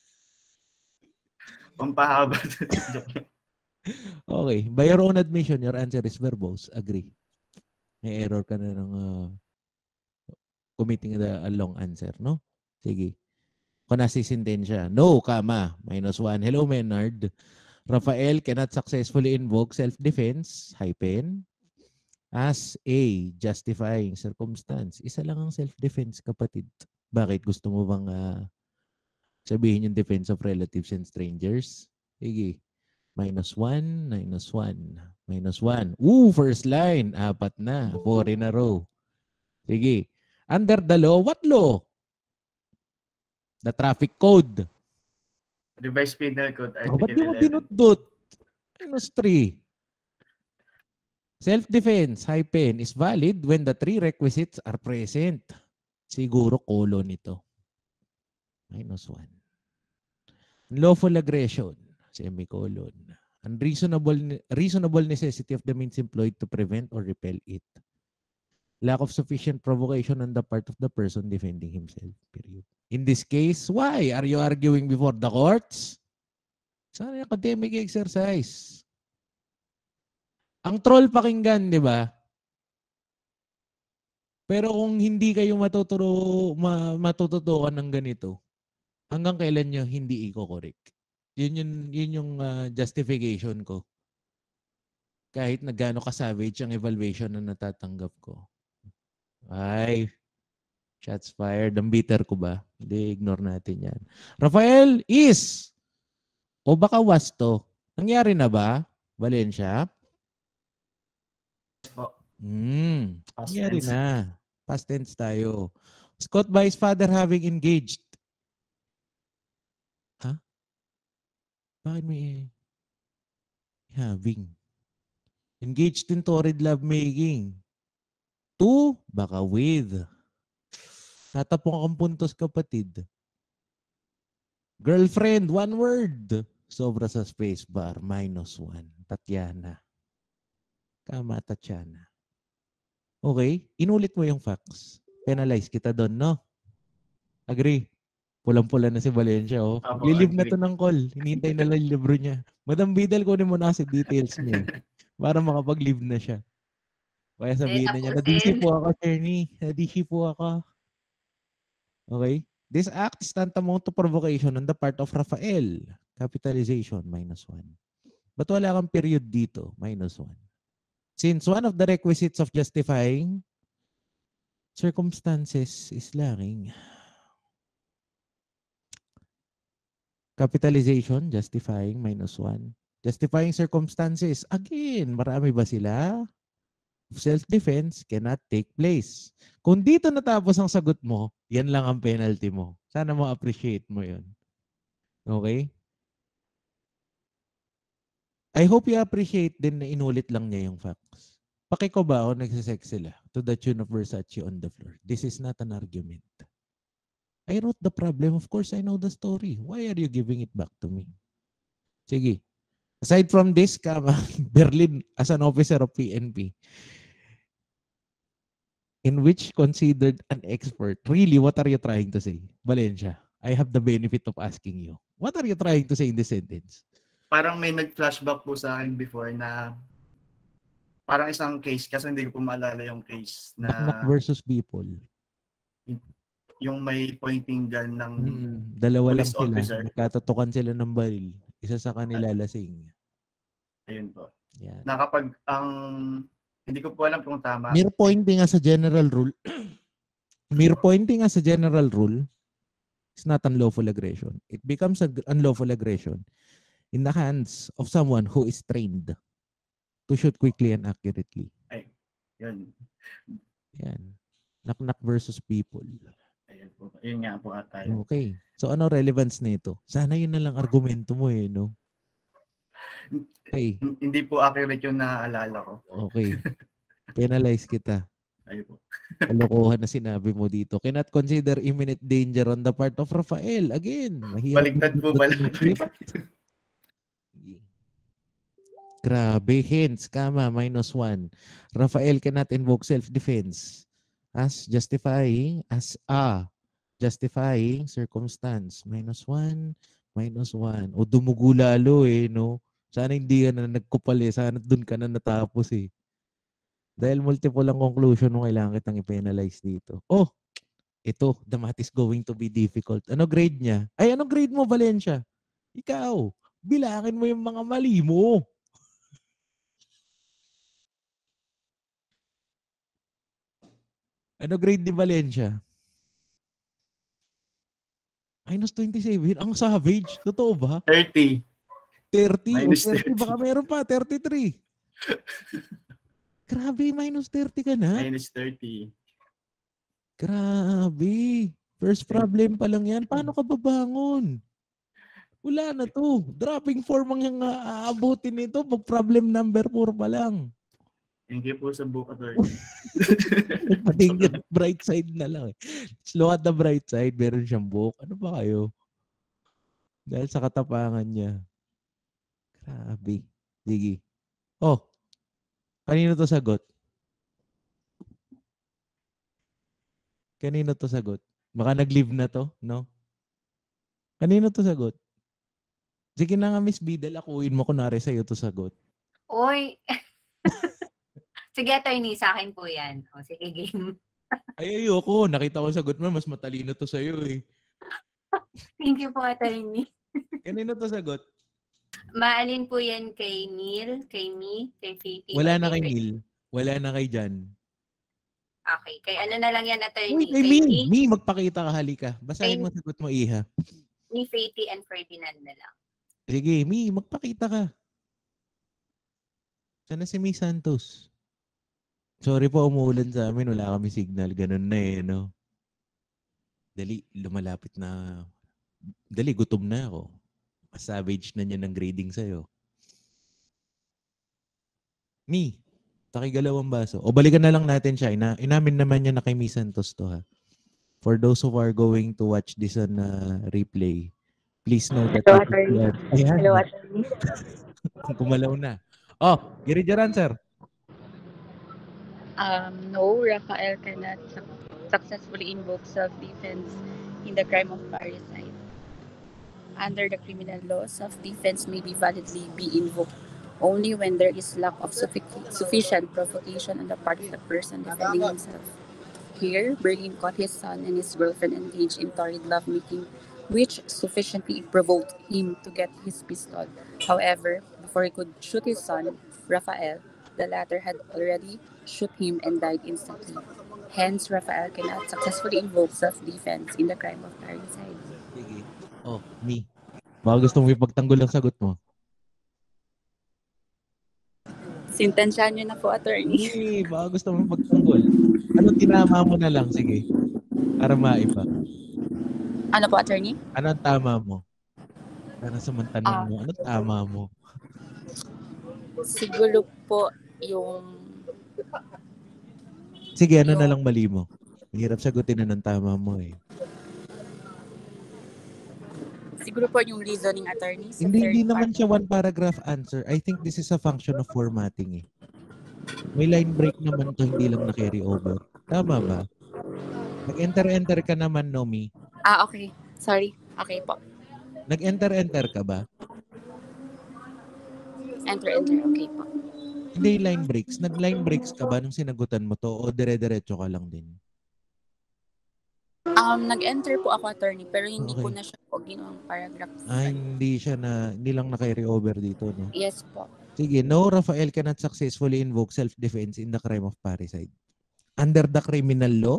Pampahaba. Okay. By your own admission, your answer is verbose. Agree. May error ka na ng committing a long answer, no? Sige. Kung nasisintensya. No, comma. -1. Hello, Menard. Rafael cannot successfully invoke self-defense, hyphen, as a justifying circumstance. Isa lang ang self-defense, kapatid. Bakit? Gusto mo bang sabihin yung defense of relatives and strangers? Sige. -1. First line. 4 na. 4 in a row. Sige. Under the law, what law? The traffic code. Revised Penal Code, Ba't di mo Article 11. pinutdot? -3. Self-defense, hyphen, is valid when the 3 requisites are present. Siguro colon ito. -1. Lawful aggression, semicolon. Reasonable necessity of the means employed to prevent or repel it. Lack of sufficient provocation on the part of the person defending himself. Period. In this case, why are you arguing before the courts? Sana academic exercise. Ang troll pakinggan, di ba? Pero kung hindi kayo matututukan ng ganito, hanggang kailan nyo hindi i-correct? Yun yung justification ko. Kahit na gaano ka-savage ang evaluation na natatanggap ko. Ay, shots fired. Ang bitter ko ba? Hindi, ignore natin yan. Rafael is o baka was to. Nangyari na ba? Valencia? Nangyari na. Past tense tayo. Scott by his father having engaged. Ha? Bakit may having? Engaged in torrid lovemaking. To, baka with. Tatapong akong puntos, kapatid. Girlfriend, one word. Sobra sa spacebar, -1. Tatiana. Kama, Tatiana. Okay, inulit mo yung facts. Penalize kita doon, no? Agree? Pulang-pula na si Valencia, oh. Lilive na to ng call. Hinihintay na lang yung libro niya. Madam Bidal, kunin mo na kasi details niya. Para makapag-live na siya. Kaya sabihin na niya, nadisi po ako, Cherny. Nadisi po ako. Okay? This act is tantamount to provocation on the part of Rafael. Capitalization, -1. Ba't wala kang period dito? -1. Since one of the requisites of justifying circumstances is lacking. Capitalization, justifying, -1. Justifying circumstances, again, marami ba sila? Self-defense cannot take place. Kung dito natapos ang sagot mo, yan lang ang penalty mo. Sana mo appreciate mo yun. Okay? I hope you appreciate din na inulit lang niya yung facts. Pakiko ba o nagsisex sila to the tune of Versace on the floor? This is not an argument. I wrote the problem. Of course, I know the story. Why are you giving it back to me? Sige. Aside from this, Berlin as an officer of PNP, in which considered an expert. Really, what are you trying to say? Valencia, I have the benefit of asking you. What are you trying to say in this sentence? Parang may nag-flashback po sa akin before na parang isang case kasi hindi ko po maalala yung case na Knock versus people. yung may pointing gun ng Dalawa lang police sila. officer. Nagkatutukan sila ng baril. Isa sa kanila lasing. Ayun po. Yan. Na kapag hindi ko po alam kung tama. Mere pointing as a general rule. Mere pointing as a general rule is not unlawful aggression. It becomes unlawful aggression in the hands of someone who is trained to shoot quickly and accurately. Ay, yun. Yan. Knock versus people. Ayun po. Yun nga po ata. Okay. So ano relevance nito? Sana yun na lang argumento mo no? Okay. Hindi po accurate yung naaalala ko. Okay. Penalize kita. Ayun po. Kalokohan na sinabi mo dito. Cannot consider imminent danger on the part of Rafael. Again, mahirap. Baligtad po pala. Grabe. Hence, kama, -1. Rafael cannot invoke self-defense as justifying circumstance. -1, -1. O dumugo lalo no? Sana hindi ka na nagkupal Sana dun ka na natapos Dahil multiple ang conclusion mo kailangan kitang i-penalize dito. Oh, ito, the math is going to be difficult. Ano grade niya? Ay, anong grade mo, Valencia? Ikaw, bilangin mo yung mga mali mo. Ano grade ni Valencia? -27. Ang savage. Totoo ba? 30. 30? -30. Baka meron pa. 33. Grabe, -30 ka na? -30. Grabe. First problem pa lang yan. Paano ka babangon? Wala na to. Dropping form ang yung aabutin nito. Pag problem number 4 pa lang. Thank you po sa book, attorney. Patingin bright side na lang Let's look at the bright side. Meron siyang book. Ano ba kayo? Dahil sa katapangan niya. Grabe. Sige. Oh. Kanino to sagot? Kanino to sagot? Baka nag-leave na to, no? Kanino to sagot? Sige na nga, Miss Bidal, akuin mo kunwari sa'yo to sagot. Oy. Sige, attorney, sa akin po yan. O, sige, game. Ay, ayoko. Nakita ko sagot mo, mas matalino to sa'yo Thank you po, attorney. Kanino to sagot? Maalin po yan kay Neil, kay me, kay Faith. Wala na kay Neil. Wala na kay Jan. Okay. Kay ano na lang yan, attorney? Uy, kay me. Magpakita ka, halika. Basahin mo sagot mo, Iha. Ni Faith and Ferdinand na lang. Sige, me. Magpakita ka. Sana si May Santos. Sorry po, umuulan sa amin. Wala kami signal. Ganun na no? Dali, lumalapit na. Dali, gutom na ako. Savage na niya ng grading sa'yo. Me, takigalawang baso. O balikan na lang natin siya. Inamin naman niya na kay Miss Santos to For those who are going to watch this on replay, please know that... Hello, attorney. Ayan. Hello, attorney. Kumalaw na. Oh, Girijar answer. No, Rafael cannot successfully invoke self-defense in the crime of parricide. Under the criminal law, self-defense may be validly be invoked only when there is lack of sufficient provocation on the part of the person defending himself. Here, Berlin caught his son and his girlfriend engaged in torrid lovemaking, which sufficiently provoked him to get his pistol. However, before he could shoot his son, Rafael, the latter had already shot him and died instantly. Hence, Rafael cannot successfully invoke self-defense in the crime of parricide. Oh, me. Baka gusto mo ipagtanggol ang sagot mo. Sintensyahan niyo na po, attorney. Baka gusto mo ipagtanggol. Ano tinama mo na lang, sige. Para maiba. Ano po, attorney? Ano ang tama mo? Para sa mantanong mo, ano tama mo? Siguro po yung... Sige, ano na lang mali mo? Mahirap sagutin na ng tama mo Siguro po yung reasoning, attorney. Hindi naman siya one paragraph answer. I think this is a function of formatting May line break naman to, hindi lang na-carry over. Tama ba? Nag-enter-enter ka naman, Nomi. Okay. Sorry. Okay po. Nag-enter-enter ka ba? Enter. Okay po. Hindi line breaks. Nag-line breaks ka ba nung sinagutan mo to o dire-diretso ka lang din? Nag-enter po ako, attorney, pero hindi ko Okay. na siya po ginawang paragraph. Hindi lang na-carry over dito, no? Yes po. Sige, no, Rafael cannot successfully invoke self-defense in the crime of parricide. Under the criminal law,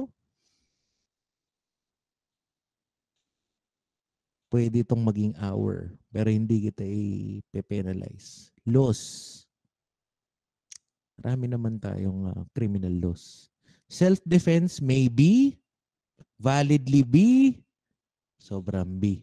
pwede itong maging hour, pero hindi kita i-penalize. Laws. Marami naman tayong criminal laws. Self-defense may be, validly be, sobrang B.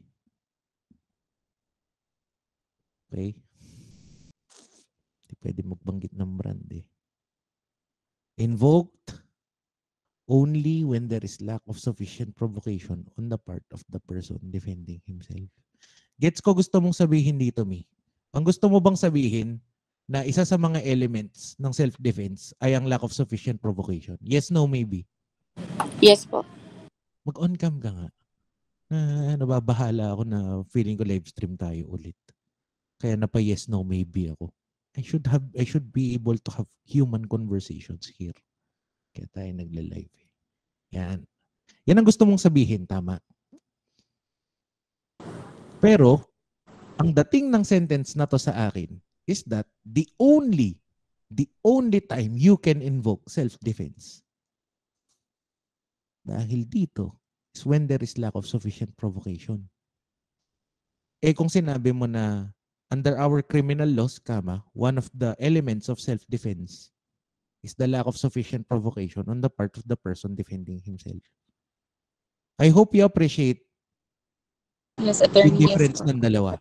Okay? Hindi pwede magbanggit ng brand eh. Invoked only when there is lack of sufficient provocation on the part of the person defending himself. Gets ko gusto mong sabihin dito, Mi? Ang gusto mo bang sabihin na isa sa mga elements ng self-defense ay ang lack of sufficient provocation? Yes, no, maybe? Yes po. Mag-on cam ka nga. Nababahala ako na feeling ko live stream tayo ulit. Kaya napa yes, no, maybe ako. I should be able to have human conversations here. Kaya tayo nagla-live. Yan. Yan ang gusto mong sabihin, tama? Pero, ang dating ng sentence na to sa akin is that the only time you can invoke self-defense dahil dito is when there is lack of sufficient provocation. Eh kung sinabi mo na under our criminal laws, one of the elements of self-defense is the lack of sufficient provocation on the part of the person defending himself. I hope you appreciate Yes, attorney. the difference ng dalawa.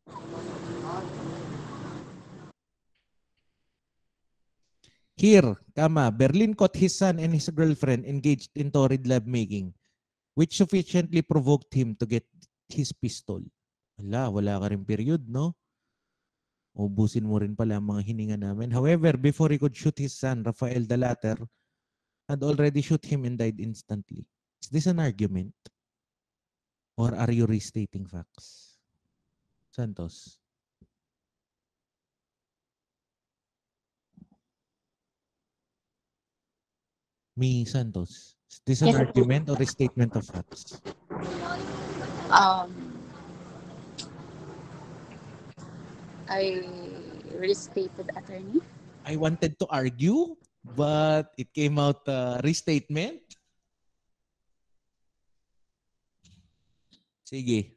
Here, Berlin caught his son and his girlfriend engaged in torrid lovemaking, which sufficiently provoked him to get his pistol. Wala ka rin period, no? Ubusin mo rin pala ang mga hininga namin. However, before he could shoot his son, Rafael, the latter, had already shot him and died instantly. Is this an argument? Or are you restating facts? Santos? Mi Santos, is this an argument or restatement of facts? I restated, attorney. I wanted to argue, but it came out restatement. Sige.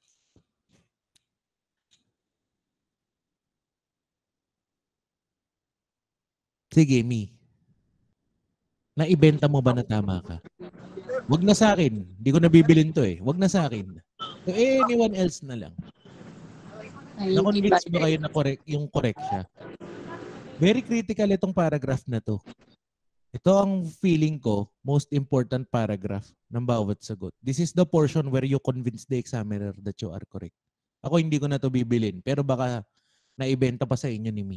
Sige, Mi. Naibenta mo ba na tama ka? Wag na sa akin. Hindi ko nabibilin to eh. Wag na sa akin. To anyone else na lang. Na-convince mo kayo na correct siya. Very critical itong paragraph na to. Ito ang feeling ko, most important paragraph ng bawat sagot. This is the portion where you convince the examiner that you are correct. Ako hindi ko na to bibilin, pero baka naibenta pa sa inyo ni Mi.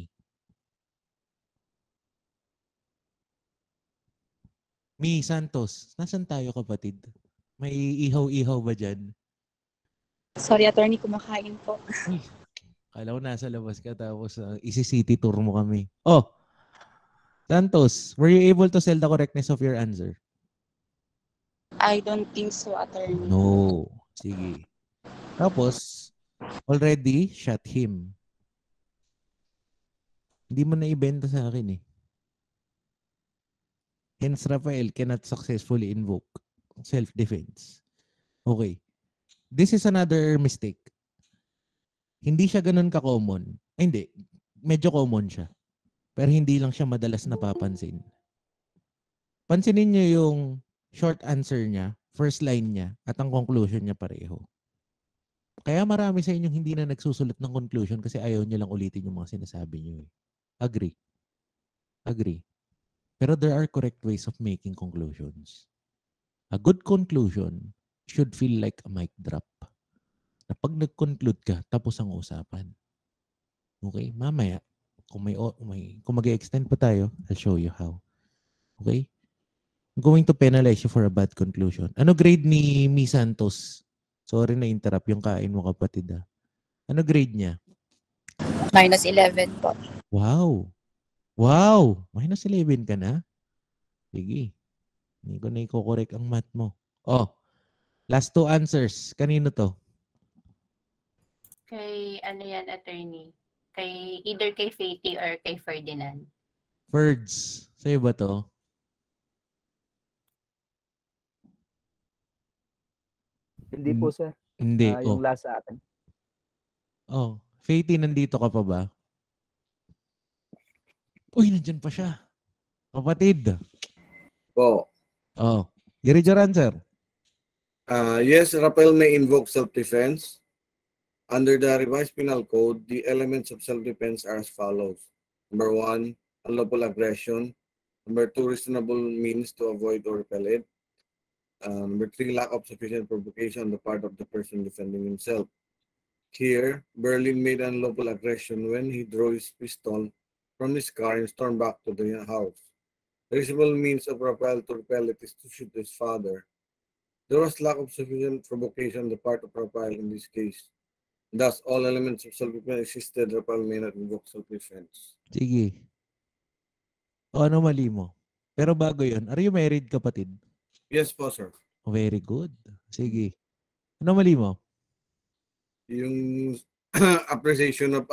Mi Santos, nasan tayo kapatid? May ihaw-ihaw ba dyan? Sorry, attorney, kumakain po. Uy, kala ko nasa labas ka tapos isi-city tour mo kami. Oh, Santos, were you able to sell the correctness of your answer? I don't think so, attorney. No. Sige. Tapos, already shot him. Hindi mo na ibenta sa akin eh. Hence, Rafael cannot successfully invoke self-defense. Okay. This is another mistake. Hindi siya ganun ka-common. Ay, hindi. Medyo common siya. Pero hindi lang siya madalas napapansin. Pansinin niyo yung short answer niya, first line niya, at ang conclusion niya pareho. Kaya marami sa inyong hindi na nagsusulat ng conclusion kasi ayaw niyo lang ulitin yung mga sinasabi niyo. Agree. Agree. Pero there are correct ways of making conclusions. A good conclusion should feel like a mic drop. Na pag nag-conclude ka, tapos ang usapan. Okay? Mamaya, kung mag-extend pa tayo, I'll show you how. Okay? I'm going to penalize you for a bad conclusion. Ano grade ni Mi Santos? Sorry na interrupt yung kain mo kapatid ah. Ano grade niya? -11 po. Wow. Wow! -11 ka na? Sige. Hindi ko na i-correct ang math mo. Oh, last 2 answers. Kanino to? Kay ano yan, attorney? Either kay Faty or kay Ferdinand. Ferds. Sa'yo ba to? Hindi po, sir. Hindi. Yung last sa akin. Oh, Faty, nandito ka pa ba? Uy, nandyan pa siya. Kapatid. Po. Oh, give your answer. Yes, Rafael may invoke self-defense. Under the revised penal code, the elements of self-defense are as follows. Number 1, unlawful aggression. Number 2, reasonable means to avoid or repel it. Number 3, lack of sufficient provocation on the part of the person defending himself. Here, Berlin made unlawful aggression when he drew his pistol from his car and stormed back to the house. The reasonable means of Rafael to repel it is to shoot his father. There was lack of sufficient provocation on the part of Rafael in this case. Thus, all elements of self-defense existed. Rafael may not invoke self-defense. Sige. O ano mali mo? Pero bago yun, are you married, kapatid? Yes po, sir. Very good. Sige. Ano mali mo? Yung appreciation of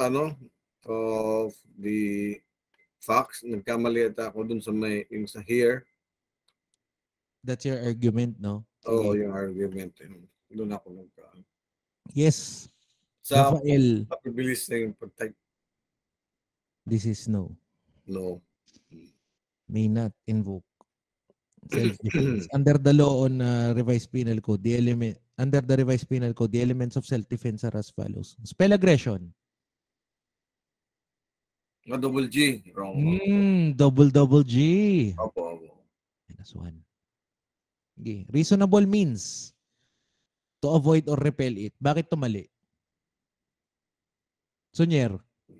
the facts, nagkamali ata ako dun sa yung sa here. That's your argument, no? Oo, yung argument. Doon ako Yes. sa Rafael. pagbibilis na yung pag-type. This is no. No. May not invoke self-defense. Under the law on revised penal code, the elements of self-defense are as follows. Spell aggression. Double G. Wrong. Double G. Opo. -1. Okay. Reasonable means to avoid or repel it. Bakit to mali? Sunyer.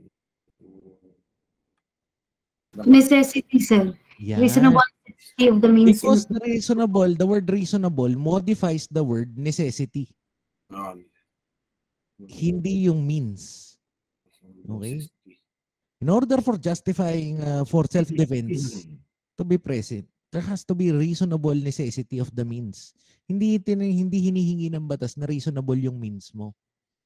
Necessity, sir. Yan. Reasonable necessity of the means. Because the word reasonable modifies the word necessity. Hindi yung means. Okay? In order for justifying for self-defense to be present, there has to be reasonable necessity of the means. Hindi hinihingi ng batas na reasonable yung means mo.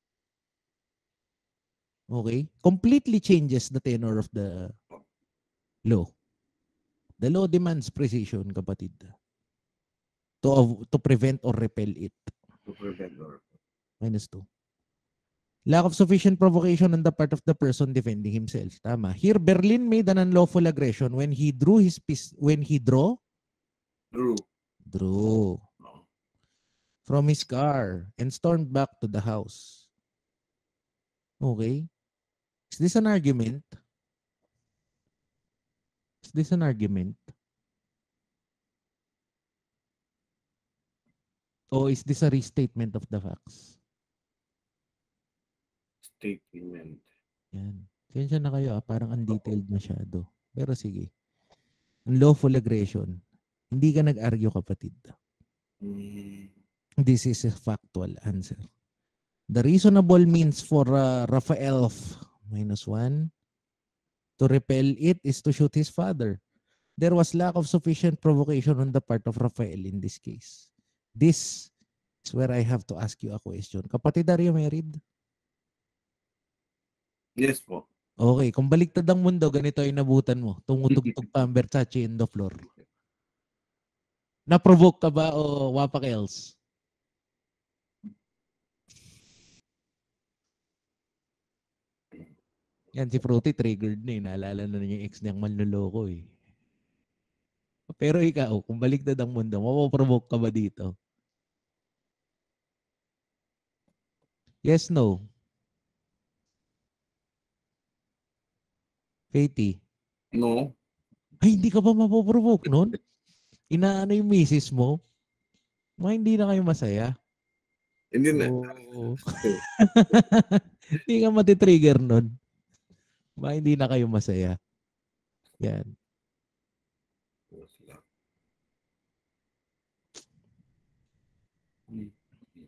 Okay? Completely changes the tenor of the law. The law demands precision, kapatid. To prevent or repel it. To prevent or -2. Lack of sufficient provocation on the part of the person defending himself. Tama. Here, Berlin made an unlawful aggression when he drew from his car and stormed back to the house. Okay? Is this an argument? Is this an argument? Or is this a restatement of the facts? Statement. Yan. Sensya na kayo, parang undetailed masyado. Pero sige. Unlawful aggression. Hindi ka nag-argue, kapatid. This is a factual answer. The reasonable means for Rafael -1 to repel it is to shoot his father. There was lack of sufficient provocation on the part of Rafael in this case. This is where I have to ask you a question. Kapatid, are you married? Yes po. Okay, kung baliktad ang mundo, ganito ay nabutan mo. Tumutugtog pa ang Versace in the floor. Na-provoke ka ba o wapak else? Yan, si Fruity triggered na eh. Naalala na niya yung ex niyang manloloko eh. Pero ikaw, kung baliktad ang mundo, mapoprovoke ka ba dito? Yes, no? Faty? No. Ay, hindi ka ba mapoprovoke nun? Inaano yung misis mo? Hindi na kayo masaya? Hindi na. Hindi ka matitrigger nun. Hindi na kayo masaya. Yan.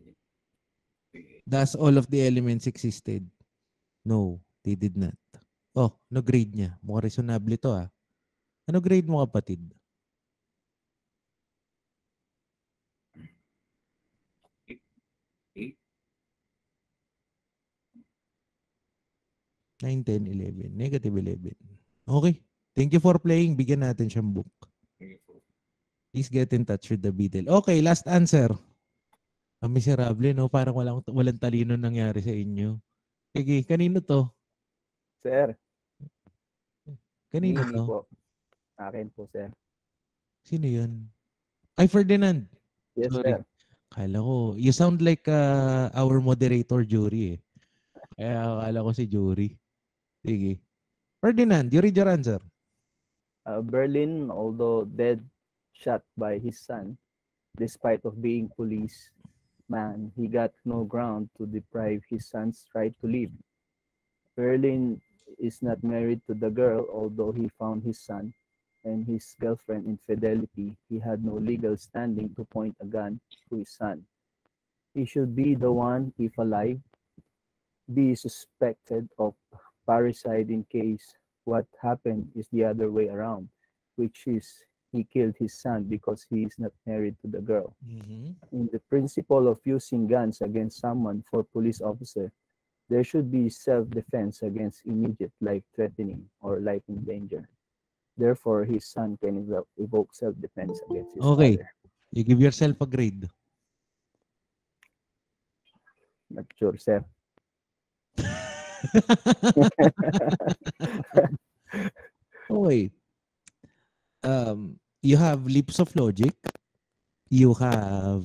Thus, all of the elements existed? No, they did not. Oh, ano grade niya? Mukhang reasonable to ah. Ano grade mo kapatid? Eight. 9, 10, 11. Negative 11. Okay. Thank you for playing. Bigyan natin siyang book. Please get in touch with the Beadle. Okay, last answer. Ang miserable, no? Parang walang talino nangyari sa inyo. Sige, kanino to? Sir. Kanino Hindi to? po. Akin po, sir. Sino yun? Ay, Ferdinand. Yes, Sorry. sir. Kala ko, you sound like our moderator, Jury eh. Kaya akala ko si Jury. Sige. Ferdinand, you read your answer. Berlin, although dead, shot by his son, despite of being police man, he got no ground to deprive his son's right to live. Berlin is not married to the girl, although he found his son and his girlfriend infidelity. He had no legal standing to point a gun to his son. He should be the one, if alive, be suspected of parricide in case what happened is the other way around, which is he killed his son because he is not married to the girl. In the principle of using guns against someone for police officer, there should be self-defense against immediate life threatening or life in danger. Therefore, his son can evoke self-defense against his Okay. father. You give yourself a grade. Not sure, sir. Okay. You have leaps of logic. You have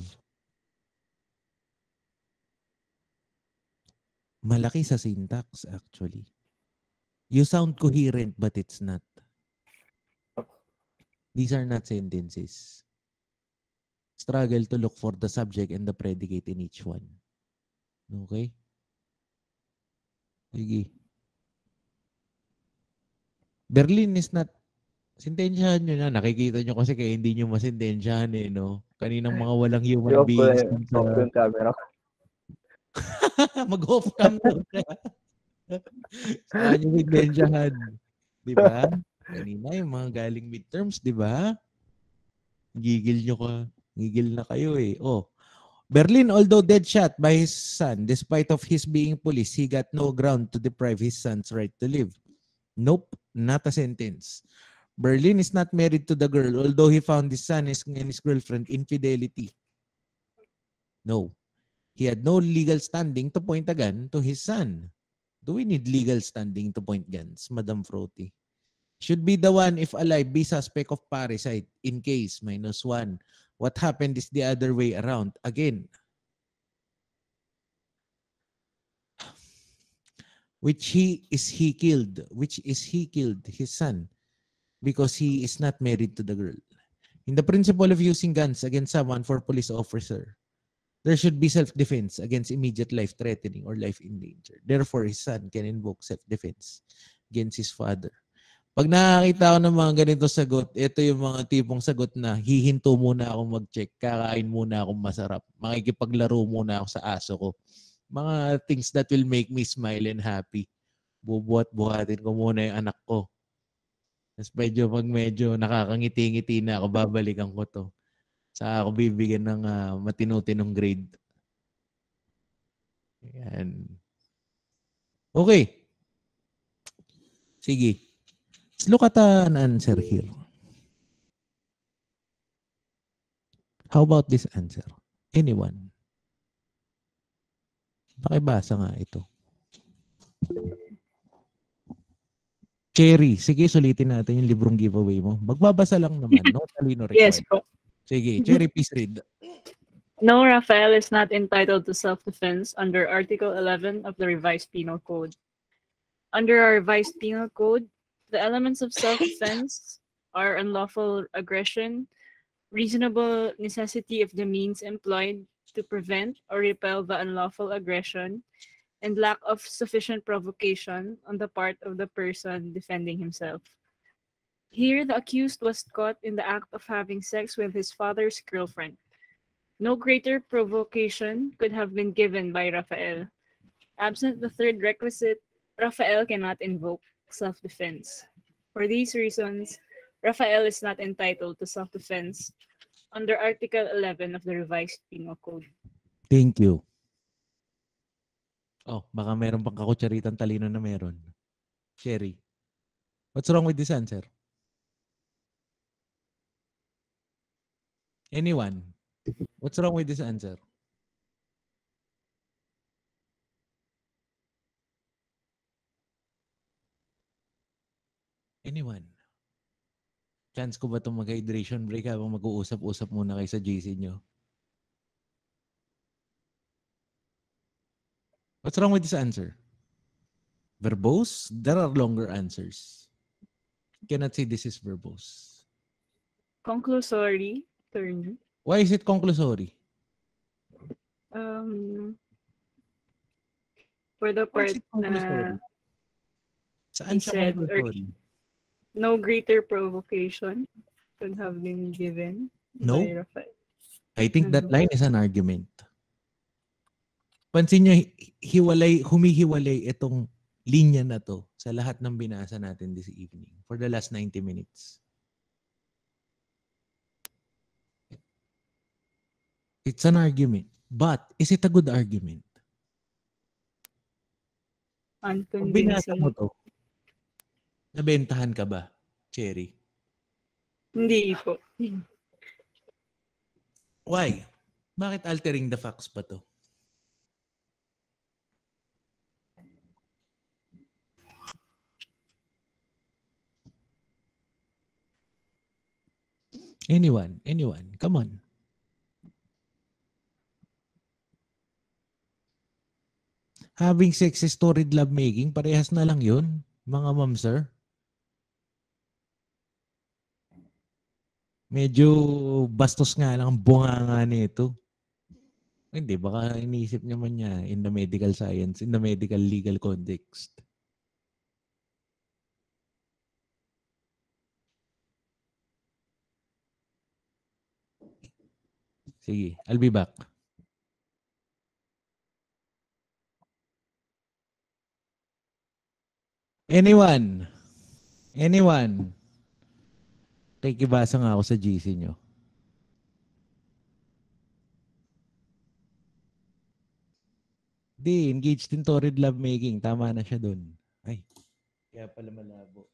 malaki sa syntax actually. You sound coherent but it's not. These are not sentences. Struggle to look for the subject and the predicate in each one. Okay? Sige. Berlin is not, sintensyahan nyo na. Nakikita nyo kasi kaya hindi nyo masintensyahan eh, no? Kaninang mga walang human I-off ko beings. lang off yung camera ko. Mag-off cam daw siya. Saan nyo sintensyahan? Diba? Kanina yung mga galing midterms, diba? Gigil nyo ka. Gigil na kayo eh. Oh. Berlin, although dead shot by his son, despite of his being police, he got no ground to deprive his son's right to live. Nope, not a sentence. Berlin is not married to the girl, although he found his son and his girlfriend infidelity. No. He had no legal standing to point a gun to his son. Do we need legal standing to point guns, Madam Froti? Should be the one, if alive, be suspect of parricide in case, -1. What happened is the other way around. Again, which he killed his son because he is not married to the girl. In the principle of using guns against someone for police officer, there should be self-defense against immediate life threatening or life in danger. Therefore, his son can invoke self-defense against his father. Pag nakakita ko ng mga ganito sagot, ito yung mga tipong sagot na hihinto muna ako mag-check, kakain muna akong masarap, makikipaglaro muna ako sa aso ko. Mga things that will make me smile and happy. Bubuhat-buhatin ko muna yung anak ko. Tapos pag medyo nakakangiti-ngiti na ako, babalikan ko to. Saka ako bibigyan ng matino-tinong grade. Ayan. Okay. Sige. Let's look at an answer here. How about this answer? Anyone? Pakibasa nga ito. Cherry, sige, sulitin natin yung librong giveaway mo. Magbabasa lang naman, no? Talino required. Yes po. Sige, Cherry, please read. No, Rafael is not entitled to self-defense under Article 11 of the Revised Penal Code. Under our Revised Penal Code, the elements of self-defense are unlawful aggression, reasonable necessity of the means employed to prevent or repel the unlawful aggression, and lack of sufficient provocation on the part of the person defending himself. Here, the accused was caught in the act of having sex with his father's girlfriend. No greater provocation could have been given by Rafael. Absent the third requisite, Rafael cannot invoke self-defense. For these reasons, Rafael is not entitled to self-defense under Article 11 of the Revised Penal Code. Thank you. Oh, baka meron pang kakutsaritan talino na meron. Sherry, what's wrong with this answer? Anyone? What's wrong with this answer? Anyone? Chance ko ba itong mag-hydration break habang mag-uusap-usap muna kayo sa GC nyo? What's wrong with this answer? Verbose? There are longer answers. Cannot say this is verbose. Conclusory, attorney. Why is it conclusory? For the part Saan siya conclusory? No greater provocation could have been given No? by Rafael. I think that line is an argument. Pansin nyo, humihiwalay itong linya na to sa lahat ng binasa natin this evening for the last 90 minutes. It's an argument. But, is it a good argument? Kung binasa mo to, nabentahan ka ba, Cherry? Hindi po. Why? Bakit altering the facts pa to? Anyone? Come on. Having sex is torrid lovemaking, parehas na lang yun, mga ma'am, sir. Medyo bastos nga lang ang bunganga nito. Hindi, baka iniisip naman niya in the medical science, in the medical legal context. Sige, I'll be back. Anyone? Kikibasa nga ako sa GC nyo. Di, engaged in torrid lovemaking. Tama na siya dun. Ay, kaya pala malabo.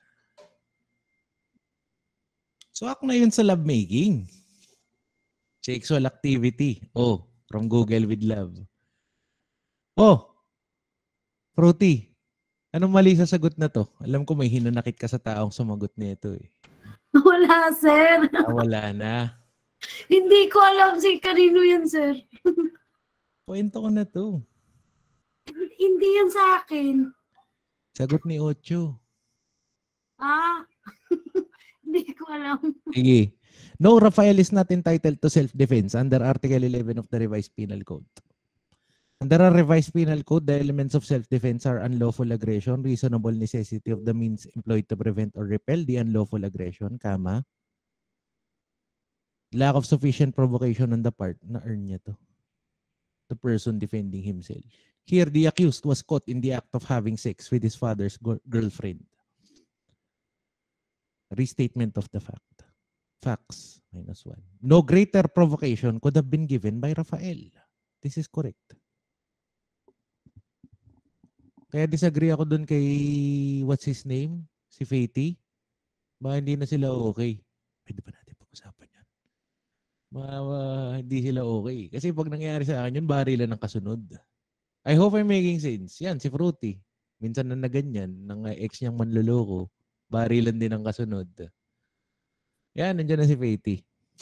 So, ako na yun sa lovemaking. Sexual activity. Oh, from Google with love. Oh, Fruity. Anong mali sa sagot na to? Alam ko may hinanakit ka sa taong sumagot nito eh. Wala, sir. Wala na. Hindi ko alam si kanino yan, sir. Kwento ko na to. Hindi yan sa akin. Sagot ni Ocho. Hindi ko alam. Sige. No, Rafael is not entitled to self-defense under Article 11 of the Revised Penal Code. Under our Revised Penal Code, the elements of self-defense are unlawful aggression, reasonable necessity of the means employed to prevent or repel the unlawful aggression, lack of sufficient provocation on the part na earn niya to. The person defending himself. Here, the accused was caught in the act of having sex with his father's girlfriend. Restatement of the fact. Facts, -1. No greater provocation could have been given by Rafael. This is correct. Kaya disagree ako dun kay, what's his name? Si Faty. Baka hindi na sila okay. Pwede ba natin pag-usapan yan? Hindi sila okay. Kasi pag nangyari sa akin yun, barilan ng kasunod. I hope I'm making sense. Yan, si Fruity. Minsan na ganyan, ng ex niyang manloloko, barilan din ang kasunod. Yan, nandiyan na si Faty.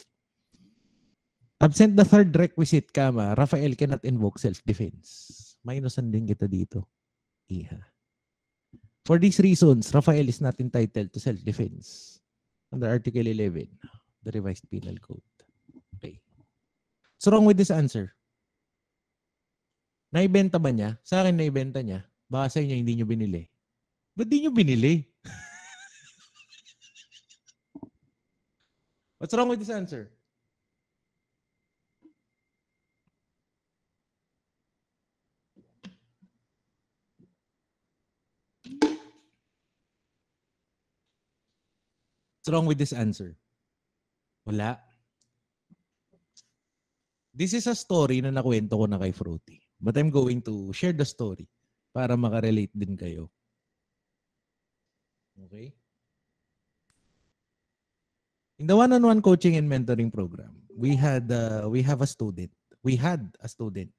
Absent the third requisite, Rafael cannot invoke self-defense. Minusan din kita dito. Iha. For these reasons, Rafael is not entitled to self-defense under Article 11, the Revised Penal Code. Okay. What's wrong with this answer? Naibenta ba niya? Sa akin naibenta niya. Baka sa inyo hindi niyo binili. Ba't di niyo binili? What's wrong with this answer? What's wrong with this answer? Wala. This is a story na nakwento ko na kay Fruity. But I'm going to share the story para makarelate din kayo. Okay? In the one-on-one coaching and mentoring program, we have a student. We had a student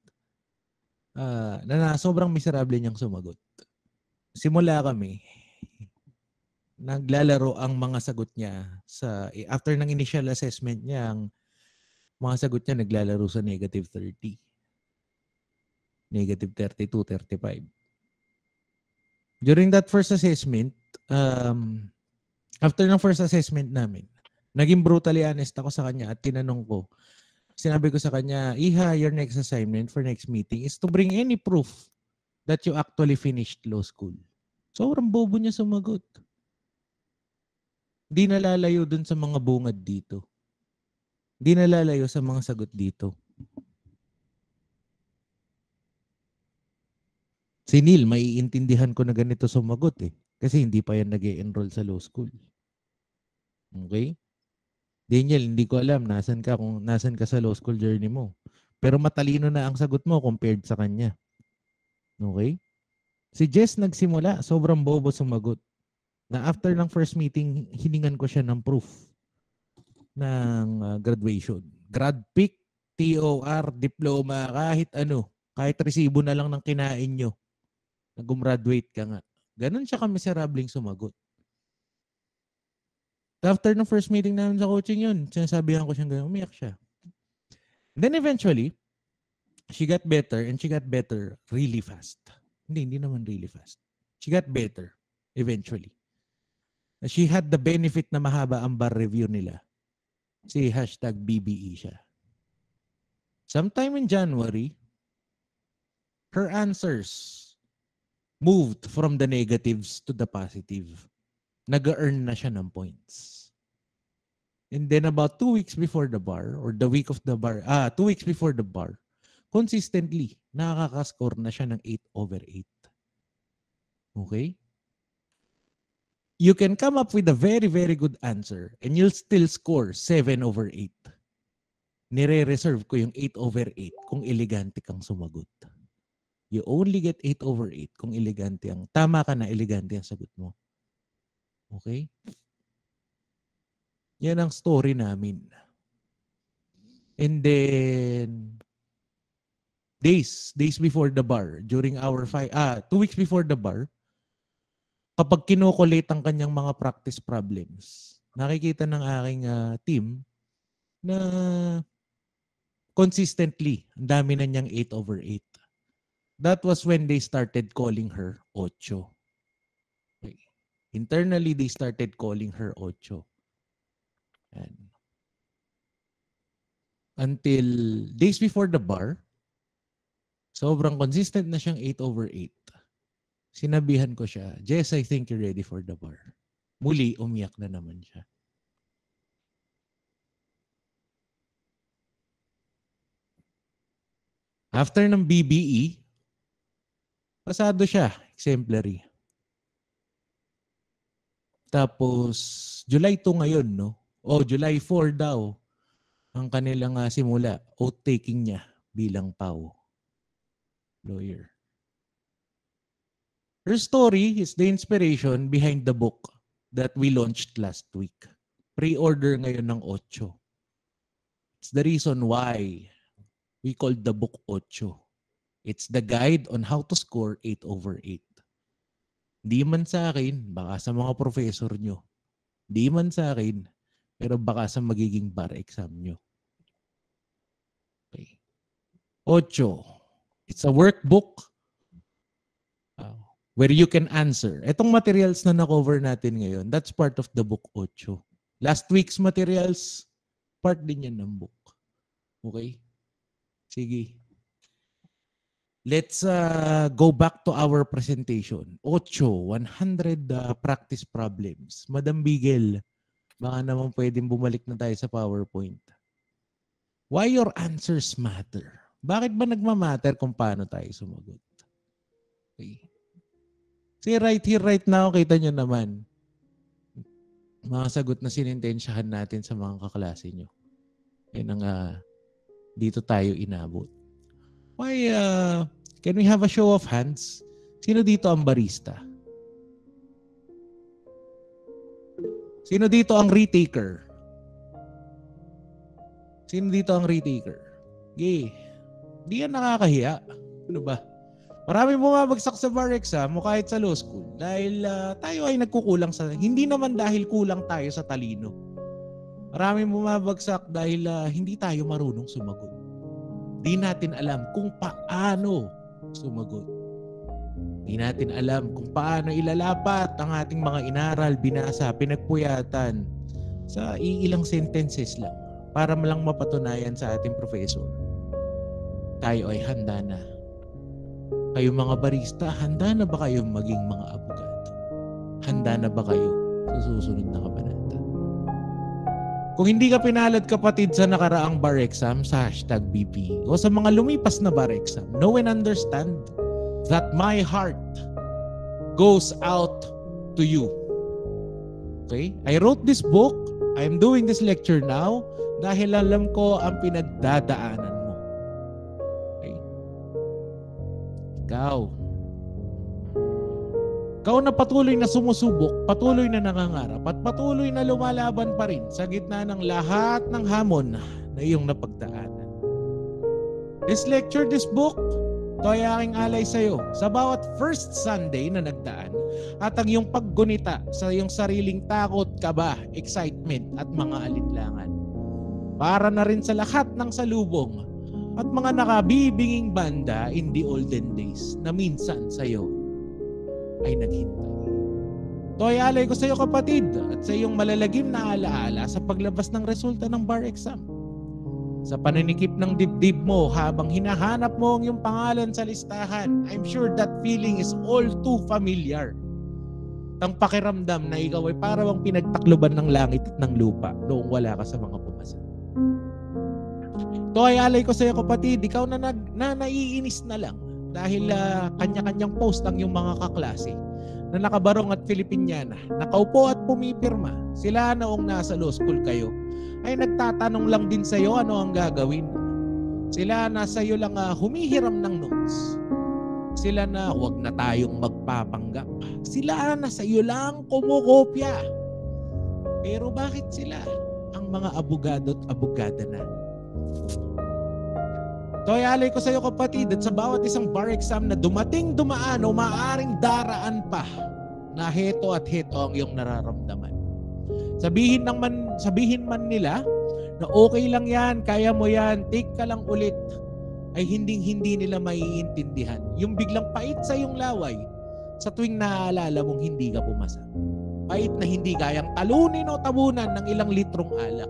na sobrang miserable niyang sumagot. Simula kami, naglalaro ang mga sagot niya after ng initial assessment niya, ang mga sagot niya naglalaro sa negative 30. Negative 32, 35. During that first assessment, after ng first assessment namin, naging brutally honest ako sa kanya at tinanong ko, sinabi ko sa kanya, Iha, your next assignment for next meeting is to bring any proof that you actually finished law school. Sobrang bobo niya sumagot. Di nalalayo dun sa mga bungad dito. Di nalalayo sa mga sagot dito. Si Neil, maiintindihan ko na ganito sumagot eh. Kasi hindi pa yan nag-e-enroll sa law school. Okay? Daniel, hindi ko alam nasan ka sa law school journey mo. Pero matalino na ang sagot mo compared sa kanya. Okay? Si Jess nagsimula, sobrang bobo sumagot. Na after ng first meeting, hiningan ko siya ng proof ng graduation. Grad pick, TOR, diploma, kahit ano. Kahit resibo na lang ng kinain nyo. Nag-graduate ka nga. Ganon siya kamiserabling sumagot. After ng first meeting namin sa coaching yun, sinasabihan ko siyang gano'n, umiyak siya. Then eventually, she got better and she got better really fast. Hindi naman really fast. She got better eventually. She had the benefit na mahaba ang bar review nila. Si #BBE siya. Sometime in January, her answers moved from the negatives to the positive. Nag-earn na siya ng points. And then about 2 weeks before the bar, or the week of the bar, 2 weeks before the bar, consistently, nakaka-score na siya ng 8/8. Okay? You can come up with a very, very good answer and you'll still score 7/8. Nire-reserve ko yung 8/8 kung elegante kang sumagot. You only get 8/8 kung elegante ang, tama ka na, elegante ang sagot mo. Okay? Yan ang story namin. And then, days before the bar, during our 2 weeks before the bar, kapag kinokolate ang kanyang mga practice problems, nakikita ng aking team na consistently, ang dami na niyang 8/8. That was when they started calling her Ocho. Okay. Internally, they started calling her Ocho. And until days before the bar, sobrang consistent na siyang 8/8. Sinabihan ko siya, Jess, I think you're ready for the bar. Muli, umiyak na naman siya. After ng BBE, pasado siya, exemplary. Tapos, July 2 ngayon, no? O, July 4 daw, ang kanilang simula, oath-taking niya bilang PAW lawyer. Her story is the inspiration behind the book that we launched last week. Pre-order ngayon ng Ocho. It's the reason why we called the book Ocho. It's the guide on how to score 8/8. Di man sa akin, baka sa mga professor nyo. Di man sa akin, pero baka sa magiging bar exam nyo. Okay. Ocho. It's a workbook where you can answer. Itong materials na na-cover natin ngayon, that's part of the book Ocho. Last week's materials, part din yan ng book. Okay? Sige. Let's go back to our presentation. Ocho, 100 practice problems. Madam Bigel, baka naman pwedeng bumalik na tayo sa PowerPoint. Why your answers matter? Bakit ba nagmamatter kung paano tayo sumagot? Okay. See, right here, right now, kita nyo naman. mga sagot na sinintensyahan natin sa mga kaklase nyo. Yan ang dito tayo inabot. Why, can we have a show of hands? Sino dito ang barista? Sino dito ang retaker? Sino dito ang retaker? Di yan nakakahiya. Ano ba? Maraming bumabagsak sa bar exam o kahit sa law school dahil tayo ay nagkukulang sa... Hindi naman dahil kulang tayo sa talino. Maraming bumabagsak dahil hindi tayo marunong sumagot. Di natin alam kung paano sumagot. Di natin alam kung paano ilalapat ang ating mga inaral, binasa, pinagpuyatan sa iilang sentences lang para lang mapatunayan sa ating professor. Tayo ay handa na. Kayo mga barista, handa na ba kayo maging mga abogado? Handa na ba kayo sa susunod na kabanata? Kung hindi ka pinalad kapatid sa nakaraang bar exam sa #BP o sa mga lumipas na bar exam, know and understand that my heart goes out to you. Okay? I wrote this book. I'm doing this lecture now dahil alam ko ang pinagdadaanan mo. Okay? Ikaw na patuloy na sumusubok, patuloy na nangangarap, at patuloy na lumalaban pa rin sa gitna ng lahat ng hamon na iyong napagdaanan. This lecture, this book, ito ay aking alay sa iyo sa bawat first Sunday na nagdaan at ang iyong paggunita sa iyong sariling takot, kaba, excitement at mga alinlangan. Para na rin sa lahat ng salubong at mga nakabibinging banda in the olden days na minsan sa iyo ay naghintay. Ito ay alay ko sa iyo kapatid at sa iyong malalagim na alaala sa paglabas ng resulta ng bar exam. Sa paninikip ng dibdib mo habang hinahanap mo ang iyong pangalan sa listahan, I'm sure that feeling is all too familiar. Ang pakiramdam na ikaw ay parang pinagtakloban ng langit at ng lupa noong wala ka sa mga pumasa. Ito ay alay ko sa iyo kapatid, ikaw na naiinis na lang dahil kanya-kanyang post ang iyong mga kaklase na nakabarong at Filipiniana, nakaupo at pumipirma. Sila noong nasa law school kayo ay nagtatanong lang din sa iyo ano ang gagawin. Sila na sa iyo lang humihiram ng notes. Sila na huwag na tayong magpapanggap. Sila na sa iyo lang kumukopya. Pero bakit sila ang mga abogado at abogada na? Ito ay alay ko sa iyo kapatid at sa bawat isang bar exam na dumaan o maaaring daraan pa na heto at heto ang iyong nararamdaman. Sabihin man nila na okay lang yan, kaya mo yan, take ka lang ulit, ay hindi nila maiintindihan. Yung biglang pait sa iyong laway sa tuwing naaalala mong hindi ka pumasa. Pait na hindi kayang talunin o tabunan ng ilang litrong alak.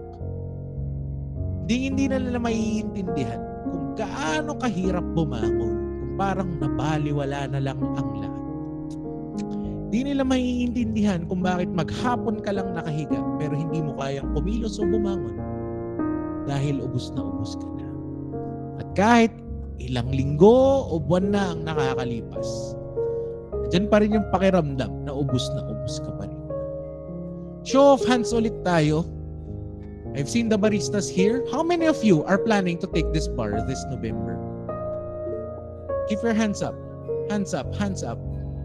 Hindi nila maiintindihan kung gaano kahirap bumangon, kung parang nabaliwala na lang ang lahat. Di nila maiintindihan kung bakit maghapon ka lang nakahiga pero hindi mo kayang kumilos o bumangon dahil ubos na ubos ka na. At kahit ilang linggo o buwan na ang nakakalipas, dyan pa rin yung pakiramdam na ubos ka pa rin. Show of hands ulit tayo. I've seen the baristas here. How many of you are planning to take this bar this November? Keep your hands up. Hands up, hands up.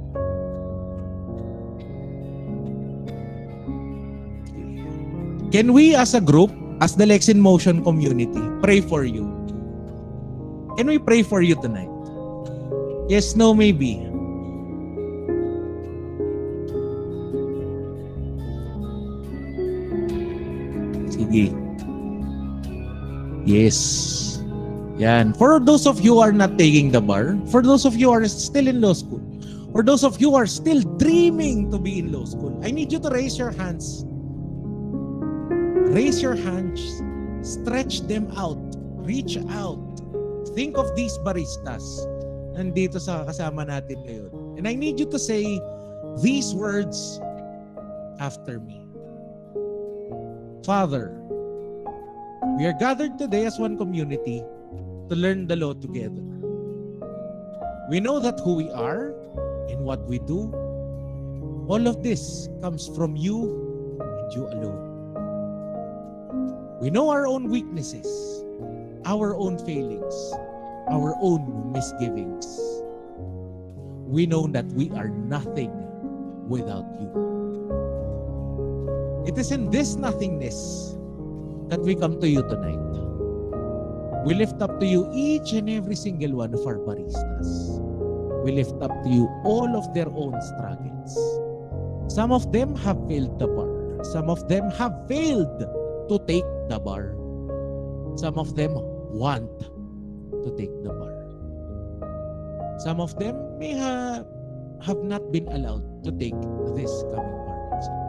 Can we as a group, as the Lex in Motion community, pray for you? Can we pray for you tonight? Yes, no, maybe. Sige. Yes. Yan. For those of you who are not taking the bar, for those of you who are still in law school, for those of you who are still dreaming to be in law school, I need you to raise your hands. Raise your hands, stretch them out, reach out. Think of these baristas nandito sa kasama natin ngayon. And I need you to say these words after me. Father, we are gathered today as one community to learn the law together. We know that who we are and what we do, all of this comes from you and you alone. We know our own weaknesses, our own failings, our own misgivings. We know that we are nothing without you. It is in this nothingness that we come to you tonight. We lift up to you each and every single one of our baristas. We lift up to you all of their own struggles. Some of them have failed the bar. Some of them have failed to take the bar. Some of them want to take the bar. Some of them may have not been allowed to take this coming bar exam.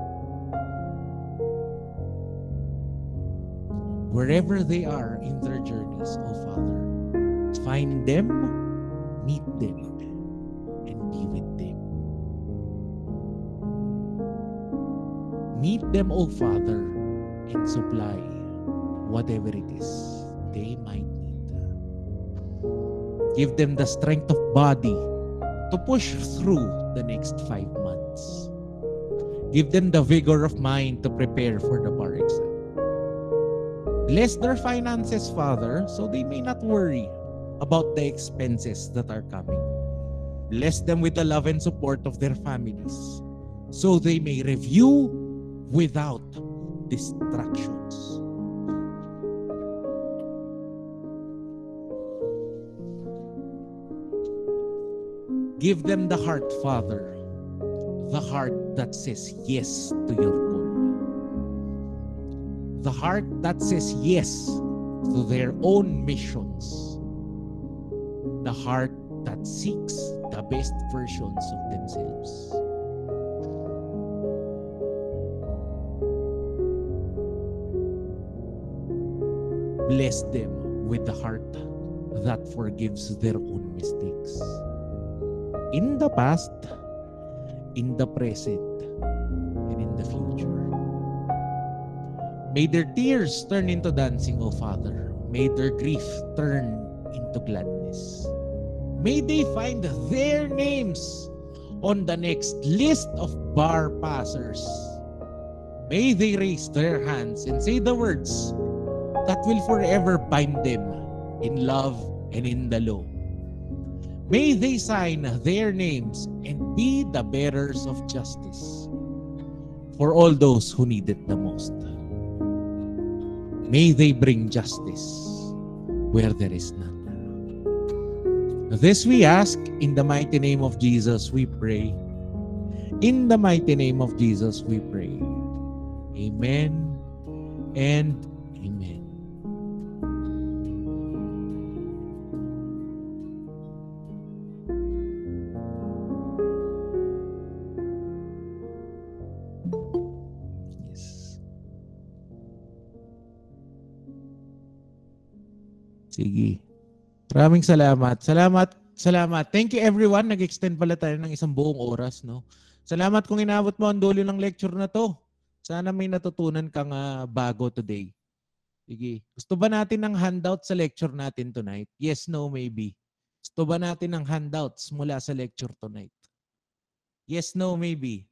Wherever they are in their journeys, O Father, find them, meet them, and be with them. Meet them, O Father, and supply whatever it is they might need. Give them the strength of body to push through the next 5 months. Give them the vigor of mind to prepare for the bar exam. Bless their finances, Father, so they may not worry about the expenses that are coming. Bless them with the love and support of their families, so they may review without distractions. Give them the heart, Father, the heart that says yes to your call. The heart that says yes to their own missions. The heart that seeks the best versions of themselves. Bless them with the heart that forgives their own mistakes. In the past, in the present, and in the future. May their tears turn into dancing, O Father. May their grief turn into gladness. May they find their names on the next list of bar passers. May they raise their hands and say the words that will forever bind them in love and in the law. May they sign their names and be the bearers of justice for all those who need it the most. May they bring justice where there is none. This we ask in the mighty name of Jesus we pray. In the mighty name of Jesus we pray. Amen and amen. Sige. Maraming salamat. Salamat. Thank you everyone. Nag-extend pala tayo ng isang buong oras, no? Salamat kung inabot mo ang dulo ng lecture na to. Sana may natutunan kang bago today. Sige. Gusto ba natin ng handout sa lecture natin tonight? Yes, no, maybe. Gusto ba natin ng handouts mula sa lecture tonight? Yes, no, maybe.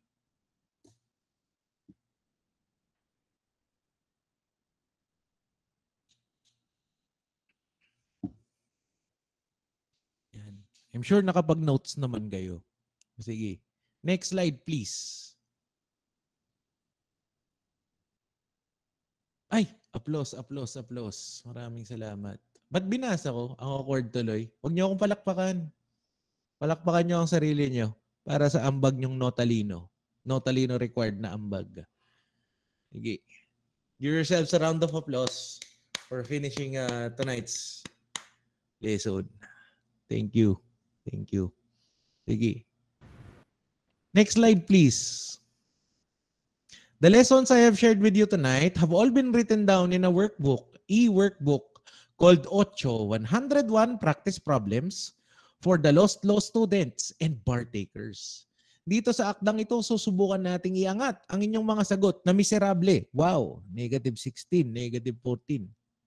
I'm sure nakapag-notes naman kayo. Sige. Next slide, please. Ay, applause. Maraming salamat. Ba't binasa ko? Ang awkward tuloy. Huwag niyo akong palakpakan. Palakpakan niyo ang sarili niyo para sa ambag niyong notalino. Notalino required na ambag. Sige. Give yourselves a round of applause for finishing tonight's lesson. Thank you. Thank you. Sige. Next slide, please. The lessons I have shared with you tonight have all been written down in a workbook, e-workbook, called Ocho 101 Practice Problems for the Lost Law Students and Bar Takers. Dito sa akdang ito, susubukan nating iangat ang inyong mga sagot na miserable. Wow, -16, -14.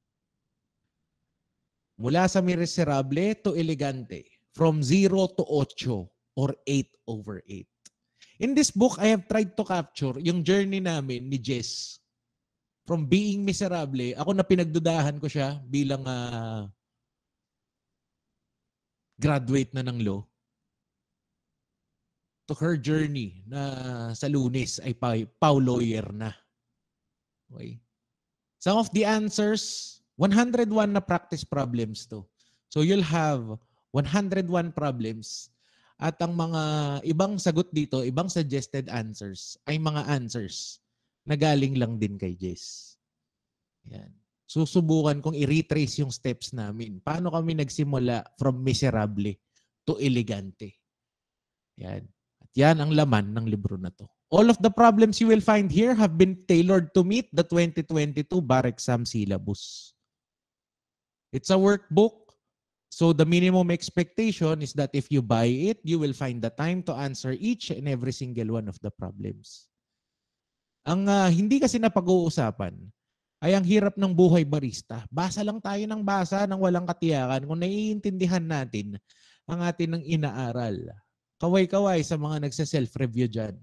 Mula sa miserable to elegante. From 0 to 8 or 8/8. In this book, I have tried to capture yung journey namin ni Jess from being miserable. Ako na pinagdudahan ko siya bilang graduate na ng law, to her journey na sa Lunes ay pau lawyer na. Okay. Some of the answers, 101 na practice problems to. So you'll have 101 problems at ang mga ibang sagot dito, ibang suggested answers ay mga answers na galing lang din kay Jess. Yan. Susubukan kong i-retrace yung steps namin. Paano kami nagsimula from miserable to elegante. Yan. At yan ang laman ng libro na to. All of the problems you will find here have been tailored to meet the 2022 bar exam syllabus. It's a workbook. So the minimum expectation is that if you buy it, you will find the time to answer each and every single one of the problems. Ang hindi kasi napag-uusapan ay ang hirap ng buhay barista. Basa lang tayo ng basa ng walang katiyakan kung naiintindihan natin ang atin ng inaaral. Kaway-kaway sa mga nagsa-self-review dyan.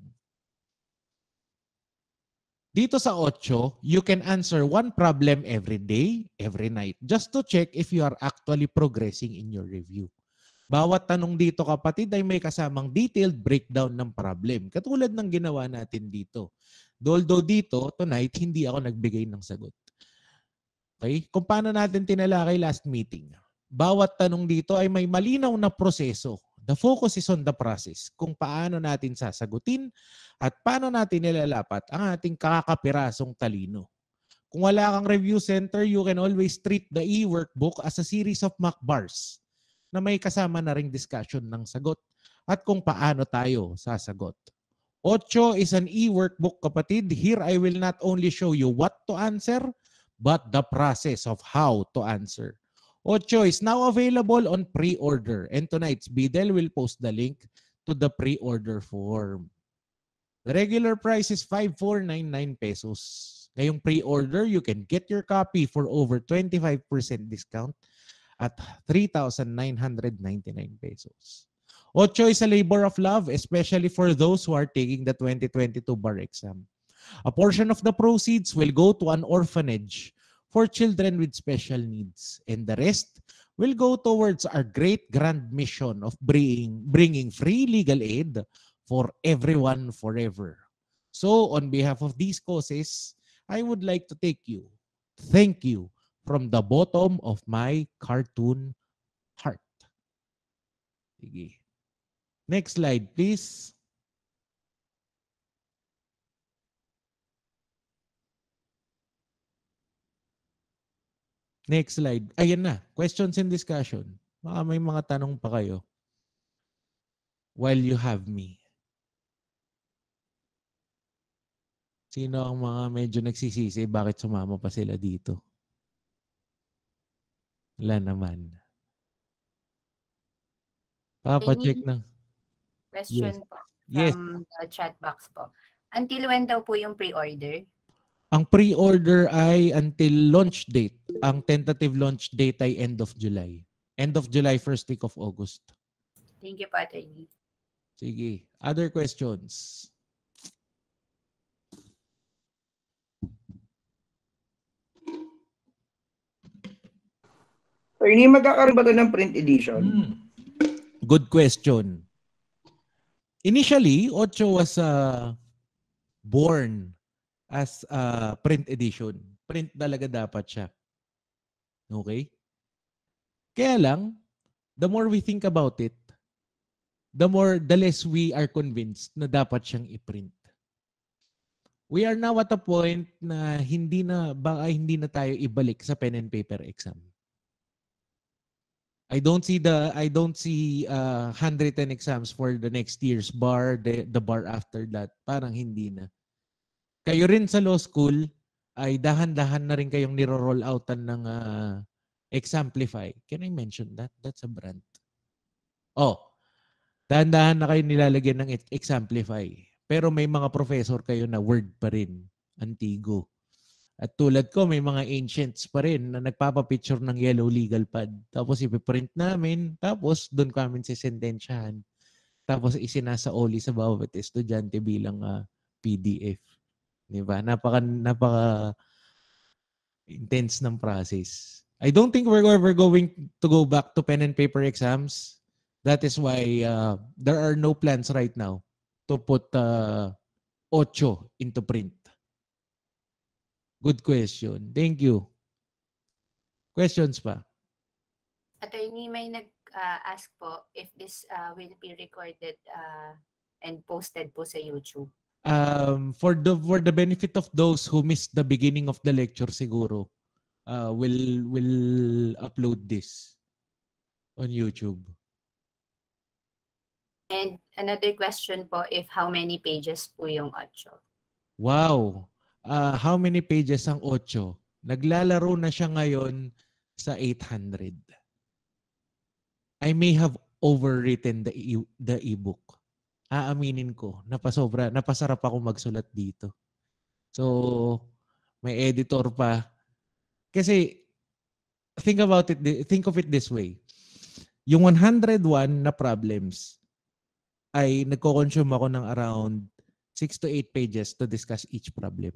Dito sa 8, you can answer one problem every day, every night, just to check if you are actually progressing in your review. Bawat tanong dito, kapatid, ay may kasamang detailed breakdown ng problem. Katulad ng ginawa natin dito. Although dito, tonight, hindi ako nagbigay ng sagot. Okay? Kung paano natin tinalakay last meeting. Bawat tanong dito ay may malinaw na proseso. The focus is on the process. Kung paano natin sasagutin at paano natin nilalapat ang ating kakapirasong talino. Kung wala kang review center, you can always treat the e-workbook as a series of mock bars na may kasama na ring discussion ng sagot at kung paano tayo sasagot. 8 is an e-workbook, kapatid. Here I will not only show you what to answer, but the process of how to answer. 8 is now available on pre-order. And tonight's Bidel will post the link to the pre-order form. The regular price is 5,499 pesos. Ngayong pre-order, you can get your copy for over 25% discount at 3,999 pesos. 8 is a labor of love, especially for those who are taking the 2022 bar exam. A portion of the proceeds will go to an orphanage for children with special needs, and the rest will go towards our great grand mission of bringing free legal aid for everyone forever. So, on behalf of these causes, I would like to thank you from the bottom of my cartoon heart. Sige. Next slide, please. Next slide. Ayan na. Questions and discussion. Baka may mga tanong pa kayo. While you have me. Sino ang mga medyo nagsisisi? Bakit sumama pa sila dito? Wala naman. Papacheck na. Question Yes. po Yes. from the chat box po. Until when daw po yung pre-order? Ang pre-order ay until launch date. Ang tentative launch date ay end of July. End of July, first week of August. Thank you po, Attorney. Sige. Other questions? Attorney, magkakaroon ba ito ng print edition? Good question. Initially, 8 was born as a print edition. Print talaga dapat siya. Okay? Kaya lang, the more we think about it, the less we are convinced na dapat siyang i-print. We are now at a point na hindi na tayo ibalik sa pen and paper exam. I don't see handwritten exams for the next year's bar, the bar after that. Parang hindi na. Kayo rin sa law school ay dahan-dahan na rin kayong niro-roll outan ng Examplify. Can I mention that? That's a brand. Oh, dahan-dahan na kayo nilalagyan ng Examplify. Pero may mga professor kayo na Word pa rin, Antigo. At tulad ko, may mga ancients pa rin na nagpapapicture ng yellow legal pad. Tapos ipiprint namin, tapos doon kami sisentensyahan. Tapos isinasaoli sa bawat estudyante bilang PDF. Di ba? Napaka intense ng process. I don't think we're ever going to go back to pen and paper exams. That is why there are no plans right now to put 8 into print. Good question. Thank you. Questions pa? Attorney, may nag-ask po if this will be recorded and posted po sa YouTube. For the benefit of those who missed the beginning of the lecture siguro, will upload this on YouTube. And another question po, if how many pages po yung 8? Wow. How many pages ang 8? Naglalaro na siya ngayon sa 800. I may have overwritten the ebook. Aaminin ko, napasarap ako magsulat dito. So, may editor pa. Kasi, think of it this way. Yung 101 na problems ay nagko-consume ako ng around 6 to 8 pages to discuss each problem.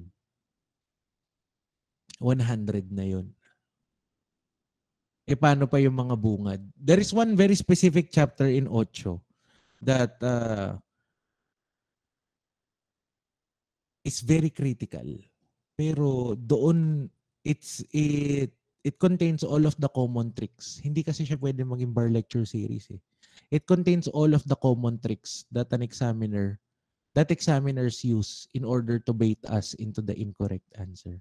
100 na yun. E paano pa yung mga bungad? There is one very specific chapter in 8 that is very critical. Pero doon, it contains all of the common tricks. Hindi kasi siya pwede maging bar lecture series eh. It contains all of the common tricks that examiners use in order to bait us into the incorrect answer.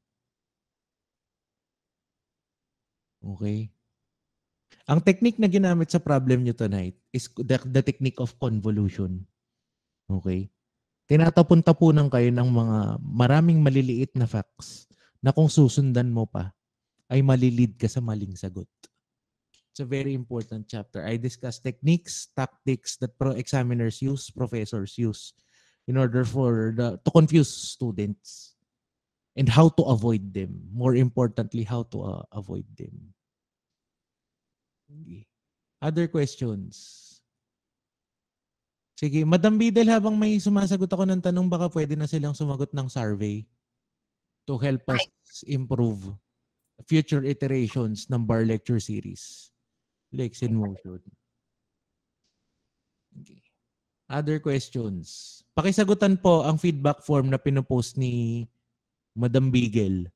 Okay? Ang technique na ginamit sa problem nyo tonight is the technique of convolution. Okay? Tinatapon-tapunan kayo ng mga maraming maliliit na facts na kung susundan mo pa, ay malilid ka sa maling sagot. It's a very important chapter. I discuss techniques, tactics that examiners use, professors use in order to confuse students and how to avoid them. More importantly, how to avoid them. Other questions? Sige, Madam Bidel, habang may sumasagot ako ng tanong, baka pwede na silang sumagot ng survey to help us improve future iterations ng bar lecture series. Lex in motion. Okay. Other questions? Pakisagutan po ang feedback form na pinopost ni Madam Bigel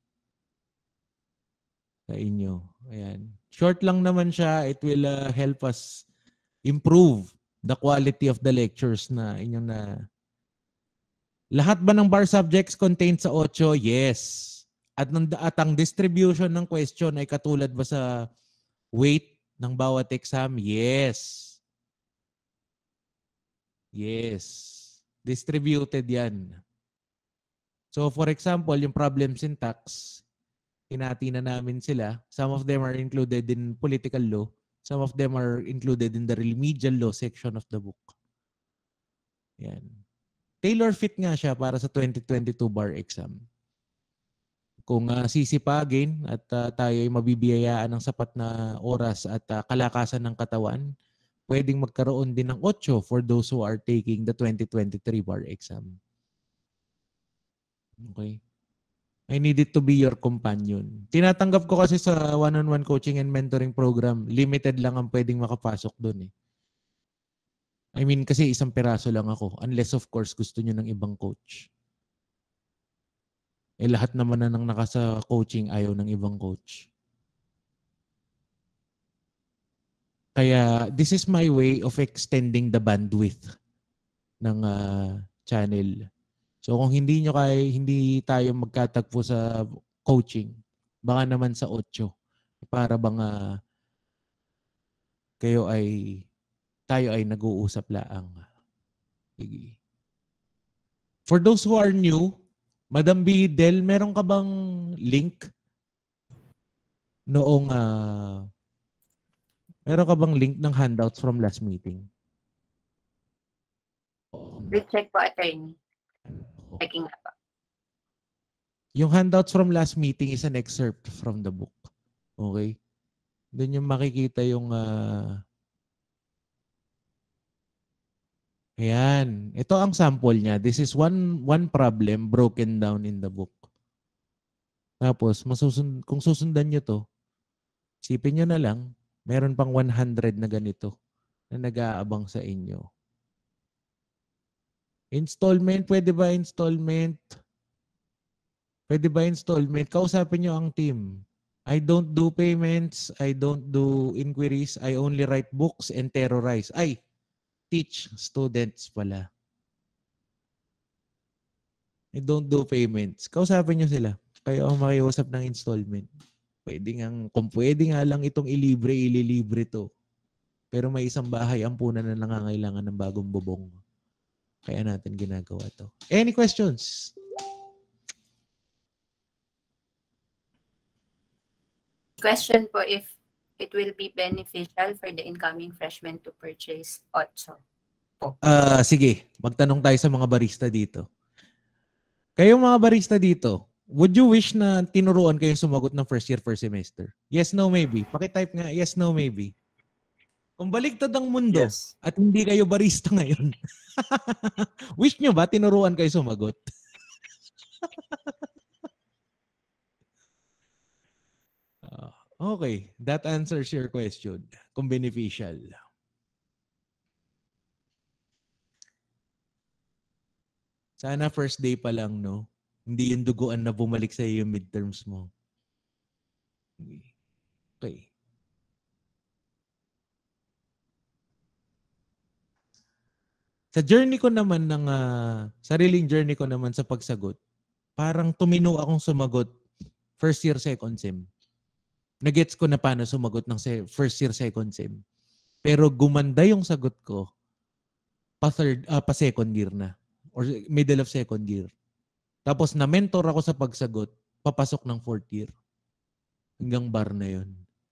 sa inyo. Ayan. Short lang naman siya. It will help us improve the quality of the lectures na inyong na. Lahat ba ng bar subjects contained sa 8? Yes. At ang distribution ng question ay katulad ba sa weight ng bawat exam? Yes. Yes. Distributed yan. So for example, yung problem syntax, hinati na namin sila. Some of them are included in political law. Some of them are included in the remedial law section of the book. Yan. Tailor fit nga siya para sa 2022 bar exam. Kung sisipagin at tayo ay mabibiyayaan ng sapat na oras at kalakasan ng katawan, pwedeng magkaroon din ng 8 for those who are taking the 2023 bar exam. Okay? I need it to be your companion. Tinatanggap ko kasi sa one-on-one coaching and mentoring program, limited lang ang pwedeng makapasok doon eh. I mean, kasi isang peraso lang ako. Unless of course gusto nyo ng ibang coach. Eh lahat naman na nang nakasa coaching ayaw ng ibang coach. Kaya this is my way of extending the bandwidth ng channel. So kung hindi tayo magkatagpo sa coaching, baka naman sa 8 para bang tayo ay nag-uusap laang. Sige. For those who are new, Madam Bidel, meron ka bang link noong meron ka bang link ng handouts from last meeting? Recheck po, attorney. Checking na po. Yung handouts from last meeting is an excerpt from the book. Okay? Doon yung makikita yung Ayan. Ito ang sample niya. This is one problem broken down in the book. Tapos, kung susundan nyo to, isipin nyo na lang, meron pang 100 na ganito na nag-aabang sa inyo. Installment, pwede ba installment? Pwede ba installment? Kausapin nyo ang team. I don't do payments. I don't do inquiries. I only write books and terrorize. Ay, teach students pala. I don't do payments. Kausapin nyo sila. Kayo ang makiusap ng installment. Kung pwede nga lang itong ililibre to. Pero may isang bahay ang punan na nangangailangan ng bagong bubong. Kaya natin ginagawa to. Any questions? Question po if it will be beneficial for the incoming freshmen to purchase Otso. Sige, magtanong tayo sa mga barista dito. Kayong mga barista dito, would you wish na tinuruan kayo sumagot ng first year, first semester? Yes, no, maybe. Pakitype nga, yes, no, maybe. Kung baliktad ang mundo at hindi kayo barista ngayon, wish nyo ba tinuruan kayo sumagot? Okay, that answers your question. Kung beneficial. Sana first day pa lang, no? Hindi yung duguan na bumalik sa iyo yung midterms mo. Okay. Sa journey ko naman sariling journey ko naman sa pagsagot, parang tumino akong sumagot first year, second sem. Nagets ko na paano sumagot ng first year, second sem. Pero gumanda yung sagot ko pa second year na or middle of second year. Tapos na-mentor ako sa pagsagot, papasok ng fourth year. Hanggang bar na yun.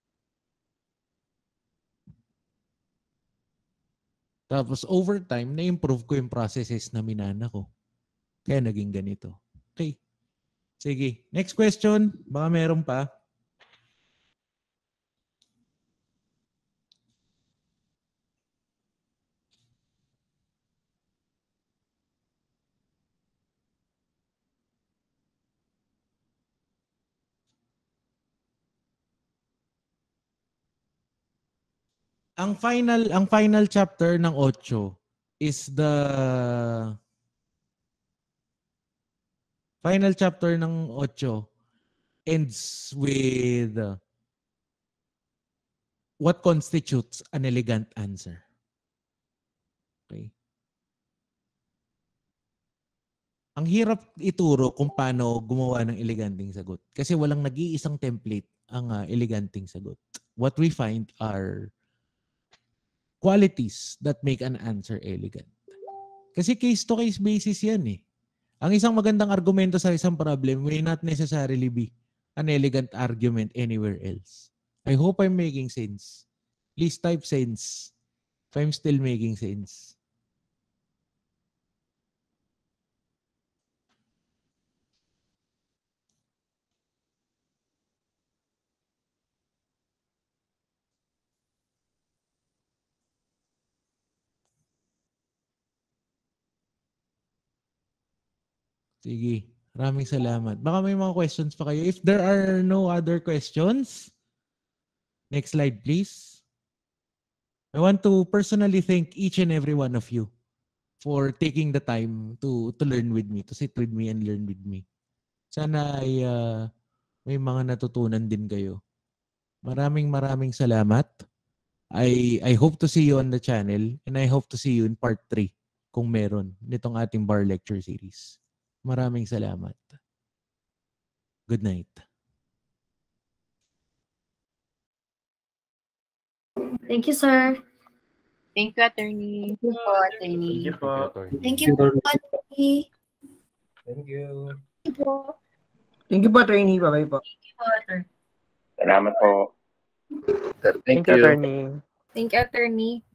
Tapos over time, na-improve ko yung processes na minana ko. Kaya naging ganito. Okay. Sige. Next question. Baka meron pa. Ang final chapter ng 8 is the final chapter ng 8 ends with what constitutes an elegant answer. Okay. Ang hirap ituro kung paano gumawa ng eleganteng sagot kasi walang nag-iisang template ang eleganteng sagot. What we find are qualities that make an answer elegant. Kasi case-to-case basis yan eh. Ang isang magandang argumento sa isang problem may not necessarily be an elegant argument anywhere else. I hope I'm making sense. Please type sense if I'm still making sense. Sige. Maraming salamat. Baka may mga questions pa kayo. If there are no other questions, next slide please. I want to personally thank each and every one of you for taking the time to learn with me, to sit with me and learn with me. Sana ay may mga natutunan din kayo. Maraming salamat. I hope to see you on the channel and I hope to see you in part 3 kung meron nitong ating bar lecture series. Maraming salamat. Good night. Thank you, sir. Thank you, attorney. Thank you po, attorney. Thank you po. Thank you po, attorney. Thank you. Thank you po. Thank you po, attorney. Bye-bye po. Thank you po, attorney. Salamat po. Thank you, attorney. Thank you, attorney.